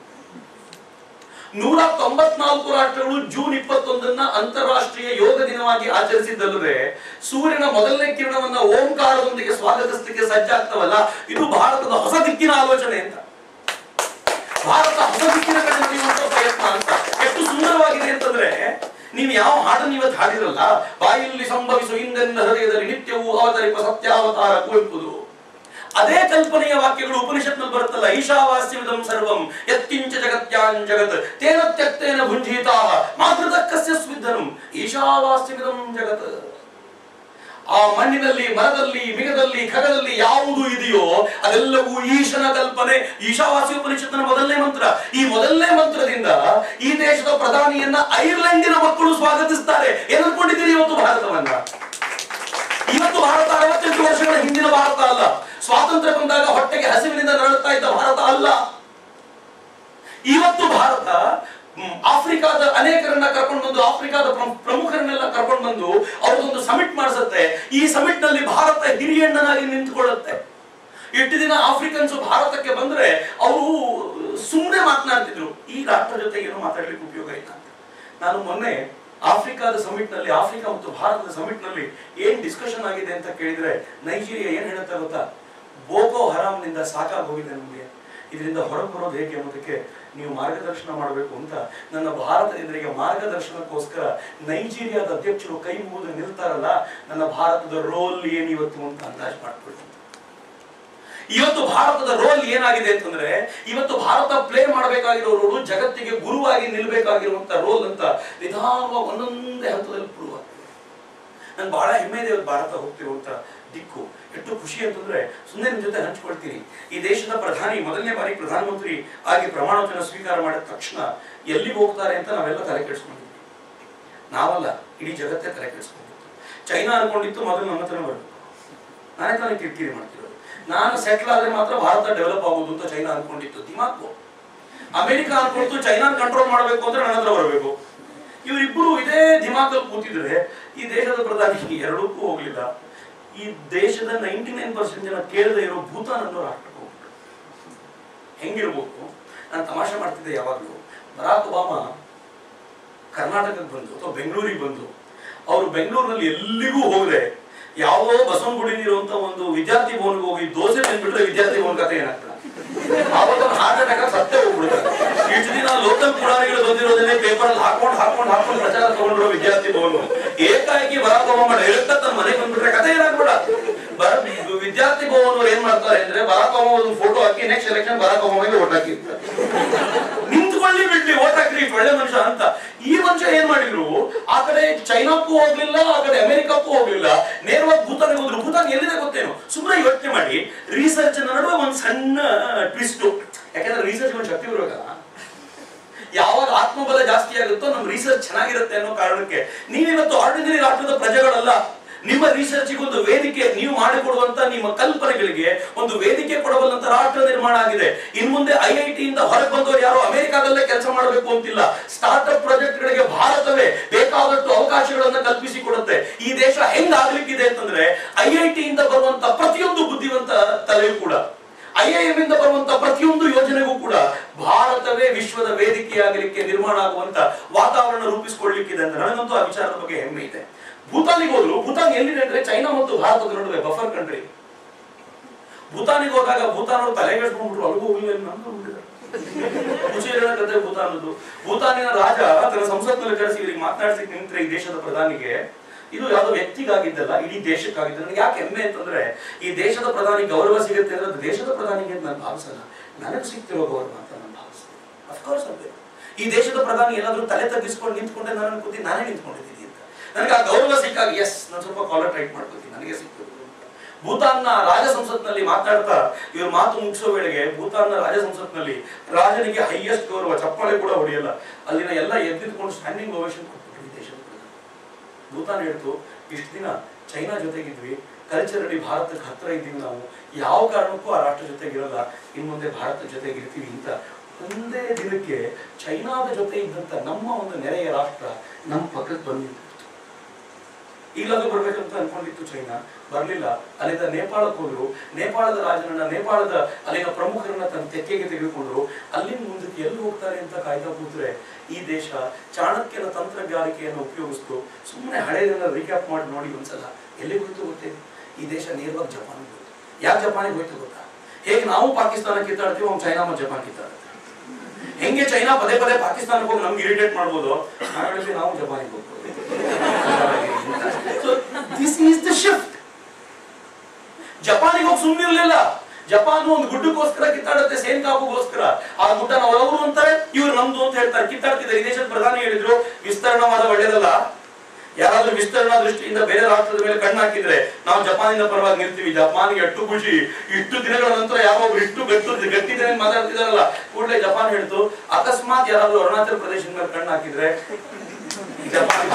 ನೂರ ತೊಂಬತ್ನಾಲ್ಕು ರಾಷ್ಟ್ರಗಳು ಜೂನ್ ಇಪ್ಪತ್ತೊಂದನ್ನ ಅಂತಾರಾಷ್ಟ್ರೀಯ ಯೋಗ ದಿನವಾಗಿ ಆಚರಿಸಿದ್ದಲ್ಲದೆ ಸೂರ್ಯನ ಮೊದಲನೇ ಕಿರಣವನ್ನ ಓಂಕಾರದೊಂದಿಗೆ ಸ್ವಾಗತಿಸಲಿಕ್ಕೆ ಸಜ್ಜಾಗ್ತವಲ್ಲ, ಇದು ಭಾರತದ ಹೊಸ ದಿಕ್ಕಿನ ಆಲೋಚನೆ ಅಂತ. ಭಾರತ ಹೊಸ ದಿಕ್ಕಿನ ಕಡೆ ನಡೆಯುವಂತ ಪ್ರಯತ್ನ ಅಂತ. ಎಷ್ಟು ಸುಂದರವಾಗಿದೆ ಅಂತಂದ್ರೆ, ನೀವು ಯಾವ ಹಾಡನ್ನು ಇವತ್ತು ಹಾಡಿರಲ್ಲ, ಬಾಯಲ್ಲಿ ಸಂಭವಿಸುವ ಹಿಂದೆಂದ ಹೃದಯದಲ್ಲಿ ನಿತ್ಯವೂ ಅವತರಿಪ ಸತ್ಯಾವತಾರ ಕುವೆಂಪುದು. ಅದೇ ಕಲ್ಪನೆಯ ವಾಕ್ಯಗಳು ಉಪನಿಷತ್ನಲ್ಲಿ ಬರುತ್ತಲ್ಲ, ಈಶಾವಾಸ್ಯವಿದಂ ಸರ್ವಂ ಯತ್ಕಿಂಚ ಜಗತ್ಯಾನ್ ಜಗತ್ ತೇನ ತ್ಯಕ್ತೇನ ಭುಂಜೀತಾಃ ಮಾತೃತಕ್ಕಸ್ಯ ಸ್ವಿದ್ದನಂ ಈಶಾವಾಸ್ಯವಿದಂ ಜಗತ್. ಆ ಮಣ್ಣಿನಲ್ಲಿ, ಮರದಲ್ಲಿ, ಮಿಗದಲ್ಲಿ, ಖಗದಲ್ಲಿ ಯಾವುದು ಇದೆಯೋ ಅದೆಲ್ಲವೂ ಈಶನ ಕಲ್ಪನೆ. ಈಶಾವಾಸ್ಯ ಉಪನಿಷತ್ತಿನ ಮೊದಲನೇ ಮಂತ್ರ. ಈ ಮೊದಲನೇ ಮಂತ್ರದಿಂದ ಈ ದೇಶದ ಪ್ರಧಾನಿಯನ್ನ ಐರ್ಲೆಂಡಿನ ಮಕ್ಕಳು ಸ್ವಾಗತಿಸ್ತಾರೆ. ಏನನ್ಕೊಂಡಿದ್ದೀರಿ ಇವತ್ತು ಭಾರತವನ್ನ? ಇವತ್ತು ಭಾರತ ಅರವತ್ತೆಂಟು ವರ್ಷಗಳ ಹಿಂದಿನ ಭಾರತ ಅಲ್ಲ. ಸ್ವಾತಂತ್ರ್ಯ ಬಂದಾಗ ಹೊಟ್ಟೆಗೆ ಹಸಿವಿನಿಂದ ನರಳುತ್ತಾ ಇದ್ದ ಭಾರತ ಅಲ್ಲ. ಇವತ್ತು ಭಾರತ ಆಫ್ರಿಕಾದ ಅನೇಕರನ್ನ ಕರ್ಕೊಂಡು ಬಂದು, ಆಫ್ರಿಕಾದ ಪ್ರಮುಖರನ್ನೆಲ್ಲ ಕರ್ಕೊಂಡು ಬಂದು ಅವ್ರದೊಂದು ಸಮಿಟ್ ಮಾಡಿಸುತ್ತೆ. ಈ ಸಮಿಟ್ ನಲ್ಲಿ ಭಾರತ ಹಿರಿಯಣ್ಣನಾಗಿ ನಿಂತುಕೊಳ್ಳುತ್ತೆ. ಇಷ್ಟು ದಿನ ಆಫ್ರಿಕನ್ಸ್ ಭಾರತಕ್ಕೆ ಬಂದ್ರೆ ಅವರು ಸುಮ್ಮನೆ ಮಾತನಾಡ್ತಿದ್ರು, ಈ ರಾಷ್ಟ್ರ ಜೊತೆಗೆ ಏನು ಮಾತಾಡ್ಲಿಕ್ಕೆ ಉಪಯೋಗ ಇಲ್ಲ ಅಂತ. ನಾನು ಮೊನ್ನೆ ಆಫ್ರಿಕಾದ ಸಮಿಟ್ ನಲ್ಲಿ, ಆಫ್ರಿಕಾ ಮತ್ತು ಭಾರತದ ಸಮಿಟ್ ನಲ್ಲಿ ಏನ್ ಡಿಸ್ಕಷನ್ ಆಗಿದೆ ಅಂತ ಕೇಳಿದ್ರೆ ನೈಜೀರಿಯಾ ಏನ್ ಹೇಳುತ್ತಾ ಗೊತ್ತಾ? ಬೋಕೋ ಹರಾಮ್ನಿಂದ ಸಾಕಾಗಿ ಹೋಗಿದೆ ನಮಗೆ, ಇದರಿಂದ ಹೊರಗೆ ಬರೋದು ಹೇಗೆ ಅನ್ನೋದಕ್ಕೆ ನೀವು ಮಾರ್ಗದರ್ಶನ ಮಾಡಬೇಕು ಅಂತ ನನ್ನ ಭಾರತದಿಂದ ಈಗ ಮಾರ್ಗದರ್ಶನಕ್ಕೋಸ್ಕರ ನೈಜೀರಿಯಾದ ಅಧ್ಯಕ್ಷರು ಕೈ ಮುಗಿದು ನಿಲ್ತಾರಲ್ಲ, ನನ್ನ ಭಾರತದ ರೋಲ್ ಏನ್ ಇವತ್ತು ಅಂತ ಅಂದಾಜು ಮಾಡ್ಕೊಳ್ಳಿ. ಇವತ್ತು ಭಾರತದ ರೋಲ್ ಏನಾಗಿದೆ ಅಂತಂದ್ರೆ, ಇವತ್ತು ಭಾರತ ಪ್ಲೇ ಮಾಡಬೇಕಾಗಿರೋ ರೋಲು ಜಗತ್ತಿಗೆ ಗುರುವಾಗಿ ನಿಲ್ಬೇಕಾಗಿರುವಂತ ರೋಲ್ ಅಂತ ನಿಧಾನವಾಗಿ ಒಂದೊಂದೇ ಹಂತದಲ್ಲಿ ಪ್ರೂವ್ ಆಗ್ತದೆ. ನನ್ಗೆ ಬಹಳ ಹೆಮ್ಮೆ ಇದೆ ಇವತ್ತು ಭಾರತ ಹೋಗ್ತಿರುವಂತ ದಿಕ್ಕು. ಎಷ್ಟು ಖುಷಿ ಅಂತಂದ್ರೆ ಸುಮ್ಮನೆ ನಿಮ್ ಜೊತೆ ಹಂಚ್ಕೊಳ್ತೀನಿ. ಈ ದೇಶದ ಪ್ರಧಾನಿ ಮೊದಲನೇ ಬಾರಿ ಪ್ರಧಾನಮಂತ್ರಿ ಆಗಿ ಪ್ರಮಾಣ ವಚನ ಸ್ವೀಕಾರ ಮಾಡಿದ ತಕ್ಷಣ ಎಲ್ಲಿಗೆ ಹೋಗ್ತಾರೆ ಅಂತ ನಾವೆಲ್ಲ ತಲೆ ಕೆಡಿಸ್ಕೊಂಡಿದ್ವಿ. ನಾವಲ್ಲ, ಇಡೀ ಜಗತ್ತೇ ತಲೆ ಕೆಡಿಸ್ಕೊಂಡಿತ್ತು. ಚೈನಾ ಅನ್ಕೊಂಡಿತ್ತು ಮೊದಲು ನಮ್ಮ ಹತ್ರ ಬರಬೇಕು, ನಾನೇ ತಾನೇ ಕಿರಿಕಿರಿ ಮಾಡ್ತಿರೋದು. ನಾನು ಸೆಟ್ಲ್ ಆದ್ರೆ ಮಾತ್ರ ಭಾರತ ಡೆವಲಪ್ ಆಗೋದು ಅಂತ ಚೈನಾ ಅನ್ಕೊಂಡಿತ್ತು. ದಿಮಾಕು. ಅಮೆರಿಕ ಅನ್ಕೊಳ್ತು ಚೈನಾ ಕಂಟ್ರೋಲ್ ಮಾಡಬೇಕು ಅಂದ್ರೆ ನನ್ನ ಹತ್ರ ಬರಬೇಕು. ಇವರಿಬ್ಬರು ಇದೇ ದಿಮಾಕಲ್ಲಿ ಕೂತಿದ್ರೆ ಈ ದೇಶದ ಪ್ರಧಾನಿ ಎರಡಕ್ಕೂ ಹೋಗ್ಲಿಲ್ಲ. ಈ ದೇಶದ ನೈಂಟಿ ನೈನ್ ಪರ್ಸೆಂಟ್ ಜನ ಕೇಳದೆ ಇರೋ ಭೂತಾನ್ ಅನ್ನೋ ರಾಷ್ಟ್ರಕ್ಕೆ ಹೋಗ್ಬಿಟ್ಟು ಹೆಂಗಿರ್ಬೇಕು. ನಾನು ತಮಾಷೆ ಮಾಡ್ತಿದ್ದೆ ಯಾವಾಗಲೂ. ಬರಾಕ್ ಒಬಾಮಾ ಕರ್ನಾಟಕಕ್ಕೆ ಬಂದು ಅಥವಾ ಬೆಂಗಳೂರಿಗೆ ಬಂದು, ಅವರು ಬೆಂಗಳೂರಿನಲ್ಲಿ ಎಲ್ಲಿಗೂ ಹೋಗದೆ ಯಾವುದೋ ಬಸವನಗುಡಿ ಇರುವಂತ ಒಂದು ವಿದ್ಯಾರ್ಥಿ ಭವನ್ಗೆ ಹೋಗಿ ದೋಸೆ ತಿಂದ್ಬಿಟ್ರೆ ವಿದ್ಯಾರ್ಥಿ ಭವನ್ ಕಥೆ ಏನಾಗ್ತದೆ? ಆವಾಗ ಹಾರ್ಟ್ ಅಟ್ಯಾಕ್ ಸತ್ತೇ ಹೋಗ್ಬಿಡ್ತಾರೆ. ಇಷ್ಟು ದಿನ ಲೋಕಲ್ ಪುರಾಣಿಗಳು ಬಂದಿರೋದನ್ನೇ ಪೇಪರ್ ಅಲ್ಲಿ ಹಾಕೊಂಡು ಹಾಕೊಂಡು ಹಾಕೊಂಡು ಪ್ರಚಾರ ತಗೊಂಡಿರೋ ವಿದ್ಯಾರ್ಥಿ ಭವನ ಏಕಾಏಕಿ ಬರಾಕ್ ಒಬಾಮಾ ಡೈರೆಕ್ಟ್ ತನ್ನ ಮನೆಗೆ ಬಂದ್ಬಿಟ್ರೆ ಕಥೆ ಏನಾಗ್ಬೇಡ. ವಿದ್ಯಾರ್ಥಿ ಭವನ್ ಏನ್ ಮಾಡ್ತಾರೆ ಅಂದ್ರೆ, ಬರಾಕ್ ಒಬಾಮಾ ಒಂದು ಫೋಟೋ ಹಾಕಿ ನೆಕ್ಸ್ಟ್ ಎಲೆಕ್ಷನ್ ಬರಾಕ್ ಒಬಾಮಾಗೆ ಓಟ್ ಹಾಕಿರ್ತಾರೆ. ನಿಂತ್ಕೊಳ್ಳಿ ಬಿಡ್ಲಿ, ಓಟ್ ಹಾಕ್ರಿ, ಒಳ್ಳೆ ಮನುಷ್ಯ ಅಂತ. ಈ ಮನುಷ್ಯ ಏನ್ ಮಾಡಿದ್ರು, ಆ ಕಡೆ ಚೈನಾಕ್ಕೂ ಹೋಗ್ಲಿಲ್ಲ, ಆ ಕಡೆ ಅಮೆರಿಕಕ್ಕೂ ಹೋಗ್ಲಿಲ್ಲ, ನೇರವಾಗಿ ಭೂತಾನ್ಗೆ ಹೋದ್ರು. ಭೂತಾನ್ ಎಲ್ಲಿದೆ ಗೊತ್ತೇನು? ಸುಮ್ಮನೆ ಯೋಚನೆ ಮಾಡಿ. ರಿಸರ್ಚ್ ನಡುವೆ ಒಂದ್ ಸಣ್ಣ ಟ್ವಿಸ್ಟ್. ಯಾಕಂದ್ರೆ ರಿಸರ್ಚ್ ಒಂದು ಶಕ್ತಿ ಬರಬೇಕಲ್ಲ. ಯಾವಾಗ ಆತ್ಮಬಲ ಜಾಸ್ತಿ ಆಗುತ್ತೋ ನಮ್ ರಿಸರ್ಚ್ ಚೆನ್ನಾಗಿರುತ್ತೆ ಅನ್ನೋ ಕಾರಣಕ್ಕೆ ನೀವಿವತ್ತು ಆರ್ಡಿನರಿ ರಾಷ್ಟ್ರದ ಪ್ರಜೆಗಳಲ್ಲ. ನಿಮ್ಮ ರಿಸರ್ಚ್ಗೆ ಒಂದು ವೇದಿಕೆ, ನೀವು ಮಾಡಿಕೊಡುವಂತ ನಿಮ್ಮ ಕಲ್ಪನೆಗಳಿಗೆ ಒಂದು ವೇದಿಕೆ ಕೊಡಬಲ್ಲಂತ ರಾಷ್ಟ್ರ ನಿರ್ಮಾಣ ಆಗಿದೆ. ಇನ್ ಮುಂದೆ ಐ ಐ ಟಿ ಇಂದ ಹೊರಗೆ ಬಂದವರು ಯಾರು ಅಮೆರಿಕಾದಲ್ಲೇ ಕೆಲಸ ಮಾಡಬೇಕು ಅಂತಿಲ್ಲ. ಸ್ಟಾರ್ಟ್ ಅಪ್ ಪ್ರಾಜೆಕ್ಟ್ ಗಳಿಗೆ ಭಾರತವೇ ಬೇಕಾದಷ್ಟು ಅವಕಾಶಗಳನ್ನ ಕಲ್ಪಿಸಿ ಕೊಡುತ್ತೆ. ಈ ದೇಶ ಹೆಂಗ್ ಆಗ್ಲಿಕ್ಕಿದೆ ಅಂತಂದ್ರೆ, ಐ ಐ ಟಿ ಇಂದ ಬರುವಂತ ಪ್ರತಿಯೊಂದು ಬುದ್ಧಿವಂತ ತಲೆಯೂ ಕೂಡ ಐ ಐ ಎಂ ಇಂದ ಬರುವಂತ ಪ್ರತಿಯೊಂದು ಯೋಜನೆಗೂ ಕೂಡ ಭಾರತವೇ ವಿಶ್ವದ ವೇದಿಕೆಯಾಗಲಿಕ್ಕೆ ನಿರ್ಮಾಣ ಆಗುವಂತ ವಾತಾವರಣ ರೂಪಿಸಿಕೊಳ್ಳಲಿಕ್ಕಿದೆ ಅಂತ ನನಗಂತೂ ಆ ವಿಚಾರದ ಬಗ್ಗೆ ಹೆಮ್ಮೆ ಇದೆ. ಭೂತಾನಿಗೆ ಹೋದ್ರು, ಭೂತಾನ್ ಎಲ್ಲಿದೆ ಅಂದ್ರೆ ಚೈನಾ ಮತ್ತು ಭಾರತದ ನಡುವೆ ಬಫರ್ ಕಂಟ್ರಿ. ಭೂತಾನಿಗೆ ಹೋದಾಗ ಭೂತಾನ್ ಅವರು ತಲೆಗೆಡ್ಸ್ಕೊಂಡ್ಬಿಟ್ರು, ಅಲ್ಲಿಗೂ ಹೋಗಿಲ್ಲ ನಮ್ದು ಕತೆ ಭೂತಾನದ್ದು. ಭೂತಾನಿನ ರಾಜ ತನ್ನ ಸಂಸತ್ನಲ್ಲಿ ಕರೆಸಿ ಇವರಿಗೆ ಮಾತನಾಡಿಸಿ ನಿಂತ್ರೆ ಈ ದೇಶದ ಪ್ರಧಾನಿಗೆ, ಇದು ಯಾವುದೋ ವ್ಯಕ್ತಿಗಾಗಿದ್ದಲ್ಲ, ಇಡೀ ದೇಶಕ್ಕಾಗಿದ್ದ. ನನಗೆ ಯಾಕೆ ಹೆಮ್ಮೆ ಅಂತಂದ್ರೆ ಈ ದೇಶದ ಪ್ರಧಾನಿ ಗೌರವ ಸಿಗುತ್ತೆ ಅಂದ್ರೆ ಅದು ದೇಶದ ಪ್ರಧಾನಿಗೆ ಅಂತ ನಾನು ಭಾವಿಸಲ್ಲ, ನನಗೆ ಸಿಗ್ತಿರೋ ಗೌರವ ಅಂತ ನಾನು ಭಾವಿಸ್ತೇನೆ. ಅಫ್ಕೋರ್ಸ್ ಅದೇ ಈ ದೇಶದ ಪ್ರಧಾನಿ ಏನಾದ್ರೂ ತಲೆ ತಗ್ಗಿಸ್ಕೊಂಡು ನಿಂತ್ಕೊಂಡೆ ನಾನು ಕೂತಿ ನಾನೇ ನಿಂತ್ಕೊಂಡಿದ್ದೀನಿ ಅಂತ ನನಗೆ ಆ ಗೌರವ ಸಿಕ್ಕಾಗ ಎಸ್ ನಾನು ಸ್ವಲ್ಪ ಕಾಲರ್ ಟೈಟ್ ಮಾಡ್ಕೋತೀನಿ, ನನಗೆ ಸಿಕ್ತು. ಭೂತಾನ್ನ ರಾಜ ಸಂಸತ್ನಲ್ಲಿ ಮಾತಾಡ್ತಾ ಇವ್ರ ಮಾತು ಮುಗಿಸೋ ವೇಳೆಗೆ ಭೂತಾನ್ನ ರಾಜ ಸಂಸತ್ನಲ್ಲಿ ರಾಜನಿಗೆ ಹೈಯೆಸ್ಟ್ ಗೌರವ, ಚಪ್ಪಾಳೆ ಕೂಡ ಹೊಡೆಯಲ್ಲ, ಅಲ್ಲಿನ ಎಲ್ಲ ಎದ್ದಿದ್ಕೊಂಡು ಸ್ಟ್ಯಾಂಡಿಂಗ್ ಓವೇಷನ್ ಕೊಟ್ಬಿಟ್ರು ಈ ದೇಶದ ಪ್ರಧಾನಿ. ಭೂತಾನ್ ಹೇಳ್ತು, ಇಷ್ಟು ದಿನ ಚೈನಾ ಜೊತೆಗಿದ್ವಿ, ಕಲ್ಚರಲಿ ಭಾರತಕ್ಕೆ ಹತ್ರ ಇದ್ದೀವಿ, ನಾವು ಯಾವ ಕಾರಣಕ್ಕೂ ಆ ರಾಷ್ಟ್ರ ಜೊತೆಗಿರಲ್ಲ, ಇನ್ನು ಮುಂದೆ ಭಾರತದ ಜೊತೆಗಿರ್ತೀವಿ ಅಂತ ಒಂದೇ ದಿನಕ್ಕೆ ಚೈನಾದ ಜೊತೆ ಇದ್ದಂತ ನಮ್ಮ ಒಂದು ನೆರೆಯ ರಾಷ್ಟ್ರ ನಮ್ಮ ಪಕ್ಕಕ್ಕೆ ಬಂದಿತ್ತು. ಈಗಲಾದ್ರೂ ಬರ್ಬೇಕಂತ ಅನ್ಕೊಂಡಿತ್ತು ಚೈನಾ, ಬರ್ಲಿಲ್ಲ. ಅಲ್ಲಿಂದ ನೇಪಾಳಕ್ಕೆ ಹೋದ್ರು, ನೇಪಾಳದ ರಾಜನನ್ನ, ನೇಪಾಳದ ಅಲ್ಲಿನ ಪ್ರಮುಖರನ್ನ ತನ್ನ ತೆಕ್ಕೆಗೆ ತೆಗೆದುಕೊಂಡ್ರು. ಅಲ್ಲಿಂದ ಮುಂದಕ್ಕೆ ಎಲ್ಲಿ ಹೋಗ್ತಾರೆ ಅಂತ ಕಾಯ್ತಾ ಕೂತ್ರೆ ಈ ದೇಶ ಚಾಣಕ್ಯನ ತಂತ್ರಗಾರಿಕೆಯನ್ನು ಉಪಯೋಗಿಸ್ತು. ಸುಮ್ಮನೆ ಹಳೆಯದನ್ನ ರೀಕ್ಯಾಪ್ ಮಾಡಿ ನೋಡಿ ಒಂದ್ಸಲ, ಎಲ್ಲಿ ಹೋಯ್ತು ಗೊತ್ತೇ, ಈ ದೇಶ ನೇರವಾಗಿ ಜಪಾನ್ಗೆ ಹೋಯ್ತು. ಯಾಕೆ ಜಪಾನಿಗೆ ಹೋಯ್ತು ಗೊತ್ತಾ? ಹೇಗೆ ನಾವು ಪಾಕಿಸ್ತಾನ ಕಿತ್ತಾಡ್ತೀವಿ, ಅವ್ನು ಚೈನಾ ಮತ್ತು ಜಪಾನ್ ಕಿತ್ತಾಡ್ತೀವಿ. ಹೆಂಗೆ ಚೈನಾ ಪದೇ ಪದೇ ಪಾಕಿಸ್ತಾನಕ್ಕೆ ಹೋಗಿ ನಮ್ಗೆ ಇರಿಟೇಟ್ ಮಾಡ್ಬೋದು, ನಾಳೆ ನಾವು ಜಪಾನಿಗೆ ಹೋಗ್ಬೋದು. This is the shift. ಜಪಾನಿಗೆ ಹೋಗಿ ಸುಮ್ಮನಿರ್ಲಿಲ್ಲ. ಜಪಾನ್ ಒಂದು ಗುಡ್ಡಕ್ಕೋಸ್ಕರ ಕಿತ್ತಾಡುತ್ತೆ, ಸೇನ್ ಕಾಪುಗೋಸ್ಕರ. ಆ ಗುಡ್ಡ ಅವರು ಅಂತಾರೆ, ಇವ್ರು ನಮ್ದು ಅಂತ ಹೇಳ್ತಾರೆ, ಕಿತ್ತಾಡ್ತಿದ್ದಾರೆ. ಈ ದೇಶದ ಪ್ರಧಾನಿ ಹೇಳಿದ್ರು ವಿಸ್ತರಣವಾದ ಒಳ್ಳೇದಲ್ಲ, ಯಾರಾದ್ರೂ ವಿಸ್ತರಣಾ ದೃಷ್ಟಿಯಿಂದ ಬೇರೆ ರಾಷ್ಟ್ರದ ಮೇಲೆ ಕಣ್ಣು ಹಾಕಿದ್ರೆ ನಾವು ಜಪಾನಿನ ಪರವಾಗಿ ನಿಲ್ತೀವಿ. ಜಪಾನಿಗೆ ಎಷ್ಟು ಖುಷಿ. ಇಷ್ಟು ದಿನಗಳ ನಂತರ ಯಾರೊಬ್ರು ಇಷ್ಟು ಗಟ್ಟು ಗಟ್ಟಿದೆ ಮಾತಾಡ್ತಿದಾರಲ್ಲ, ಕೂಡಲೇ ಜಪಾನ್ ಹೇಳ್ತು, ಅಕಸ್ಮಾತ್ ಯಾರಾದ್ರೂ ಅರುಣಾಚಲ ಪ್ರದೇಶದ ಮೇಲೆ ಕಣ್ಣು ಹಾಕಿದ್ರೆ ಜಪಾನ್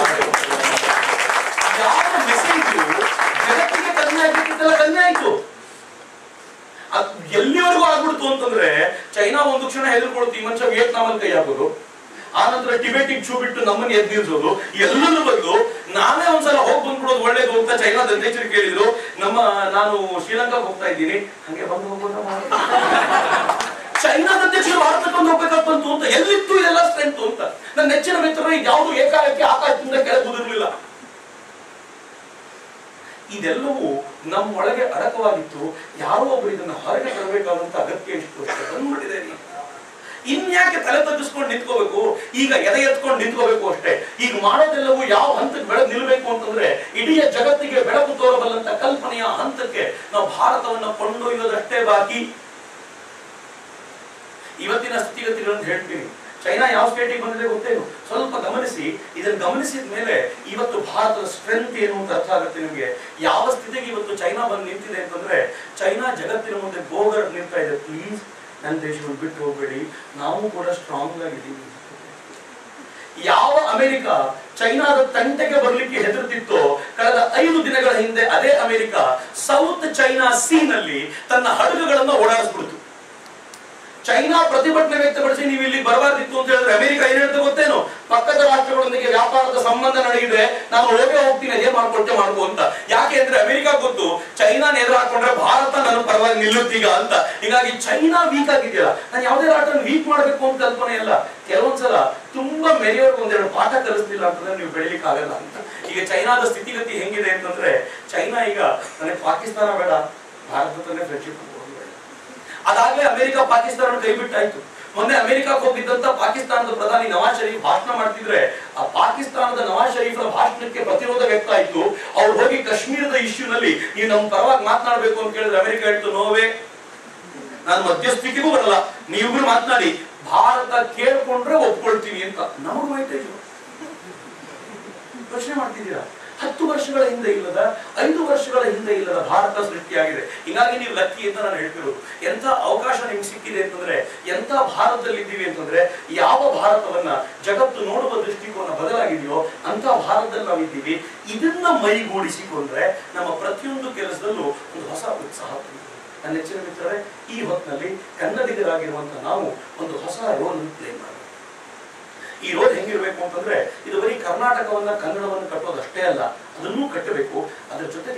ಯಾವ ಮೆಸೇಜ್ ಜಗತ್ತಿಗೆ ಕನ್ನೆ ಆಗಿದ್ದೆಲ್ಲ ಕನ್ನೆ ಆಯ್ತು. ಎಲ್ಲಿವರೆಗೂ ಆಗ್ಬಿಡ್ತು ಅಂತಂದ್ರೆ ಚೈನಾ ಒಂದು ಕ್ಷಣ ಹೆದರ್ಕೊಳ್ತು, ಈ ಮನುಷ್ಯ ವಿಯೆಟ್ನಾಮ್ ಅಲ್ಲಿ ಕೈ ಹಾಕೋದು, ಆ ನಂತರ ಟಿಬೆಟಿಗೆ ಚೂ ಬಿಟ್ಟು ನಮ್ಮನ್ನ ಎದ್ದು ನಿಲ್ಸೋದು, ಎಲ್ಲರೂ ಬದಲು ನಾನೇ ಒಂದ್ಸಲ ಹೋಗಿ ಬಂದ್ಬಿಡೋದು ಒಳ್ಳೇದು ಅಂತ ಚೈನಾದ ಅಧ್ಯಕ್ಷರು ಕೇಳಿದ್ರು. ನಮ್ಮ ನಾನು ಶ್ರೀಲಂಕಾಗೆ ಹೋಗ್ತಾ ಇದ್ದೀನಿ, ಹಂಗೆ ಬಂದು ಹೋಗೋದು. ಚೈನಾದ ಅಧ್ಯಕ್ಷರು ಭಾರತಕ್ಕೆ ಬಂದು ಹೋಗ್ಬೇಕಾಗ್ತಂತು ಅಂತ ಎಲ್ಲಿತ್ತು ಇದೆಲ್ಲ ಸ್ಟ್ರೆಂತ್ ಅಂತ. ನನ್ನ ನೆಚ್ಚಿನ ಮಿತ್ರರು ಯಾವುದು ಏಕಾಏಕಿ ಆಕಾಶದಿಂದ ಕೆಳಗೆ ಬುದಿರ್ಲಿಲ್ಲ. ಇದೆಲ್ಲವೂ ನಮ್ಮೊಳಗೆ ಅಡಕವಾಗಿತ್ತು. ಯಾರೋ ಒಬ್ರು ಇದನ್ನ ಹೊರಗೆ ತರಬೇಕಾದಂತ ಅಗತ್ಯ ಎಷ್ಟು ಬಂದ್ಬಿಟ್ಟಿದೆ. ಇನ್ಯಾಕೆ ತಲೆ ತಗ್ಗಿಸ್ಕೊಂಡು ನಿಂತ್ಕೋಬೇಕು, ಈಗ ಎದೆ ಎತ್ಕೊಂಡು ನಿಂತ್ಕೋಬೇಕು ಅಷ್ಟೇ. ಈಗ ಮಾಡೋದೆಲ್ಲವೂ ಯಾವ ಹಂತಕ್ಕೆ ಬೆಳೆದು ನಿಲ್ಬೇಕು ಅಂತಂದ್ರೆ ಇಡೀ ಜಗತ್ತಿಗೆ ಬೆಳಕು ತೋರಬಲ್ಲಂತ ಕಲ್ಪನೆಯ ಹಂತಕ್ಕೆ ನಾವು ಭಾರತವನ್ನ ಕೊಂಡೊಯ್ಯೋದಷ್ಟೇ ಬಾಕಿ. ಇವತ್ತಿನ ಸ್ಥಿತಿಗತಿಗಳನ್ನು ಹೇಳ್ತೀನಿ. ಚೈನಾ ಯಾವ ಸ್ಟೇಟಿಗೆ ಬಂದಿದೆ ಗೊತ್ತೇನು? ಸ್ವಲ್ಪ ಗಮನಿಸಿ. ಇದನ್ನು ಗಮನಿಸಿದ ಮೇಲೆ ಇವತ್ತು ಭಾರತದ ಸ್ಟ್ರೆಂತ್ ಏನು ಅಂತ ಅರ್ಥ ಆಗುತ್ತೆ ನಿಮಗೆ. ಯಾವ ಸ್ಥಿತಿಗೆ ಇವತ್ತು ಚೈನಾ ಬಂದು ನಿಂತಿದೆ ಅಂತಂದ್ರೆ, ಚೈನಾ ಜಗತ್ತಿನ ಮುಂದೆ ಗೋಗರ್ ನಿಲ್ತಾ ಇದೆ. ಪ್ಲೀಸ್ ನನ್ನ ದೇಶವನ್ನು ಬಿಟ್ಟು ಹೋಗಬೇಡಿ, ನಾವು ಕೂಡ ಸ್ಟ್ರಾಂಗ್ ಆಗಿದ್ದೀವಿ. ಯಾವ ಅಮೆರಿಕ ಚೈನಾದ ತಂಟೆಗೆ ಬರ್ಲಿಕ್ಕೆ ಹೆದರ್ತಿತ್ತೋ, ಕಳೆದ ಐದು ದಿನಗಳ ಹಿಂದೆ ಅದೇ ಅಮೆರಿಕ ಸೌತ್ ಚೈನಾ ಸೀ ನಲ್ಲಿ ತನ್ನ ಹಡಗುಗಳನ್ನ ಓಡಾಡಿಸ್ಬಿಡ್ತು. ಚೈನಾ ಪ್ರತಿಭಟನೆ ವ್ಯಕ್ತಪಡಿಸಿ ನೀವು ಇಲ್ಲಿ ಬರಬಾರ್ದಿತ್ತು ಅಂತ ಹೇಳಿದ್ರೆ ಅಮೆರಿಕ ಏನ್ ಹೇಳ್ತಾ ಗೊತ್ತೇನು? ಪಕ್ಕದ ರಾಷ್ಟ್ರಗಳೊಂದಿಗೆ ವ್ಯಾಪಾರದ ಸಂಬಂಧ ನಡೆಯಿದೆ, ನಾನು ಹೋಗೇ ಹೋಗ್ತೀನಿ, ಅದೇ ಮಾಡ್ಕೊಳ್ತೆ ಮಾಡ್ಕೋ ಅಂತ. ಯಾಕೆ ಅಂದ್ರೆ ಅಮೆರಿಕ ಗೊತ್ತು, ಚೈನಾ ಎದುರು ಹಾಕೊಂಡ್ರೆ ಭಾರತ ನನ್ನ ಪರವಾಗಿ ನಿಲ್ಲುತ್ತೀಗ ಅಂತ. ಹೀಗಾಗಿ ಚೈನಾ ವೀಕ್ ಆಗಿದೆಯಲ್ಲ, ನಾನು ಯಾವುದೇ ರಾಷ್ಟ್ರ ವೀಕ್ ಮಾಡ್ಬೇಕು ಅಂತ ಕಲ್ಪನೆ ಇಲ್ಲ. ಕೆಲವೊಂದ್ಸಲ ತುಂಬಾ ಮೆರೆಯೋರ್ಗೆ ಒಂದೆರಡು ಪಾಠ ಕಲಿಸ್ತಿಲ್ಲ ಅಂತಂದ್ರೆ ನೀವು ಬೆಳಿಲಿಕ್ಕೆ ಆಗಲ್ಲ ಅಂತ. ಈಗ ಚೈನಾದ ಸ್ಥಿತಿಗತಿ ಹೆಂಗಿದೆ ಅಂತಂದ್ರೆ, ಚೈನಾ ಈಗ ನನಗೆ ಪಾಕಿಸ್ತಾನ ಬೇಡ, ಭಾರತದಲ್ಲೇ ಫ್ರೆಂಡ್ಶಿಪ್ ಅದಾಗ್ಲೇ ಅಮೆರಿಕ ಪಾಕಿಸ್ತಾನ ಕೈ ಬಿಟ್ಟಾಯ್ತು. ಮೊನ್ನೆ ಅಮೆರಿಕಕ್ಕೆ ಹೋಗಿದ್ದಂತ ಪಾಕಿಸ್ತಾನದ ಪ್ರಧಾನಿ ನವಾಜ್ ಶರೀಫ್ ಭಾಷಣ ಮಾಡ್ತಿದ್ರೆ ಆ ಪಾಕಿಸ್ತಾನದ ನವಾಜ್ ಶರೀಫ್ನ ಭಾಷಣಕ್ಕೆ ಪ್ರತಿರೋಧ ವ್ಯಕ್ತ ಆಯ್ತು. ಅವ್ರು ಹೋಗಿ ಕಾಶ್ಮೀರದ ಇಶ್ಯೂನಲ್ಲಿ ನೀವು ನಮ್ಮ ಪರವಾಗಿ ಮಾತನಾಡಬೇಕು ಅಂತ ಕೇಳಿದ್ರೆ ಅಮೆರಿಕ ಹೇಳ್ತು, ನೋವೇ, ನಾನು ಮಧ್ಯಸ್ಥಿಕೆಗೂ ಬರಲ್ಲ, ನೀವಿಬ್ರು ಮಾತನಾಡಿ, ಭಾರತ ಕೇಳ್ಕೊಂಡ್ರೆ ಒಪ್ಕೊಳ್ತೀನಿ ಅಂತ. ನಮಗೂ ಆಯ್ತು ಪ್ರಶ್ನೆ ಮಾಡ್ತಿದ್ದೀರಾ? ಹತ್ತು ವರ್ಷಗಳ ಹಿಂದೆ ಇಲ್ಲದ, ಐದು ವರ್ಷಗಳ ಹಿಂದೆ ಇಲ್ಲದ ಭಾರತ ಸೃಷ್ಟಿಯಾಗಿದೆ. ಹೀಗಾಗಿ ನೀವು ಲಕ್ಕಿ ಅಂತ ನಾನು ಹೇಳ್ತಿರೋದು. ಎಂತ ಅವಕಾಶ ನಿಮ್ಗೆ ಸಿಕ್ಕಿದೆ ಅಂತಂದ್ರೆ, ಎಂತ ಭಾರತದಲ್ಲಿ ಇದ್ದೀವಿ ಅಂತಂದ್ರೆ, ಯಾವ ಭಾರತವನ್ನ ಜಗತ್ತು ನೋಡುವ ದೃಷ್ಟಿಕೋನ ಬದಲಾಗಿದೆಯೋ ಅಂತ ಭಾರತದಲ್ಲಿ ನಾವಿದ್ದೀವಿ. ಇದನ್ನ ಮೈಗೂಡಿಸಿಕೊಂಡ್ರೆ ನಮ್ಮ ಪ್ರತಿಯೊಂದು ಕೆಲಸದಲ್ಲೂ ಒಂದು ಹೊಸ ಉತ್ಸಾಹ. ನನ್ನ ನೆಚ್ಚಿನ ಮಿತ್ರರೇ, ಈ ಹೊತ್ತಿನಲ್ಲಿ ಕನ್ನಡಿಗರಾಗಿರುವಂತಹ ನಾವು ಒಂದು ಹೊಸ ರೋಲ್ ಪ್ಲೇ ಮಾಡಬೇಕು. ಈ ರೋಲ್ ಹೆಂಗಿರ್ಬೇಕು ಅಂತಂದ್ರೆ, ಇದು ಬರೀ ಕರ್ನಾಟಕವನ್ನ ಕನ್ನಡವನ್ನು ಕಟ್ಟೋದಷ್ಟೇ ಅಲ್ಲ, ಅದನ್ನೂ ಕಟ್ಟಬೇಕು. ಅದರ ಜೊತೆಗೆ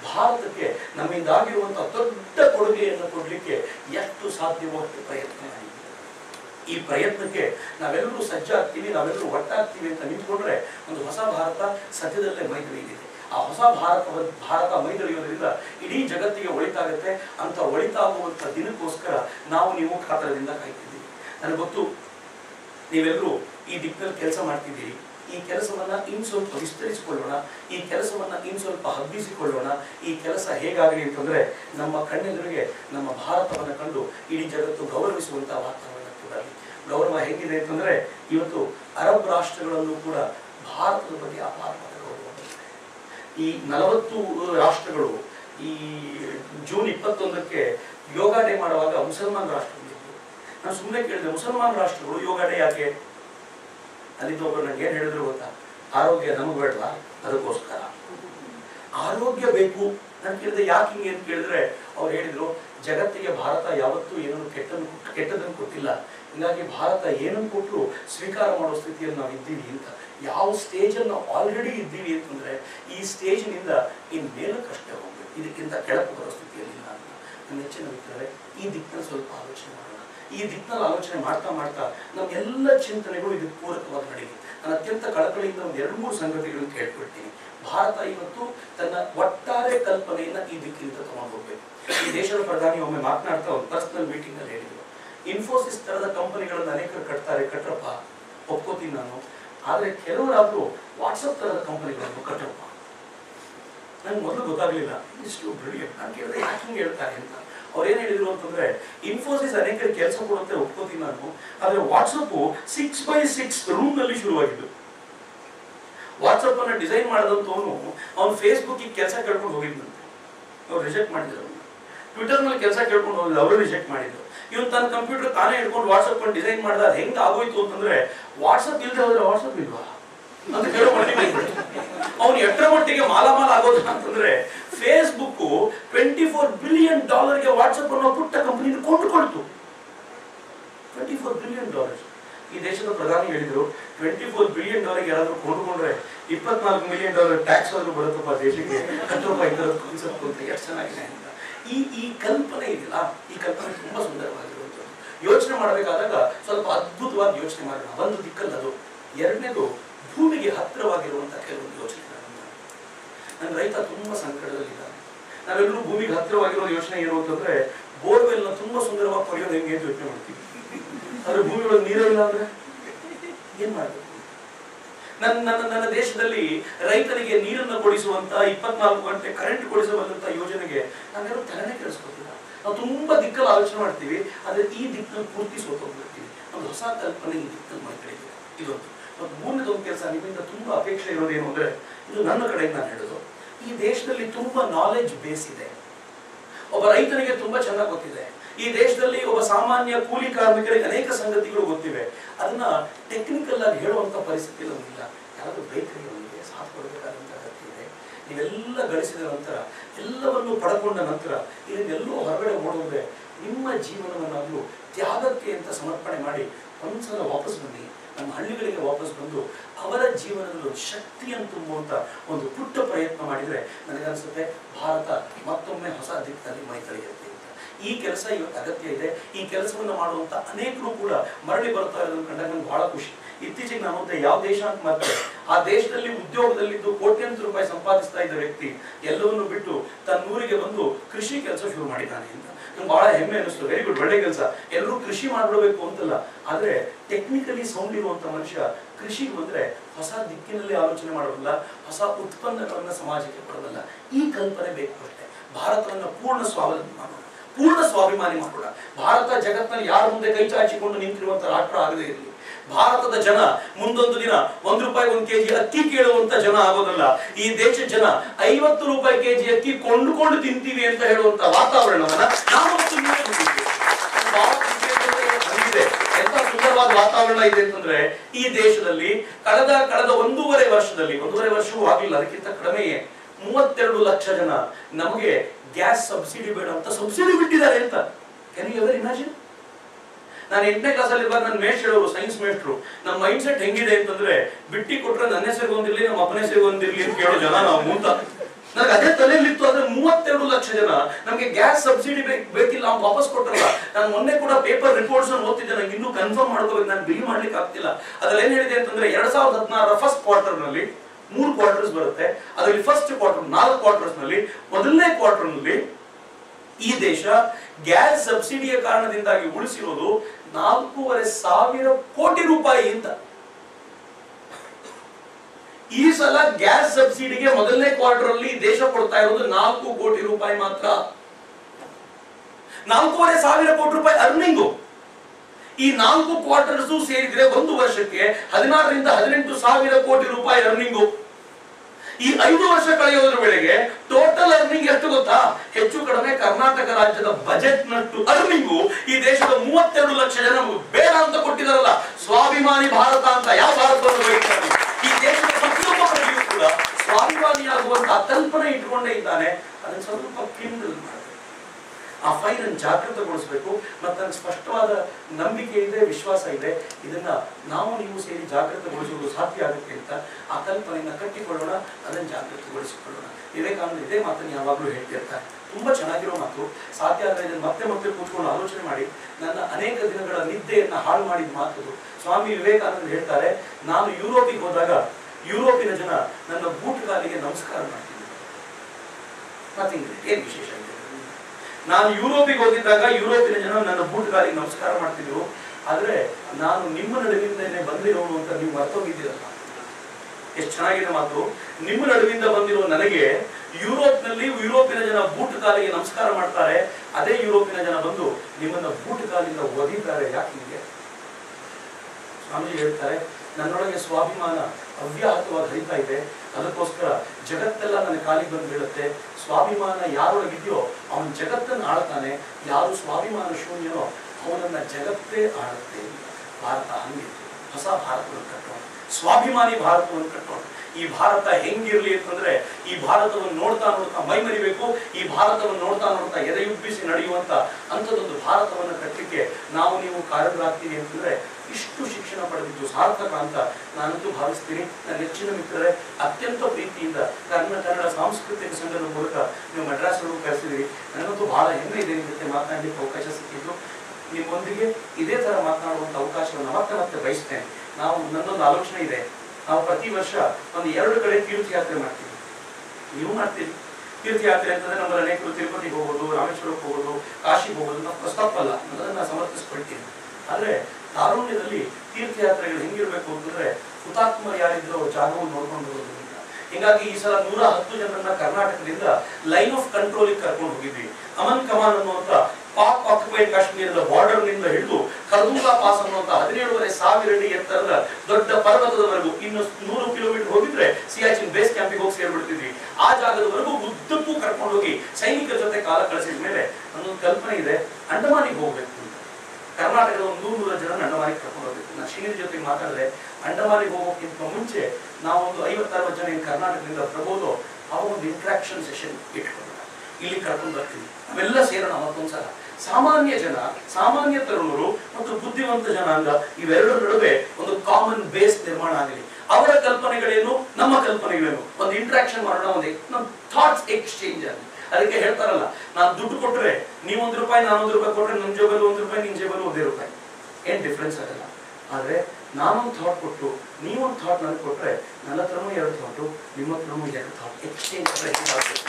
ಭಾರತಕ್ಕೆ ನಮ್ಮಿಂದಾಗಿರುವಂತಹ ದೊಡ್ಡ ಕೊಡುಗೆಯನ್ನು ಕೊಡಲಿಕ್ಕೆ ಎಷ್ಟು ಸಾಧ್ಯವೋ ಅಷ್ಟು ಪ್ರಯತ್ನ ಮಾಡಿದ್ದೀವಿ. ಈ ಪ್ರಯತ್ನಕ್ಕೆ ನಾವೆಲ್ಲರೂ ಸಜ್ಜಾಗ್ತೀವಿ, ನಾವೆಲ್ಲರೂ ಒಟ್ಟಾಗ್ತೀವಿ ಅಂತ ನಿಂತ್ಕೊಂಡ್ರೆ ಒಂದು ಹೊಸ ಭಾರತ ಸದ್ಯದಲ್ಲೇ ಮೈದಳಿಯಲಿದೆ. ಆ ಹೊಸ ಭಾರತ ಭಾರತ ಮೈದಳಿಯೋದ್ರಿಂದ ಇಡೀ ಜಗತ್ತಿಗೆ ಒಳಿತಾಗುತ್ತೆ. ಅಂತ ಒಳಿತಾಗುವಂಥ ದಿನಕ್ಕೋಸ್ಕರ ನಾವು ನೀವು ಕಾತರದಿಂದ ಕಾಯ್ತಿದ್ದೀವಿ. ನನಗೆ ಗೊತ್ತು ನೀವೆಲ್ಲರೂ ಈ ದಿಕ್ಕಿನಲ್ಲಿ ಕೆಲಸ ಮಾಡ್ತಿದ್ದೀರಿ. ಈ ಕೆಲಸವನ್ನ ಇನ್ ಸ್ವಲ್ಪ ವಿಸ್ತರಿಸಿಕೊಳ್ಳೋಣ, ಈ ಕೆಲಸವನ್ನ ಇನ್ ಸ್ವಲ್ಪ ಹಬ್ಬಿಸಿಕೊಳ್ಳೋಣ. ಈ ಕೆಲಸ ಹೇಗಾಗಲಿ ಅಂತಂದ್ರೆ ನಮ್ಮ ಕಣ್ಣೆದುರಿಗೆ ನಮ್ಮ ಭಾರತವನ್ನು ಕಂಡು ಇಡೀ ಜಗತ್ತು ಗೌರವಿಸುವಂತಹ ವಾತಾವರಣ ಕೂಡ. ಗೌರವ ಹೇಗಿದೆ ಅಂತಂದ್ರೆ ಇವತ್ತು ಅರಬ್ ರಾಷ್ಟ್ರಗಳಲ್ಲೂ ಕೂಡ ಭಾರತದ ಬಗ್ಗೆ ಅಪಾರವಾದ ಗೌರವ ಬಂದಿದೆ. ಈ ನಲವತ್ತು ರಾಷ್ಟ್ರಗಳು ಈ ಜೂನ್ ಇಪ್ಪತ್ತೊಂದಕ್ಕೆ ಯೋಗ ಡೇ ಮಾಡುವಾಗ ಮುಸಲ್ಮಾನ್ ರಾಷ್ಟ್ರಗಳಿದ್ದು. ನಾನು ಸುಮ್ಮನೆ ಕೇಳಿದೆ, ಮುಸಲ್ಮಾನ್ ರಾಷ್ಟ್ರಗಳು ಯೋಗ ಡೇ ಯಾಕೆ? ಅಲ್ಲಿದ್ದು ಒಬ್ಬರು ನನಗೆ ಏನು ಹೇಳಿದ್ರು ಗೊತ್ತಾ? ಆರೋಗ್ಯ ನಮಗೆ ಬೇಡವಾ, ಅದಕ್ಕೋಸ್ಕರ ಆರೋಗ್ಯ ಬೇಕು. ನಾನು ಕೇಳಿದೆ ಯಾಕೆ ಹಿಂಗೆ ಅಂತ ಕೇಳಿದ್ರೆ ಅವ್ರು ಹೇಳಿದ್ರು, ಜಗತ್ತಿಗೆ ಭಾರತ ಯಾವತ್ತೂ ಏನನ್ನು ಕೆಟ್ಟನ್ನು ಕೆಟ್ಟದನ್ನು ಕೊಟ್ಟಿಲ್ಲ, ಹೀಗಾಗಿ ಭಾರತ ಏನನ್ನು ಕೊಟ್ಟರು ಸ್ವೀಕಾರ ಮಾಡೋ ಸ್ಥಿತಿಯಲ್ಲಿ ನಾವು ಇದ್ದೀವಿ ಅಂತ. ಯಾವ ಸ್ಟೇಜನ್ನು ಆಲ್ರೆಡಿ ಇದ್ದೀವಿ ಅಂತಂದ್ರೆ ಈ ಸ್ಟೇಜ್ನಿಂದ ಇನ್ ಮೇಲಕ್ಕಷ್ಟೇ ಹೋಗ್ಬೇಕು, ಇದಕ್ಕಿಂತ ಕೆಳಕ್ಕೆ ಬರೋ ಸ್ಥಿತಿಯಲ್ಲಿ ಇಲ್ಲ ಅಂತ. ನನ್ನ ಹೆಚ್ಚಿನ ಮಿತ್ರರೇ, ಈ ದಿಕ್ಕಿನಲ್ಲಿ ಸ್ವಲ್ಪ ಆಲೋಚನೆ ಮಾಡೋಣ. ಈ ದಿಕ್ಕಿನಲ್ಲಿ ಆಲೋಚನೆ ಮಾಡ್ತಾ ಮಾಡ್ತಾ ನಮ್ಮೆಲ್ಲ ಚಿಂತನೆಗಳು ಇದಕ್ಕೆ ಪೂರಕವಾಗಿ ನಡೆಯುತ್ತೆ. ನಾನು ಅತ್ಯಂತ ಕಳಕಳಿಯಿಂದ ಒಂದು ಎರಡು ಮೂರು ಸಂಗತಿಗಳನ್ನು ಕೇಳ್ಕೊಳ್ತೀನಿ. ಭಾರತ ಇವತ್ತು ತನ್ನ ಒಟ್ಟಾರೆ ಕಲ್ಪನೆಯನ್ನ ಈ ದಿಕ್ಕಿನಿಂದ ತಗೊಂಡು ಹೋಗ್ಬೇಕು. ಈ ದೇಶದ ಪ್ರಧಾನಿ ಒಮ್ಮೆ ಮಾತನಾಡ್ತಾ ಒಂದು ಪರ್ಸನಲ್ ಮೀಟಿಂಗ್ ಅಲ್ಲಿ ಹೇಳಿದ್ರು, ಇನ್ಫೋಸಿಸ್ ತರದ ಕಂಪನಿಗಳನ್ನು ಅನೇಕರು ಕಟ್ತಾರೆ, ಕಟ್ರಪ್ಪ ಒಪ್ಕೋತೀನಿ ನಾನು, ಆದ್ರೆ ಕೆಲವರಾದ್ರೂ ವಾಟ್ಸಪ್ ತರದ ಕಂಪನಿಗಳನ್ನು ಕಟ್ರಪ್ಪ. ನನ್ಗೆ ಮೊದಲು ಗೊತ್ತಾಗ್ಲಿಲ್ಲ, ಇಷ್ಟು ಬ್ರಿಲಿಯಂಟ್. ನಾನು ಕೇಳಿದ್ರೆ ಯಾಕೆ ಹಿಂಗೆ ಹೇಳ್ತಾರೆ ಅಂತ. ಅವ್ರು ಏನ್ ಹೇಳಿದ್ರು ಅಂತಂದ್ರೆ, ಇನ್ಫೋಸಿಸ್ ಅನೇಕರಿಗೆ ಕೆಲಸ ಕೊಡುತ್ತೆ ಒಪ್ಕೋತೀನಿ ನಾನು, ಆದ್ರೆ WhatsApp six by six room ನಲ್ಲಿ ಶುರುವಾಗಿದ್ದು. ವಾಟ್ಸಪ್ ಅನ್ನ ಡಿಸೈನ್ ಮಾಡಿದಂತವನು ಅವ್ನು ಫೇಸ್ಬುಕ್ ಕೆಲಸ ಕೇಳ್ಕೊಂಡು ಹೋಗಿದ್ದಂತೆ, ಅವ್ರು ರಿಜೆಕ್ಟ್ ಮಾಡಿದ್ರು. ಟ್ವಿಟರ್ ನಲ್ಲಿ ಕೆಲಸ ಕೇಳ್ಕೊಂಡು ಹೋಗಿದ್ರು, ಅವರು ರಿಜೆಕ್ಟ್ ಮಾಡಿದ್ರು. ಇವನು ತನ್ನ ಕಂಪ್ಯೂಟರ್ ತಾನೇ ಹಿಡ್ಕೊಂಡು ವಾಟ್ಸಪ್ ಅನ್ನು ಡಿಸೈನ್ ಮಾಡಿದ. ಅದು ಹೆಂಗ್ ಆಗೋಯ್ತು ಅಂತಂದ್ರೆ, ವಾಟ್ಸಪ್ ಇಲ್ಲದೆ ಹೋದ್ರೆ ವಾಟ್ಸಪ್ ಇಲ್ವಾ ಅಂತ ಕೇಳೋ ಮಟ್ಟಿಗೆ ಅವ್ನು ಎಷ್ಟರ ಮಟ್ಟಿಗೆ ಮಾಲಾಮಾಲ ಆಗೋದು ಅಂತಂದ್ರೆ, ಫೇಸ್ಬುಕ್ ಟ್ವೆಂಟಿ ಫೋರ್ ಬಿಲಿಯನ್ ಡಾಲರ್ಗೆ ವಾಟ್ಸಪ್ ಅನ್ನೋ ಪುಟ್ಟ ಕಂಪನಿ ಕೊಂಡುಕೊಳ್ತು. Twenty four billion dollar. ಈ ದೇಶದ ಪ್ರಧಾನಿ ಹೇಳಿದ್ರು, ಟ್ವೆಂಟಿ ಫೋರ್ ಬಿಲಿಯನ್ ಡಾಲರ್ ಯಾರಾದ್ರೂ ಕೊಂಡುಕೊಂಡ್ರೆ ಇಪ್ಪತ್ನಾಲ್ಕು ಮಿಲಿಯನ್ ಡಾಲರ್ ಟ್ಯಾಕ್ಸ್ ಆದ್ರೂ ಬರುತ್ತಪ್ಪ ದೇಶಕ್ಕೆ. ಕಟ್ಟೋಪ ಇದರ ಕಾನ್ಸೆಪ್ಟ್ ಅಂತ ಎಷ್ಟು ಚೆನ್ನಾಗಿದೆ ಅಂತ. ಈ ಈ ಕಲ್ಪನೆ ಇದೆಯಲ್ಲ, ಈ ಕಲ್ಪನೆ ತುಂಬಾ ಸುಂದರವಾಗಿರುವಂಥದ್ದು. ಯೋಚನೆ ಮಾಡಬೇಕಾದಾಗ ಸ್ವಲ್ಪ ಅದ್ಭುತವಾಗಿ ಯೋಚನೆ ಮಾಡೋಣ. ಒಂದು ದಿಕ್ಕಲ್ಲ ಅದು. ಎರಡನೇದು, ಭೂಮಿಗೆ ಹತ್ತಿರವಾಗಿರುವಂತಹ ಕೆಲವೊಂದು ಯೋಚನೆಗಳನ್ನು. ನನ್ನ ರೈತ ತುಂಬಾ ಸಂಕಟದಲ್ಲಿದ್ದಾನೆ. ನಾವೆಲ್ಲರೂ ಭೂಮಿಗೆ ಹತ್ತಿರವಾಗಿರೋ ಯೋಚನೆ ಏನು ಅಂತಂದ್ರೆ, ಬೋರ್ವೆಲ್ ನ ತುಂಬಾ ಸುಂದರವಾಗಿ ಕೊರೆಯೋದು ಹೆಂಗೆ ಅಂತ ಯೋಚನೆ ಮಾಡ್ತೀವಿ. ಆದ್ರೆ ಭೂಮಿ ಒಳಗೆ ನೀರಿಲ್ಲ ಅಂದ್ರೆ ಏನ್ ಮಾಡ್ಬೇಕು? ನನ್ನ ನನ್ನ ನನ್ನ ದೇಶದಲ್ಲಿ ರೈತನಿಗೆ ನೀರನ್ನು ಕೊಡಿಸುವಂತ ಇಪ್ಪತ್ನಾಲ್ಕು ಗಂಟೆ ಕರೆಂಟ್ ಕೊಡಿಸಬಲ್ಲಂತ ಯೋಜನೆಗೆ ನಾವೆಲ್ಲರೂ ತಲೆನೇ ಕೆಡಿಸ್ಕೊತಿಲ್ಲ. ನಾವು ತುಂಬಾ ದಿಕ್ಕಲ್ಲಿ ಆಲೋಚನೆ ಮಾಡ್ತೀವಿ, ಆದ್ರೆ ಈ ದಿಕ್ಕನ್ನು ಪೂರ್ತಿ ಸೋತೋಗ್ಬಿಡ್ತೀವಿ. ಒಂದು ಹೊಸ ಕಲ್ಪನೆ ಈ ದಿಕ್ಕಲ್ಲಿ ಮೈಕಳಿದೆ. ಇದೊಂದು. ಮತ್ತು ಮೂರನೇದೊಂದು ಕೆಲಸ, ನಿಮ್ಮಿಂದ ತುಂಬಾ ಅಪೇಕ್ಷೆ ಇರೋದೇನು ಅಂದ್ರೆ, ಇದು ನನ್ನ ಕಡೆಯಿಂದ ನಾನು ಹೇಳೋದು, ಈ ದೇಶದಲ್ಲಿ ತುಂಬಾ ನಾಲೆಜ್ ಬೇಸ್ ಇದೆ. ಒಬ್ಬ ರೈತನಿಗೆ ತುಂಬಾ ಚೆನ್ನಾಗಿ ಗೊತ್ತಿದೆ. ಈ ದೇಶದಲ್ಲಿ ಒಬ್ಬ ಸಾಮಾನ್ಯ ಕೂಲಿ ಕಾರ್ಮಿಕರಿಗೆ ಅನೇಕ ಸಂಗತಿಗಳು ಗೊತ್ತಿವೆ. ಅದನ್ನ ಟೆಕ್ನಿಕಲ್ ಆಗಿ ಹೇಳುವಂತ ಪರಿಸ್ಥಿತಿ ನಮಗಿಲ್ಲ. ಯಾರಾದ್ರೂ ಬೇಕರಿಗೆ ಸಾಥ್ ಕೊಡಬೇಕಾದಂತ ಅಗತ್ಯ ಇದೆ. ನೀವೆಲ್ಲ ಗಳಿಸಿದ ನಂತರ, ಎಲ್ಲವನ್ನು ಪಡ್ಕೊಂಡ ನಂತರ ಇದನ್ನೆಲ್ಲೋ ಹೊರಗಡೆ ಓಡೋದ್ರೆ ನಿಮ್ಮ ಜೀವನವನ್ನಾಗಲೂ ತ್ಯಾಗಕ್ಕೆ ಅಂತ ಸಮರ್ಪಣೆ ಮಾಡಿ ಒಂದ್ಸಲ ವಾಪಸ್ ಬನ್ನಿ. ನಮ್ಮ ಹಳ್ಳಿಗಳಿಗೆ ವಾಪಸ್ ಬಂದು ಅವರ ಜೀವನದಲ್ಲಿ ಒಂದು ಶಕ್ತಿಯನ್ನು ತುಂಬುವಂತ ಒಂದು ಪುಟ್ಟ ಪ್ರಯತ್ನ ಮಾಡಿದ್ರೆ ನನಗನ್ಸುತ್ತೆ ಭಾರತ ಮತ್ತೊಮ್ಮೆ ಹೊಸ ದಿಕ್ಕಿನಲ್ಲಿ ಮೈತಳಿಯುತ್ತೆ ಅಂತ. ಈ ಕೆಲಸ ಇವತ್ತು ಅಗತ್ಯ ಇದೆ. ಈ ಕೆಲಸವನ್ನು ಮಾಡುವಂತ ಅನೇಕರು ಕೂಡ ಮರಳಿ ಬರ್ತಾ ಇರೋದನ್ನು ಕಂಡಾಗ ನನಗೆ ಬಹಳ ಖುಷಿ. ಇತ್ತೀಚೆಗೆ ನಾನು ಓದಿದೆ, ಯಾವ ದೇಶ ಅಂತ ಮಾತ್ರ ಆ ದೇಶದಲ್ಲಿ ಉದ್ಯೋಗದಲ್ಲಿದ್ದು ಕೋಟ್ಯಂತರ ರೂಪಾಯಿ ಸಂಪಾದಿಸ್ತಾ ಇದ್ದ ವ್ಯಕ್ತಿ ಎಲ್ಲವನ್ನು ಬಿಟ್ಟು ತನ್ನ ಊರಿಗೆ ಬಂದು ಕೃಷಿ ಕೆಲಸ ಶುರು ಮಾಡಿದ್ದಾನೆ ಅಂತ ನಂಗೆ ಬಹಳ ಹೆಮ್ಮೆ ಅನಿಸ್ತು. ವೆರಿ ಗುಡ್, ಒಳ್ಳೆ ಕೆಲಸ. ಎಲ್ಲರೂ ಕೃಷಿ ಮಾಡಬೇಕು ಅಂತಲ್ಲ, ಆದ್ರೆ ಟೆಕ್ನಿಕಲಿ ಸೌಂಡ್ ಇರುವಂತ ಮನುಷ್ಯ ಕೃಷಿಗೆ ಬಂದ್ರೆ ಹೊಸ ದಿಕ್ಕಿನಲ್ಲಿ ಆಲೋಚನೆ ಮಾಡೋದಿಲ್ಲ, ಹೊಸ ಉತ್ಪನ್ನಗಳನ್ನ ಸಮಾಜಕ್ಕೆ ಕೊಡೋದಲ್ಲ. ಈ ಕಲ್ಪನೆ ಬೇಕು ಅಷ್ಟೇ. ಭಾರತವನ್ನ ಪೂರ್ಣ ಸ್ವಾವಲಂಬಿ ಮಾಡೋಣ, ಪೂರ್ಣ ಸ್ವಾಭಿಮಾನಿ ಮಾಡೋಣ. ಭಾರತ ಜಗತ್ತಿನಲ್ಲಿ ಯಾರ ಮುಂದೆ ಕೈ ಚಾಚಿಕೊಂಡು ನಿಂತಿರುವಂತ ರಾಷ್ಟ್ರ ಆಗದೇ ಇರಲಿ. ಭಾರತದ ಜನ ಮುಂದೊಂದು ದಿನ ಒಂದು ರೂಪಾಯಿ ಒಂದು ಕೆಜಿ ಅಕ್ಕಿ ಕೇಳುವಂತ ಜನ ಆಗೋದಲ್ಲ. ಈ ದೇಶದ ಜನ ಐವತ್ತು ರೂಪಾಯಿ ಕೆಜಿ ಅಕ್ಕಿ ಕೊಂಡುಕೊಂಡು ತಿಂತೀವಿ ಅಂತ ಹೇಳುವಂತ ವಾತಾವರಣವನ್ನ ನಾವು ಬಂದಿದೆ. ಎಂತ ಸುಂದರವಾದ ವಾತಾವರಣ ಇದೆ ಅಂತಂದ್ರೆ, ಈ ದೇಶದಲ್ಲಿ ಕಳೆದ ಕಳೆದ ಒಂದೂವರೆ ವರ್ಷದಲ್ಲಿ ಒಂದೂವರೆ ವರ್ಷವೂ ಆಗ್ಲಿಲ್ಲ, ಅದಕ್ಕಿಂತ ಕಡಿಮೆಯೇ ಮೂವತ್ತೆರಡು ಲಕ್ಷ ಜನ ನಮಗೆ ಗ್ಯಾಸ್ ಸಬ್ಸಿಡಿ ಬೇಡ ಅಂತ ಸಬ್ಸಿಡಿ ಬಿಟ್ಟಿದ್ದಾರೆ ಅಂತ. Can you ever imagine? ನಾನು ಎಂಟನೇ ಕ್ಲಾಸಲ್ಲಿ ಇರುವಾಗ ನನ್ನ ಮೇಷ್ಟ್ರು ಹೇಳೋರು, ಸೈನ್ಸ್ ಮೇಷ್ಟ್ರು, ನಮ್ಮ ಮೈಂಡ್ ಸೆಟ್ ಹೆಂಗಿದೆ ಅಂತಂದ್ರೆ, ಬಿಟ್ಟಿ ಕೊಟ್ರೆ ನನ್ನ ಹೆಸರು ಒಂದಿರ್ಲಿ ನಮ್ಮ ಅಪ್ಪನ ಹೆಸರು ಒಂದಿರ್ಲಿ ಅಂತ ಕೇಳೋ ಜನ ನಾವು. ಮೂತ ನನಗೆ ಅದೇ ತಲೆಯಲ್ಲಿತ್ತು. ಆದ್ರೆ ಮೂವತ್ತೆರಡು ಲಕ್ಷ ಜನ ನಮಗೆ ಗ್ಯಾಸ್ ಸಬ್ಸಿಡಿ ಬೇಕಿಲ್ಲ ಅಂತ ವಾಪಸ್ ಕೊಟ್ಟರಲ್ಲ. ನಾನು ಮೊನ್ನೆ ಕೂಡ ಪೇಪರ್ ರಿಪೋರ್ಟ್ಸ್ ಅನ್ನು ಓದ್ತಿದ್ದೆ, ನಂಗೆ ಇನ್ನೂ ಕನ್ಫರ್ಮ್ ಮಾಡ್ಕೋಬೇಕು, ನಾನು ಬಿಲ್ ಮಾಡ್ಲಿಕ್ಕೆ ಆಗ್ತಿಲ್ಲ. ಅದ್ರಲ್ಲಿ ಏನ್ ಹೇಳಿದೆ ಅಂತಂದ್ರೆ ಎರಡ್ ಸಾವಿರದ ಹದಿನಾರರ ಫಸ್ಟ್ ಕ್ವಾರ್ಟರ್ ನಲ್ಲಿ ಮೂರು ಕ್ವಾರ್ಟರ್ಸ್ ಬರುತ್ತೆ. ಅದರಲ್ಲಿ ಫಸ್ಟ್ ಕ್ವಾರ್ಟರ್ ನಾಲ್ಕು ಕ್ವಾರ್ಟರ್ಸ್ ನಲ್ಲಿ ಮೊದಲನೇ ಕ್ವಾರ್ಟರ್ ನಲ್ಲಿ ಈ ದೇಶ ಗ್ಯಾಸ್ ಸಬ್ಸಿಡಿಯ ಕಾರಣದಿಂದಾಗಿ ಉಳಿಸಿರೋದು ನಾಲ್ಕೂವರೆ ಸಾವಿರ ಕೋಟಿ ರೂಪಾಯಿ ಅಂತ. ಈ ಸಲ ಗ್ಯಾಸ್ ಸಬ್ಸಿಡಿಗೆ ಮೊದಲನೇ ಕ್ವಾರ್ಟರ್ ಅಲ್ಲಿ ದೇಶ ಕೊಡ್ತಾ ಇರೋದು ನಾಲ್ಕು ಕೋಟಿ ರೂಪಾಯಿ ಮಾತ್ರ. ನಾಲ್ಕೂವರೆ ಸಾವಿರ ಕೋಟಿ ರೂಪಾಯಿ ಅರ್ನಿಂಗು. ಈ ನಾಲ್ಕು ಕ್ವಾರ್ಟರ್ಸ್ ಸೇರಿದ್ರೆ ಒಂದು ವರ್ಷಕ್ಕೆ ಹದಿನಾರರಿಂದ ಹದಿನೆಂಟು ಸಾವಿರ ಕೋಟಿ ರೂಪಾಯಿ ಅರ್ನಿಂಗು. ಈ ಐದು ವರ್ಷ ಕಳೆಯೋದ್ರ ವೇಳೆಗೆ ಟೋಟಲ್ ಅರ್ನಿಂಗ್ ಎಷ್ಟು ಗೊತ್ತಾ? ಹೆಚ್ಚು ಕಡಿಮೆ ಕರ್ನಾಟಕ ರಾಜ್ಯದ ಬಜೆಟ್ ನಟ್ಟು ಅರ್ನಿಂಗು ಈ ದೇಶದ ಮೂವತ್ತೆರಡು ಲಕ್ಷ ಜನ ಬೇಡ ಅಂತ ಕೊಟ್ಟಿದಾರಲ್ಲ, ಸ್ವಾಭಿಮಾನಿ ಭಾರತ ಅಂತ ಯಾವ ಭಾರತವನ್ನು ಬಯಸ್ತಾರೆ? ಈ ದೇಶದ ಪ್ರತಿಯೊಬ್ಬ ಪ್ರಜೆಯೂ ಕೂಡ ಸ್ವಾಭಿಮಾನಿಯಾಗುವಂತಹ ಕಲ್ಪನೆ ಇಟ್ಕೊಂಡೇ ಇದ್ದಾನೆ. ಅದನ್ನು ಸ್ವಲ್ಪ ಕಿಂಡಲ್ ಮಾಡಬೇಕು, ಆ ಫೈಲ್ ಅನ್ನು ಜಾಗೃತಗೊಳಿಸಬೇಕು. ಮತ್ತು ನನಗೆ ಸ್ಪಷ್ಟವಾದ ನಂಬಿಕೆ ಇದೆ, ವಿಶ್ವಾಸ ಇದೆ, ಇದನ್ನ ನಾವು ನೀವು ಸೇರಿ ಜಾಗೃತಗೊಳಿಸುವುದು ಸಾಧ್ಯ ಆಗುತ್ತೆ ಅಂತ ಆ ಕಲ್ಪನೆಯನ್ನ ಕಟ್ಟಿಕೊಳ್ಳೋಣ, ಅದನ್ನು ಜಾಗೃತಗೊಳಿಸಿಕೊಳ್ಳೋಣ. ವಿವೇಕಾನಂದ ಇದೇ ಮಾತನ್ನು ಯಾವಾಗಲೂ ಹೇಳ್ತಿರ್ತಾರೆ, ತುಂಬಾ ಚೆನ್ನಾಗಿರೋ ಮಾತು. ಸಾಧ್ಯ ಆದರೆ ಇದನ್ನು ಮತ್ತೆ ಮತ್ತೆ ಕೂತ್ಕೊಂಡು ಆಲೋಚನೆ ಮಾಡಿ. ನನ್ನ ಅನೇಕ ದಿನಗಳ ನಿದ್ದೆಯನ್ನ ಹಾಳು ಮಾಡಿದ ಮಾತು. ಸ್ವಾಮಿ ವಿವೇಕಾನಂದ ಹೇಳ್ತಾರೆ, ನಾನು ಯುರೋಪಿಗೆ ಹೋದಾಗ ಯುರೋಪಿನ ಜನ ನನ್ನ ಬೂಟ್ ಕಾಲಿಗೆ ನಮಸ್ಕಾರ ಮಾಡ್ತಿದ್ರು. ನಥಿಂಗ್, ಏನ್ ವಿಶೇಷ ಇದೆ? ನಾನು ಯುರೋಪಿಗೆ ಹೋಗಿದ್ದಾಗ ಯುರೋಪಿನ ಜನ ನನ್ನ ಬೂಟ್ ಕಾಲಿಗೆ ನಮಸ್ಕಾರ ಮಾಡ್ತಿದ್ರು. ಆದ್ರೆ ನಾನು ನಿಮ್ಮ ನಡುವಿಂದನೇ ಬಂದಿರೋನು ಅಂತ ನೀವು ಮರ್ತೋಗಿದ್ದೀರಲ್ಲ. ಎಷ್ಟು ಚೆನ್ನಾಗಿದೆ ಮಾತು. ನಿಮ್ಮ ನಡುವಿಂದ ಬಂದಿರೋ ನನಗೆ ಯುರೋಪ್ ನಲ್ಲಿ ಯುರೋಪಿನ ಜನ ಬೂಟ್ ಕಾಲಿಗೆ ನಮಸ್ಕಾರ ಮಾಡ್ತಾರೆ. ಅದೇ ಯುರೋಪಿನ ಜನ ಬಂದು ನಿಮ್ಮನ್ನ ಬೂಟ್ ಕಾಲಿಂದ ಒದಿತಾರೆ. ಯಾಕೆ ನಿಮಗೆ? ಸ್ವಾಮೀಜಿ ಹೇಳ್ತಾರೆ, ನನ್ನೊಳಗೆ ಸ್ವಾಭಿಮಾನ ಅವ್ಯಾಹತವಾಗಿ ಹರಿತಾ ಇದೆ. ಅದಕ್ಕೋಸ್ಕರ ಜಗತ್ತೆಲ್ಲ ನನ್ನ ಕಾಲಿಗೆ ಬಂದು ಬೀಳುತ್ತೆ. ಸ್ವಾಭಿಮಾನ ಯಾರೊಳಗಿದೆಯೋ ಅವನ ಜಗತ್ತನ್ನು ಆಳ್ತಾನೆ. ಯಾರು ಸ್ವಾಭಿಮಾನ ಶೂನ್ಯನೋ ಅವನನ್ನ ಜಗತ್ತೇ ಆಳುತ್ತೆ. ಭಾರತ ಹಂಗಿತ್ತು. ಹೊಸ ಭಾರತವನ್ನು ಕಟ್ಟೋಣ, ಸ್ವಾಭಿಮಾನಿ ಭಾರತವನ್ನು ಕಟ್ಟೋಣ. ಈ ಭಾರತ ಹೆಂಗಿರ್ಲಿ ಅಂತಂದ್ರೆ ಈ ಭಾರತವನ್ನು ನೋಡ್ತಾ ನೋಡ್ತಾ ಮೈ ಮರಿಬೇಕು. ಈ ಭಾರತವನ್ನು ನೋಡ್ತಾ ನೋಡ್ತಾ ಎದೆಯುಬ್ಬಿಸಿ ನಡೆಯುವಂತ ಅಂಥದ್ದೊಂದು ಭಾರತವನ್ನು ಕಟ್ಟಲಿಕ್ಕೆ ನಾವು ನೀವು ಕಾರಣರಾಗ್ತೀವಿ ಅಂತಂದ್ರೆ ಇಷ್ಟು ಶಿಕ್ಷಣ ಪಡೆದಿದ್ದು ಸಾರ್ಥಕ ಅಂತ ನಾನಂತೂ ಭಾವಿಸ್ತೀನಿ. ನನ್ನ ನೆಚ್ಚಿನ ಮಿತ್ರರೇ, ಅತ್ಯಂತ ಪ್ರೀತಿಯಿಂದ ಕನ್ನಡ ಕನ್ನಡ ಸಾಂಸ್ಕೃತಿಕ ಸಂಘದ ಮೂಲಕ ನೀವು ಮಡ್ರಾಸ್ವರೆಗೂ ಕಳಿಸಿದಿರಿ. ನನಗಂತೂ ಬಹಳ ಹೆಮ್ಮೆ ಇದೆ ನಿಮ್ಮ ಜೊತೆ ಮಾತನಾಡಲಿಕ್ಕೆ ಅವಕಾಶ ಸಿಕ್ಕಿದ್ದು. ನಿಮ್ಮೊಂದಿಗೆ ಇದೇ ತರ ಮಾತನಾಡುವಂತ ಅವಕಾಶವನ್ನು ಮತ್ತೆ ಮತ್ತೆ ಬಯಸ್ತೇನೆ. ನಾವು ನನ್ನೊಂದು ಆಲೋಚನೆ ಇದೆ, ನಾವು ಪ್ರತಿ ವರ್ಷ ಒಂದು ಎರಡು ಕಡೆ ತೀರ್ಥಯಾತ್ರೆ ಮಾಡ್ತೀವಿ. ನೀವು ಮಾಡ್ತೀರಿ ತೀರ್ಥಯಾತ್ರೆ ಅಂತಂದ್ರೆ ನಮ್ಮಲ್ಲಿ ಅನೇಕರು ತಿರುಪತಿಗೆ ಹೋಗೋದು, ರಾಮೇಶ್ವರಕ್ಕೆ ಹೋಗೋದು, ಕಾಶಿಗೆ ಹೋಗೋದು ನಾವು ಪ್ರಸ್ತಾಪ ಅಲ್ಲ, ಅದನ್ನ ಸಮರ್ಥಿಸ್ಕೊಳ್ತೀವಿ. ಆದ್ರೆ ತಾರುಣ್ಯದಲ್ಲಿ ತೀರ್ಥಯಾತ್ರೆಗಳು ಹೆಂಗಿರ್ಬೇಕು ಅಂತಂದ್ರೆ ಹುತಾತ್ಮರು ಯಾರಿದ್ರು ಅವ್ರ ಜಾಗವನ್ನು ನೋಡ್ಕೊಂಡು ಹೋಗೋದ್ರಿಂದ. ಹೀಗಾಗಿ ಈ ಸಲ ನೂರ ಹತ್ತು ಜನರನ್ನ ಕರ್ನಾಟಕದಿಂದ ಲೈನ್ ಆಫ್ ಕಂಟ್ರೋಲ್ ಕರ್ಕೊಂಡು ಹೋಗಿದ್ವಿ. ಅಮನ್ ಕಮಾನ್ ಅನ್ನುವಂತ ಪಾಕ್ ಆಕ್ಯುಪೈಡ್ ಕಾಶ್ಮೀರದ ಬಾರ್ಡರ್ ನಿಂದ ಹಿಡಿದು ಕರ್ದುಂಗಾ ಪಾಸ್ ಅನ್ನುವಂತ ಹದಿನೇಳುವರೆ ಸಾವಿರ ಅಡಿ ಎತ್ತರದ ದೊಡ್ಡ ಪರ್ವತದವರೆಗೂ ಇನ್ನು ನೂರು ಕಿಲೋಮೀಟರ್ ಹೋಗಿದ್ರೆ ಸಿಯಾಚಿನ್ ಬೇಸ್ ಕ್ಯಾಂಪಿಗೆ ಹೋಗಿ ಸೇರ್ಬಿಡ್ತಿದ್ವಿ. ಆ ಜಾಗದವರೆಗೂ ಉದ್ದಕ್ಕೂ ಕರ್ಕೊಂಡು ಹೋಗಿ ಸೈನಿಕರ ಜೊತೆ ಕಾಲ ಕಳಿಸಿದ ಮೇಲೆ ನನ್ನೊಂದು ಕಲ್ಪನೆ ಇದೆ, ಅಂಡಮಾನಿಗೆ ಹೋಗ್ಬೇಕು. ಕರ್ನಾಟಕದ ಒಂದು ನೂರು ನೂರ ಜನ ಅಂಡಮಾನಿಗೆ ಕರ್ಕೊಂಡು ಹೋಗ್ಬೇಕು. ನಾನು ಶ್ರೀನಿಧಿ ಜೊತೆಗೆ ಮಾತಾಡಿದ್ರೆ ಅಂಡಮಾನಿಗೆ ಹೋಗೋಕ್ಕಿಂತ ಮುಂಚೆ ನಾವೊಂದು ಐವತ್ತರವತ್ತು ಜನ ಏನು ಕರ್ನಾಟಕದಿಂದ ಪ್ರಬೋದು ಆ ಒಂದು ಇಂಟ್ರಾಕ್ಷನ್ ಸೆಷನ್ ಇಟ್ಕೊಂಡು ಇಲ್ಲಿ ಕರ್ಕೊಂಡು ಬರ್ತೀವಿ. ನಾವೆಲ್ಲ ಸೇರೋಣ ಮತ್ತೊಂದ್ಸಲ. ಸಾಮಾನ್ಯ ಜನ, ಸಾಮಾನ್ಯ ತರುಣರು ಮತ್ತು ಬುದ್ಧಿವಂತ ಜನಾಂಗ ಇವೆರಡರ ನಡುವೆ ಒಂದು ಕಾಮನ್ ಬೇಸ್ ನಿರ್ಮಾಣ ಆಗಲಿ. ಅವರ ಕಲ್ಪನೆಗಳೇನು, ನಮ್ಮ ಕಲ್ಪನೆಗಳೇನು, ಒಂದು ಇಂಟ್ರಾಕ್ಷನ್ ಮಾಡೋಣ, ಒಂದು ನಮ್ಮ ಥಾಟ್ಸ್ ಎಕ್ಸ್ಚೇಂಜ್ ಆಗಲಿ. ಅದಕ್ಕೆ ಹೇಳ್ತಾರಲ್ಲ, ನಾನು ದುಡ್ಡು ಕೊಟ್ಟರೆ ನೀವು ಒಂದು ರೂಪಾಯಿ, ನಾನು ಒಂದು ರೂಪಾಯಿ ಕೊಟ್ಟರೆ ನನ್ನ ಜೇಬಲ್ಲಿ ಒಂದು ರೂಪಾಯಿ, ನಿನ್ನ ಜೇಬಲ್ಲಿ ಒಂದೇ ರೂಪಾಯಿ, ಏನ್ ಡಿಫ್ರೆನ್ಸ್ ಆಗಲ್ಲ. ಆದ್ರೆ ನಾನೊಂದು ಥಾಟ್ ಕೊಟ್ಟು ನೀವೊಂದು ಥಾಟ್ ನನಗೆ ಕೊಟ್ಟರೆ ನನ್ನ ಹತ್ರನೂ ಎರಡು ಥಾಟು, ನಿಮ್ಮ ಹತ್ರನೂ ಎರಡು ಥಾಟ್ ಎಕ್ಸ್ಚೇಂಜ್ ಆಗಬೇಕು.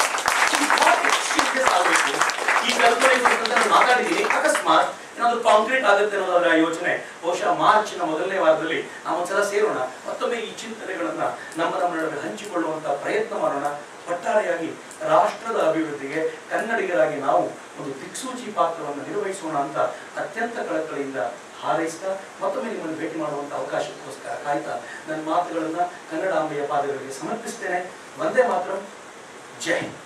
ಈ ಕಲ್ಪನೆ ನಾನು ಮಾತಾಡಿದ್ದೀನಿ. ಅಕಸ್ಮಾತ್ ಏನಾದ್ರು ಕಾಂಕ್ರೀಟ್ ಆಗುತ್ತೆ ಅನ್ನೋದರ ಯೋಚನೆ ಬಹುಶಃ ಮಾರ್ಚ್ನ ಮೊದಲನೇ ವಾರದಲ್ಲಿ ನಾವೊಂದ್ಸಲ ಸೇರೋಣ, ಮತ್ತೊಮ್ಮೆ ಈ ಚಿಂತನೆಗಳನ್ನ ನಮ್ಮ ನಮ್ಮ ನಡುವೆ ಹಂಚಿಕೊಳ್ಳುವಂತ ಪ್ರಯತ್ನ ಮಾಡೋಣ. ಒಟ್ಟಾರೆಯಾಗಿ ರಾಷ್ಟ್ರದ ಅಭಿವೃದ್ಧಿಗೆ ಕನ್ನಡಿಗರಾಗಿ ನಾವು ಒಂದು ದಿಕ್ಸೂಚಿ ಪಾತ್ರವನ್ನು ನಿರ್ವಹಿಸೋಣ ಅಂತ ಅತ್ಯಂತ ಕಳಕಳಿಯಿಂದ ಹಾರೈಸ್ತಾ ಮತ್ತೊಮ್ಮೆ ನಿಮ್ಮನ್ನು ಭೇಟಿ ಮಾಡುವಂತ ಅವಕಾಶಕ್ಕೋಸ್ಕರ ಕಾಯ್ತಾ ನನ್ನ ಮಾತುಗಳನ್ನ ಕನ್ನಡಾಂಬೆಯ ಪಾದಗಳಿಗೆ ಸಮರ್ಪಿಸ್ತೇನೆ. ವಂದೇ ಮಾತರಂ. ಜೈ ಹಿಂದ್.